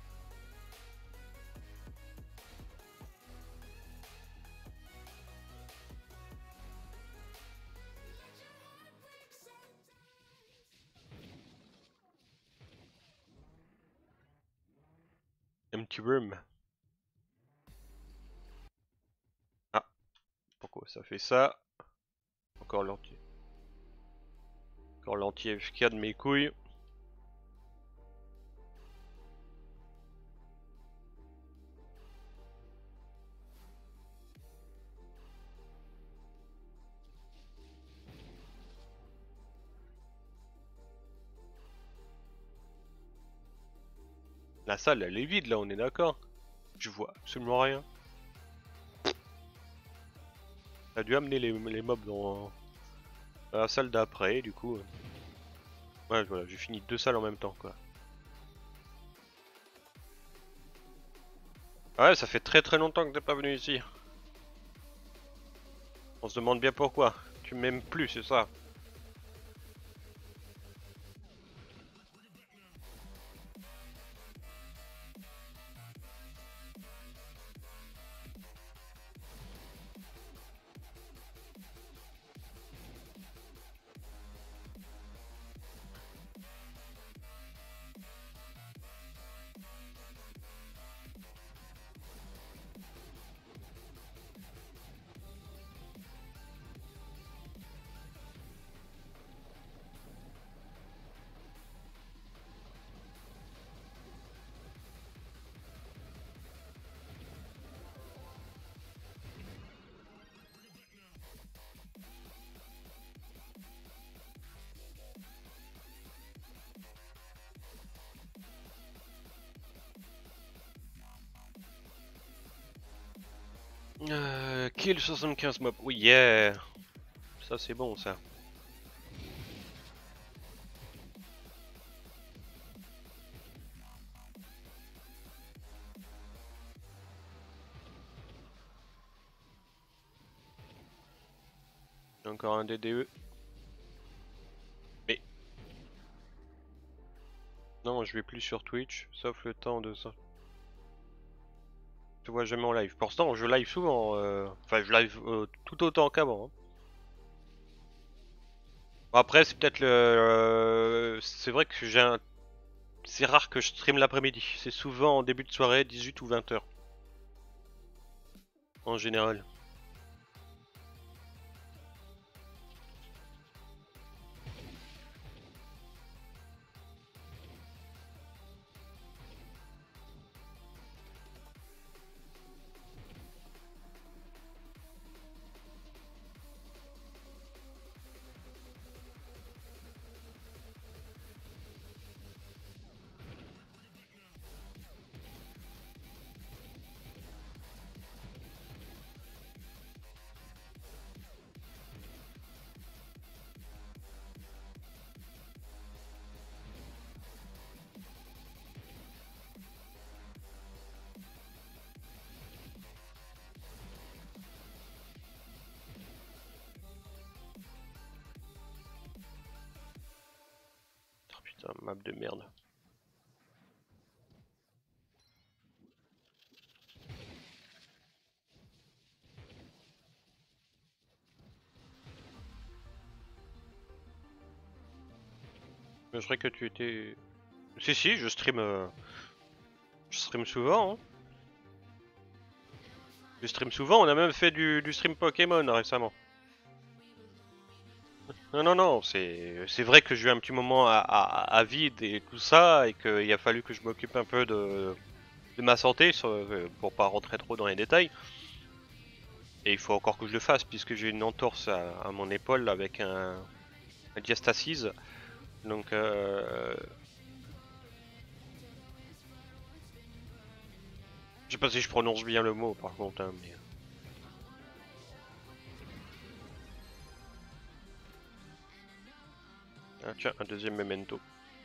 Empty room. Ah, pourquoi ça fait ça? Encore l'anti. Encore l'anti-FK de mes couilles. La salle, elle est vide là, on est d'accord? Je vois absolument rien. T'as dû amener les mobs dans la salle d'après, du coup. Ouais, voilà, j'ai fini 2 salles en même temps, quoi. Ouais, ça fait très très longtemps que t'es pas venu ici. On se demande bien pourquoi. Tu m'aimes plus, c'est ça? Kill 75 mobs. Oui, yeah. Ça c'est bon ça. Encore un DDE. Mais non, je vais plus sur Twitch, sauf le temps de ça. Je te vois jamais en live. Pourtant, je live souvent. Enfin, je live tout autant qu'avant, hein. Bon, après, c'est peut-être le. C'est vrai que j'ai un. C'est rare que je stream l'après-midi. C'est souvent en début de soirée, 18 ou 20 heures. En général. putain, map de merde. Je dirais que tu étais... Si, je stream... Je stream souvent, hein. Je stream souvent, on a même fait du stream Pokémon récemment. Non, c'est vrai que j'ai eu un petit moment à vide et tout ça, et qu'il a fallu que je m'occupe un peu de ma santé, pour pas rentrer trop dans les détails. Et il faut encore que je le fasse, puisque j'ai une entorse à mon épaule avec un diastasis. Donc, je sais pas si je prononce bien le mot par contre, hein, mais... Ah, tiens, un deuxième memento.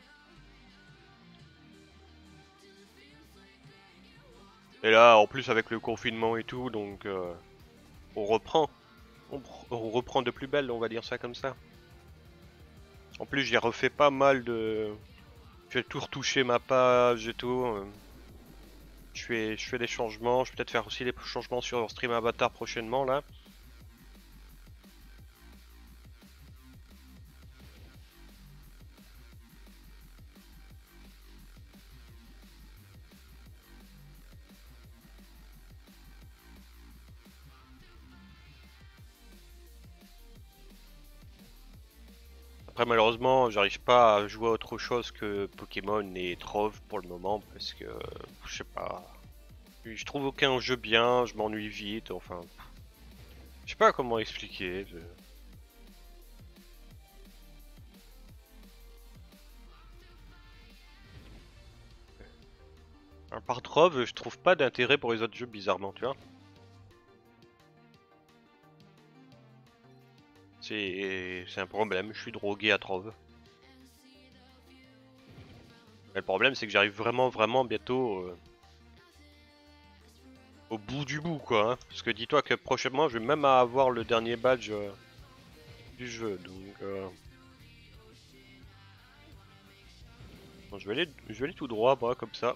Et là, en plus avec le confinement et tout, donc on reprend. On reprend de plus belle, on va dire ça comme ça. En plus, j'ai refait pas mal de... J'ai tout retouché ma page et tout. Je fais des changements. Je vais peut-être faire aussi des changements sur Stream Avatar prochainement là. Après malheureusement j'arrive pas à jouer à autre chose que Pokémon et Trove pour le moment parce que je sais pas. Je trouve aucun jeu bien, je m'ennuie vite, enfin. Je sais pas comment expliquer. À part Trove, je trouve pas d'intérêt pour les autres jeux bizarrement, tu vois. C'est un problème, je suis drogué à Trove. Mais le problème c'est que j'arrive vraiment bientôt au bout du bout quoi. Hein. Parce que dis-toi que prochainement je vais même avoir le dernier badge du jeu. Donc bon, je vais aller tout droit moi comme ça.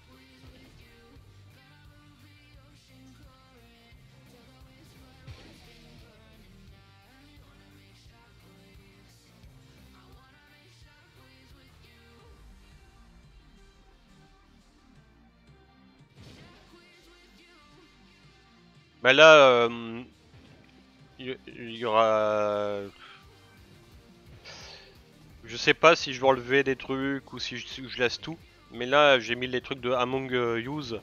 Bah là il y aura... Je sais pas si je vais enlever des trucs ou si je laisse tout. Mais là j'ai mis les trucs de Among Us.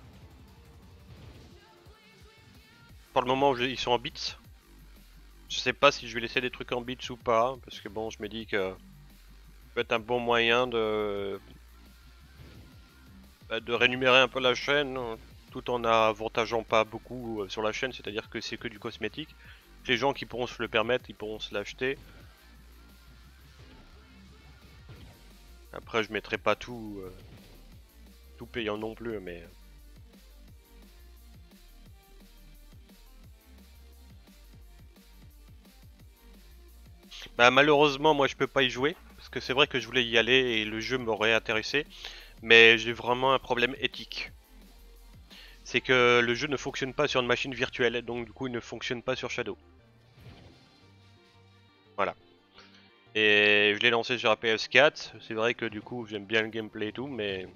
Pour le moment ils sont en bits. Je sais pas si je vais laisser des trucs en bits ou pas. Parce que bon je me dis que ça peut être un bon moyen de rémunérer un peu la chaîne. Tout en avantageant pas beaucoup sur la chaîne. C'est-à-dire que c'est que du cosmétique. Les gens qui pourront se le permettre, ils pourront se l'acheter. Après je mettrai pas tout, tout payant non plus mais... Bah malheureusement moi je peux pas y jouer, parce que c'est vrai que je voulais y aller et le jeu m'aurait intéressé, mais j'ai vraiment un problème éthique. C'est que le jeu ne fonctionne pas sur une machine virtuelle, donc du coup il ne fonctionne pas sur Shadow. Voilà. Et je l'ai lancé sur la PS4, c'est vrai que du coup j'aime bien le gameplay et tout, mais...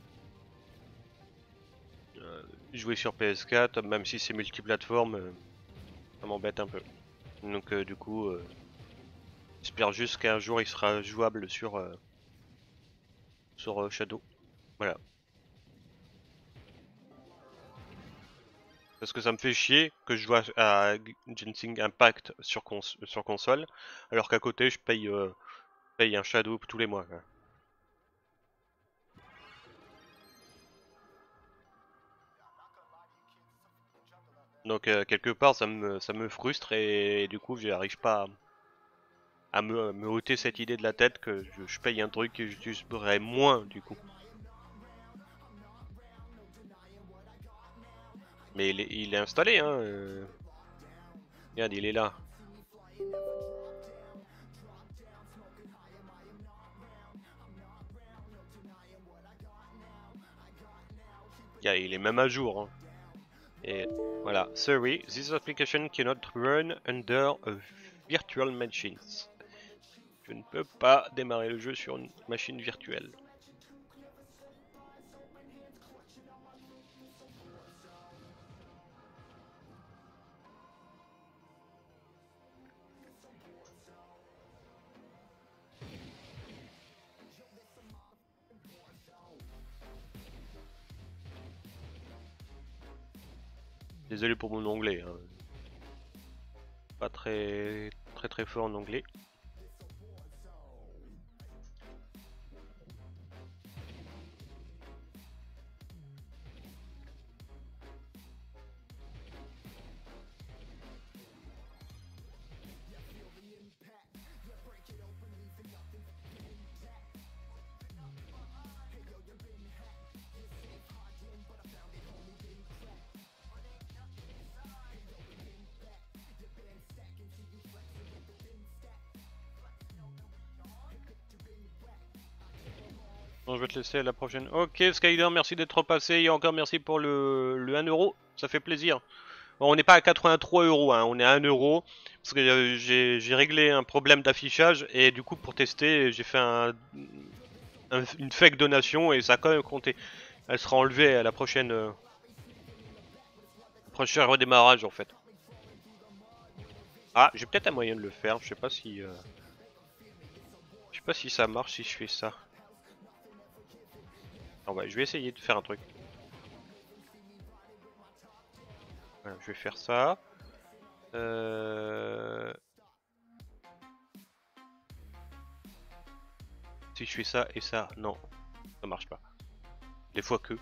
jouer sur PS4, même si c'est multiplateforme, ça m'embête un peu. Donc du coup... j'espère juste qu'un jour il sera jouable sur Shadow. Voilà. Parce que ça me fait chier que je joue à Genshin Impact sur console, alors qu'à côté je paye un Shadow tous les mois. Quoi. Donc quelque part ça me frustre et du coup j'arrive pas à me ôter cette idée de la tête que je paye un truc que j'utiliserai moins du coup. Mais il est installé hein. Regarde il est là. il est même à jour. Hein. Et voilà, sorry, this application cannot run under a virtual machine. Je ne peux pas démarrer le jeu sur une machine virtuelle. Désolé pour mon anglais. Hein. Pas très fort en anglais. Bon, je vais te laisser à la prochaine. Ok, Skyler, merci d'être passé. Et encore merci pour le 1€. Ça fait plaisir. Bon, on n'est pas à 83 €, hein, on est à 1 euro. Parce que j'ai réglé un problème d'affichage. Et du coup, pour tester, j'ai fait une fake donation. Et ça a quand même compté. Elle sera enlevée à la prochaine prochain redémarrage en fait. Ah, j'ai peut-être un moyen de le faire. Je sais pas si ça marche si je fais ça. Alors, ouais, je vais essayer de faire un truc. Voilà, je vais faire ça. Si je fais ça et ça, non, ça marche pas. Des fois que.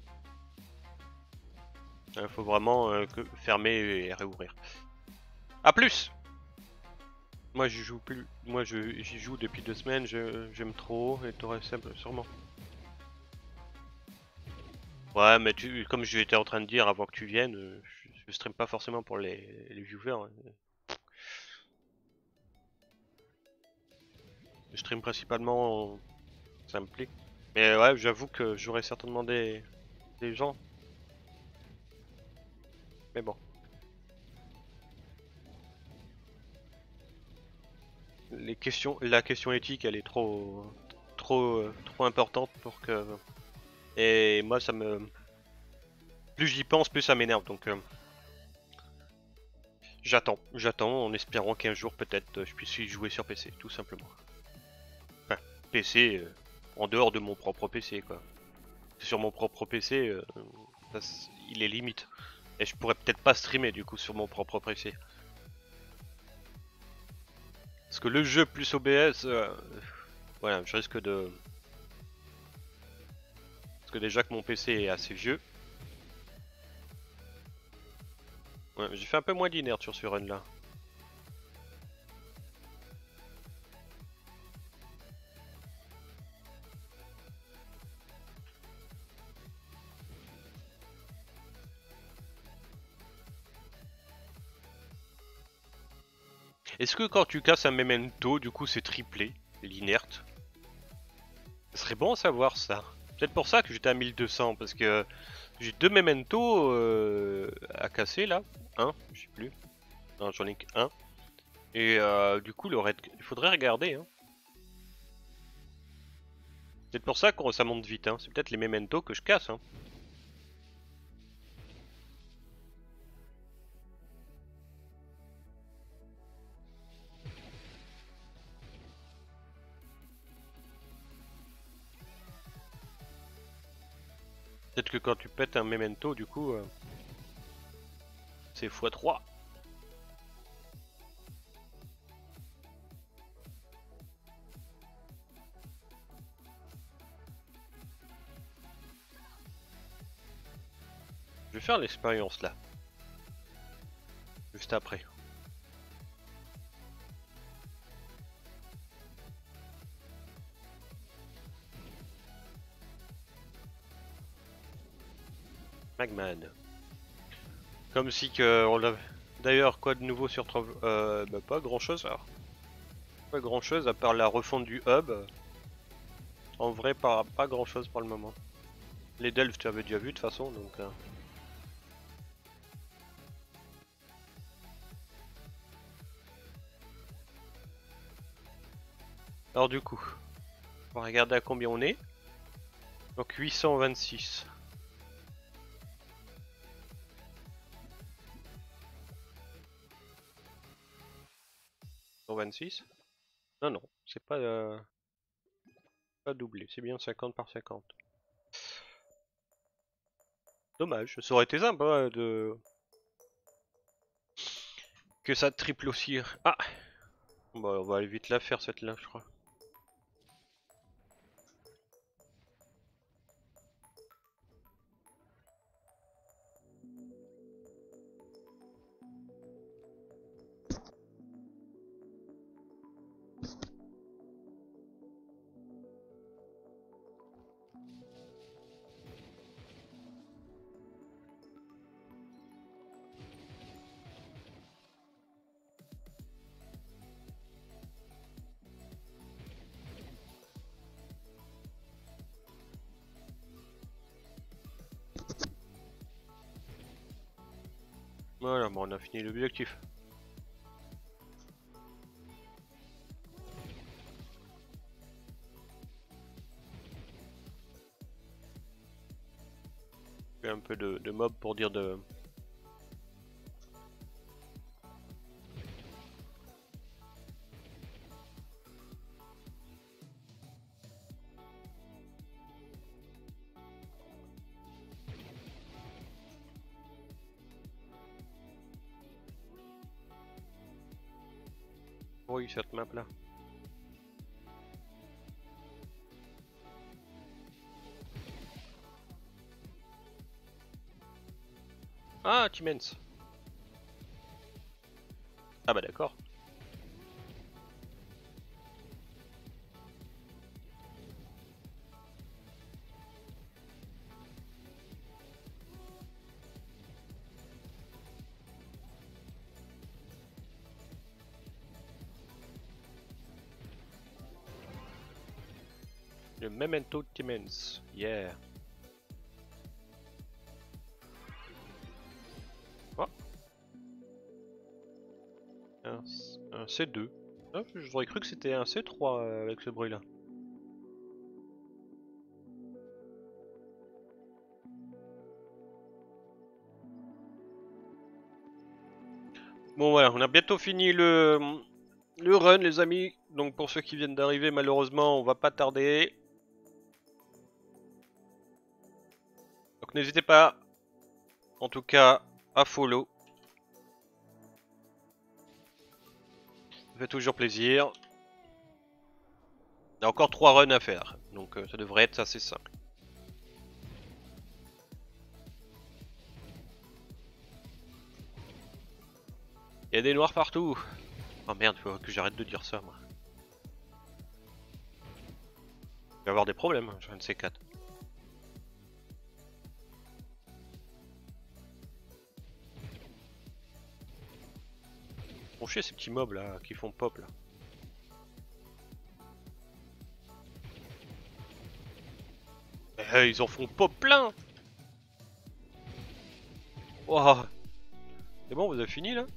Il faut vraiment que fermer et réouvrir. A plus. Moi je joue plus. Moi j'y joue depuis 2 semaines. J'aime trop et t'aurais sûrement. Ouais, mais comme j'étais en train de dire avant que tu viennes, je stream pas forcément pour les viewers. Hein. Je stream principalement, ça me plaît. Mais ouais, j'avoue que j'aurais certainement des gens. Mais bon. La question éthique, elle est trop importante pour que. Et moi, plus j'y pense, plus ça m'énerve. Donc, j'attends en espérant qu'un jour peut-être je puisse y jouer sur PC, tout simplement. Enfin, PC en dehors de mon propre PC, quoi. Sur mon propre PC, il est limite. Et je pourrais peut-être pas streamer du coup sur mon propre PC. Parce que le jeu plus OBS, voilà, je risque de. Parce que déjà que mon PC est assez vieux. Ouais, j'ai fait un peu moins d'inert sur ce run là. Est-ce que quand tu casses un memento, du coup c'est triplé, l'inert? Ce serait bon à savoir ça. Peut-être pour ça que j'étais à 1200, parce que j'ai 2 mementos à casser là. Un, je sais plus. Non, j'en ai qu'un. Et du coup, il faudrait regarder. Hein. C'est pour ça que ça monte vite. Hein. C'est peut-être les mementos que je casse. Hein. Peut-être que quand tu pètes un memento, du coup, c'est x3. Je vais faire l'expérience là. Juste après. Magman. Comme si que on l'avait. D'ailleurs, quoi de nouveau sur bah, pas grand chose alors. Pas grand chose à part la refonte du hub. En vrai, pas grand chose pour le moment. Les delphes tu avais déjà vu de toute façon donc. Alors du coup, on va regarder à combien on est. Donc 826. 126. Non non, c'est pas doublé, c'est bien 50 par 50. Dommage, ça aurait été sympa de que ça triple aussi. Ah, bon, on va aller vite la faire cette là, je crois. Voilà, bon, on a fini l'objectif. Fait un peu de mob pour dire de. Oui, cette map là. Ah, Timens. Ah bah d'accord. Le Memento Timens. Yeah. Oh. Un C2. Ah, j'aurais cru que c'était un C3 avec ce bruit là. Bon voilà, on a bientôt fini le run les amis. Donc pour ceux qui viennent d'arriver, malheureusement on va pas tarder. Donc n'hésitez pas, en tout cas, à follow. Ça fait toujours plaisir. Il y a encore 3 runs à faire, donc ça devrait être assez simple. Il y a des noirs partout. Oh merde, faut que j'arrête de dire ça moi. Je vais avoir des problèmes, je ne sais quatre. Font chier ces petits mobs là qui font pop là. Ils en font pop plein. Oh. C'est bon, vous avez fini là?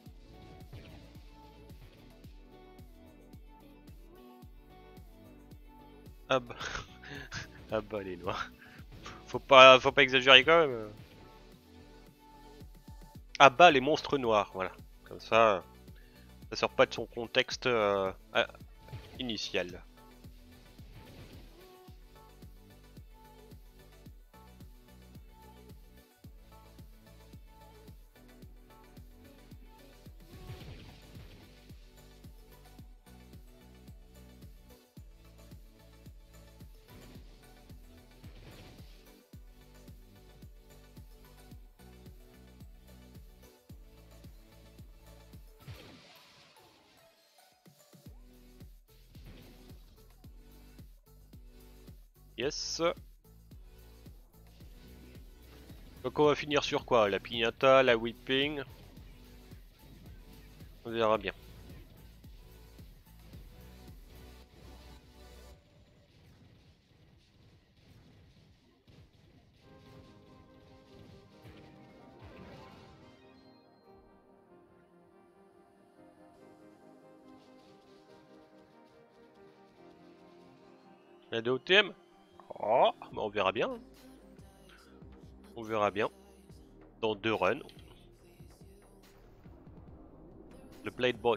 Ah bah... ah bah les noirs. Faut pas exagérer quand même. Ah bah les monstres noirs, voilà. Comme ça sort pas de son contexte initial. Yes. Donc on va finir sur quoi? La piñata, la whipping. On verra bien. La DOTM. Oh, bah on verra bien. On verra bien. Dans 2 runs. Le Blade Bot.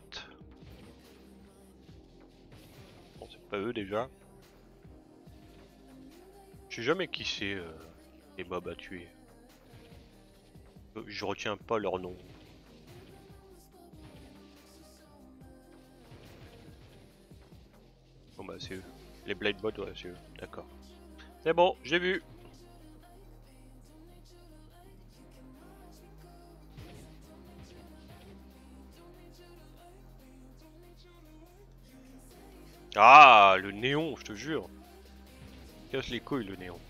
Bon, c'est pas eux déjà. Je sais jamais qui c'est les mobs à tuer. Je retiens pas leur nom. Bon bah c'est eux. Les Blade Bot, ouais c'est eux. D'accord. C'est bon, j'ai vu. Ah, le néon, je te jure. Casse les couilles le néon.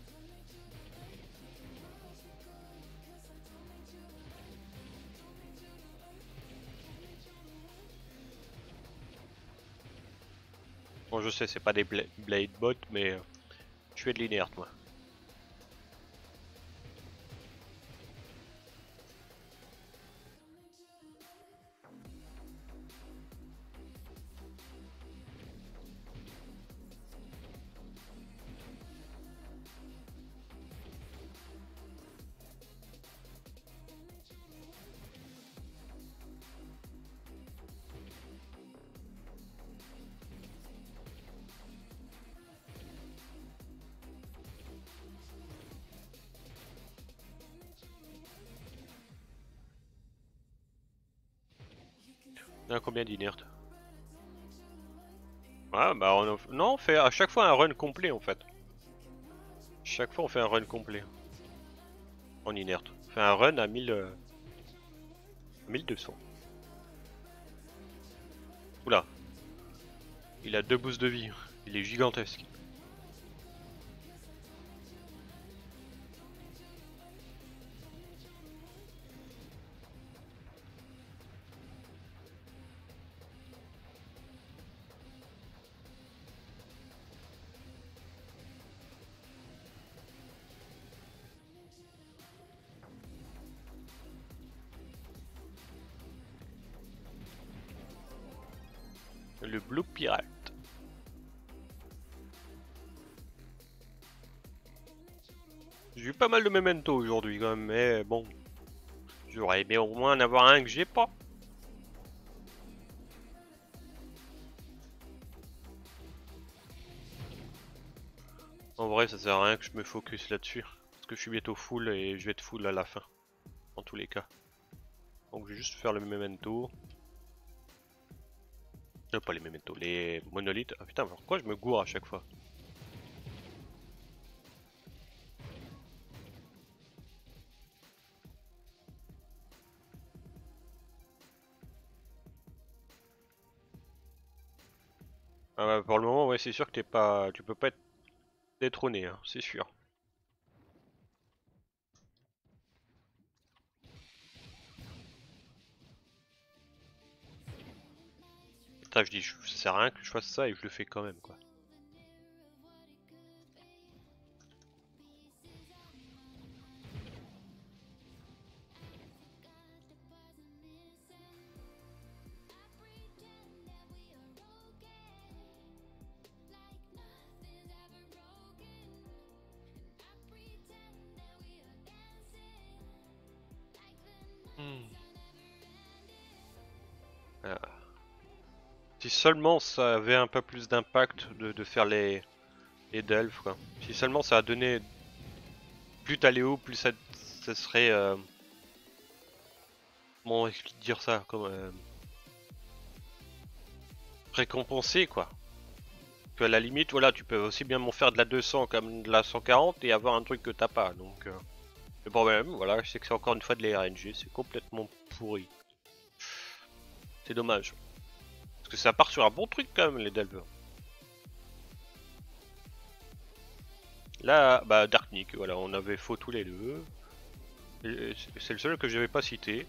Bon, je sais, c'est pas des Blade Bots, mais je fais de l'inerte moi. On a combien d'inertes? Ah bah non, on fait à chaque fois un run complet en fait. Chaque fois on fait un run complet. En inerte. On fait un run à 1200. Oula. Il a 2 boosts de vie. Il est gigantesque. Le Blue Pirate. J'ai eu pas mal de memento aujourd'hui quand même, mais bon. J'aurais aimé au moins en avoir un que j'ai pas. En vrai, ça sert à rien que je me focus là-dessus. Parce que je suis bientôt full et je vais être full à la fin. En tous les cas. Donc je vais juste faire le memento. Pas les mementos, les monolithes. Ah putain, pourquoi je me gourre à chaque fois? Ah bah, pour le moment, ouais, c'est sûr que tu peux pas être détrôné, hein, c'est sûr. Putain, je dis, ça sert à rien que je fasse ça et je le fais quand même, quoi. Ah. Si seulement ça avait un peu plus d'impact de faire les delphes, quoi. Si seulement ça a donné... Plus t'allais haut, plus ça serait... Comment dire ça, comme... récompensé, quoi. Que à la limite, voilà, tu peux aussi bien m'en faire de la 200 comme de la 140 et avoir un truc que t'as pas, donc... Le problème, voilà, c'est que c'est encore une fois de la RNG, c'est complètement pourri. C'est dommage. Parce que ça part sur un bon truc quand même, les delvers. Là, bah Darknik, voilà, on avait faux tous les deux. C'est le seul que j'avais pas cité.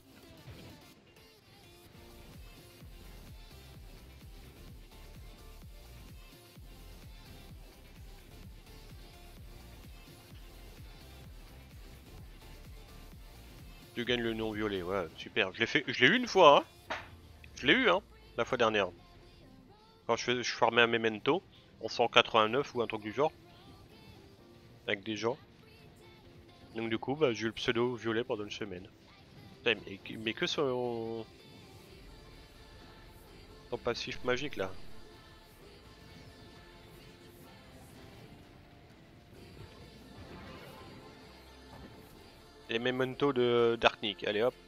Tu gagnes le non violet, ouais, super. Je l'ai eu une fois, hein. Je l'ai eu, hein, la fois dernière. Quand je farmais un memento. en 189 ou un truc du genre. Avec des gens. Donc du coup, bah, j'ai eu le pseudo violet pendant une semaine. Putain, mais que son passif magique là. Les mementos de Darknik, allez hop.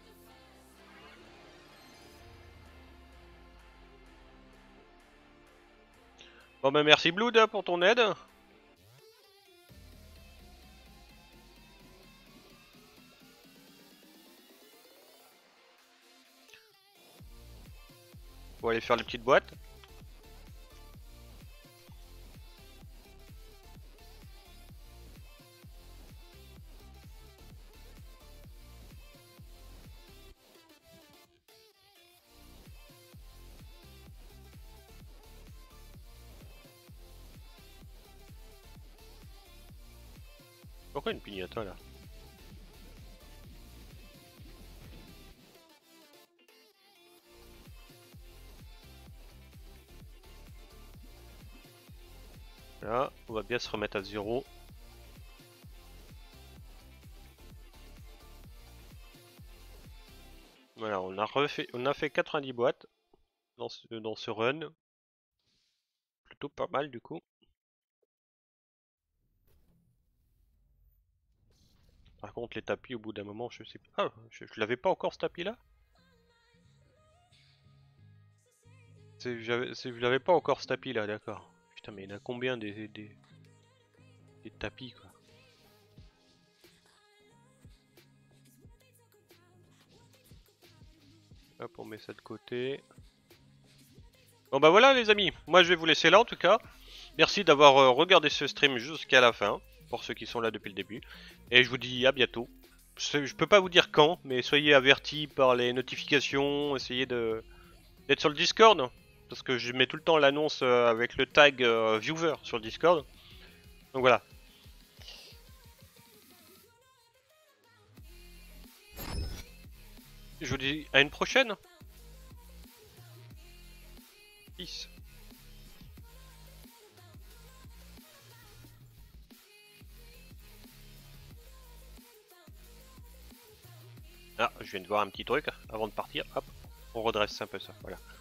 Bon bah merci Blood pour ton aide. On va aller faire les petites boîtes. Pourquoi une pignata là? Là, on va bien se remettre à 0. Voilà, on a fait 90 boîtes dans ce run. Plutôt pas mal du coup. Par contre les tapis au bout d'un moment je sais pas. Ah, je l'avais pas encore ce tapis là? Je l'avais pas encore ce tapis là, d'accord. Putain mais il y en a combien des tapis quoi? Hop on met ça de côté. Bon bah voilà les amis, moi je vais vous laisser là en tout cas. Merci d'avoir regardé ce stream jusqu'à la fin, pour ceux qui sont là depuis le début. Et je vous dis à bientôt. Je peux pas vous dire quand, mais soyez avertis par les notifications, essayez d'être sur le Discord. Parce que je mets tout le temps l'annonce avec le tag viewer sur le Discord. Donc voilà. Je vous dis à une prochaine. Peace. Ah, je viens de voir un petit truc avant de partir. Hop, on redresse un peu ça. Voilà.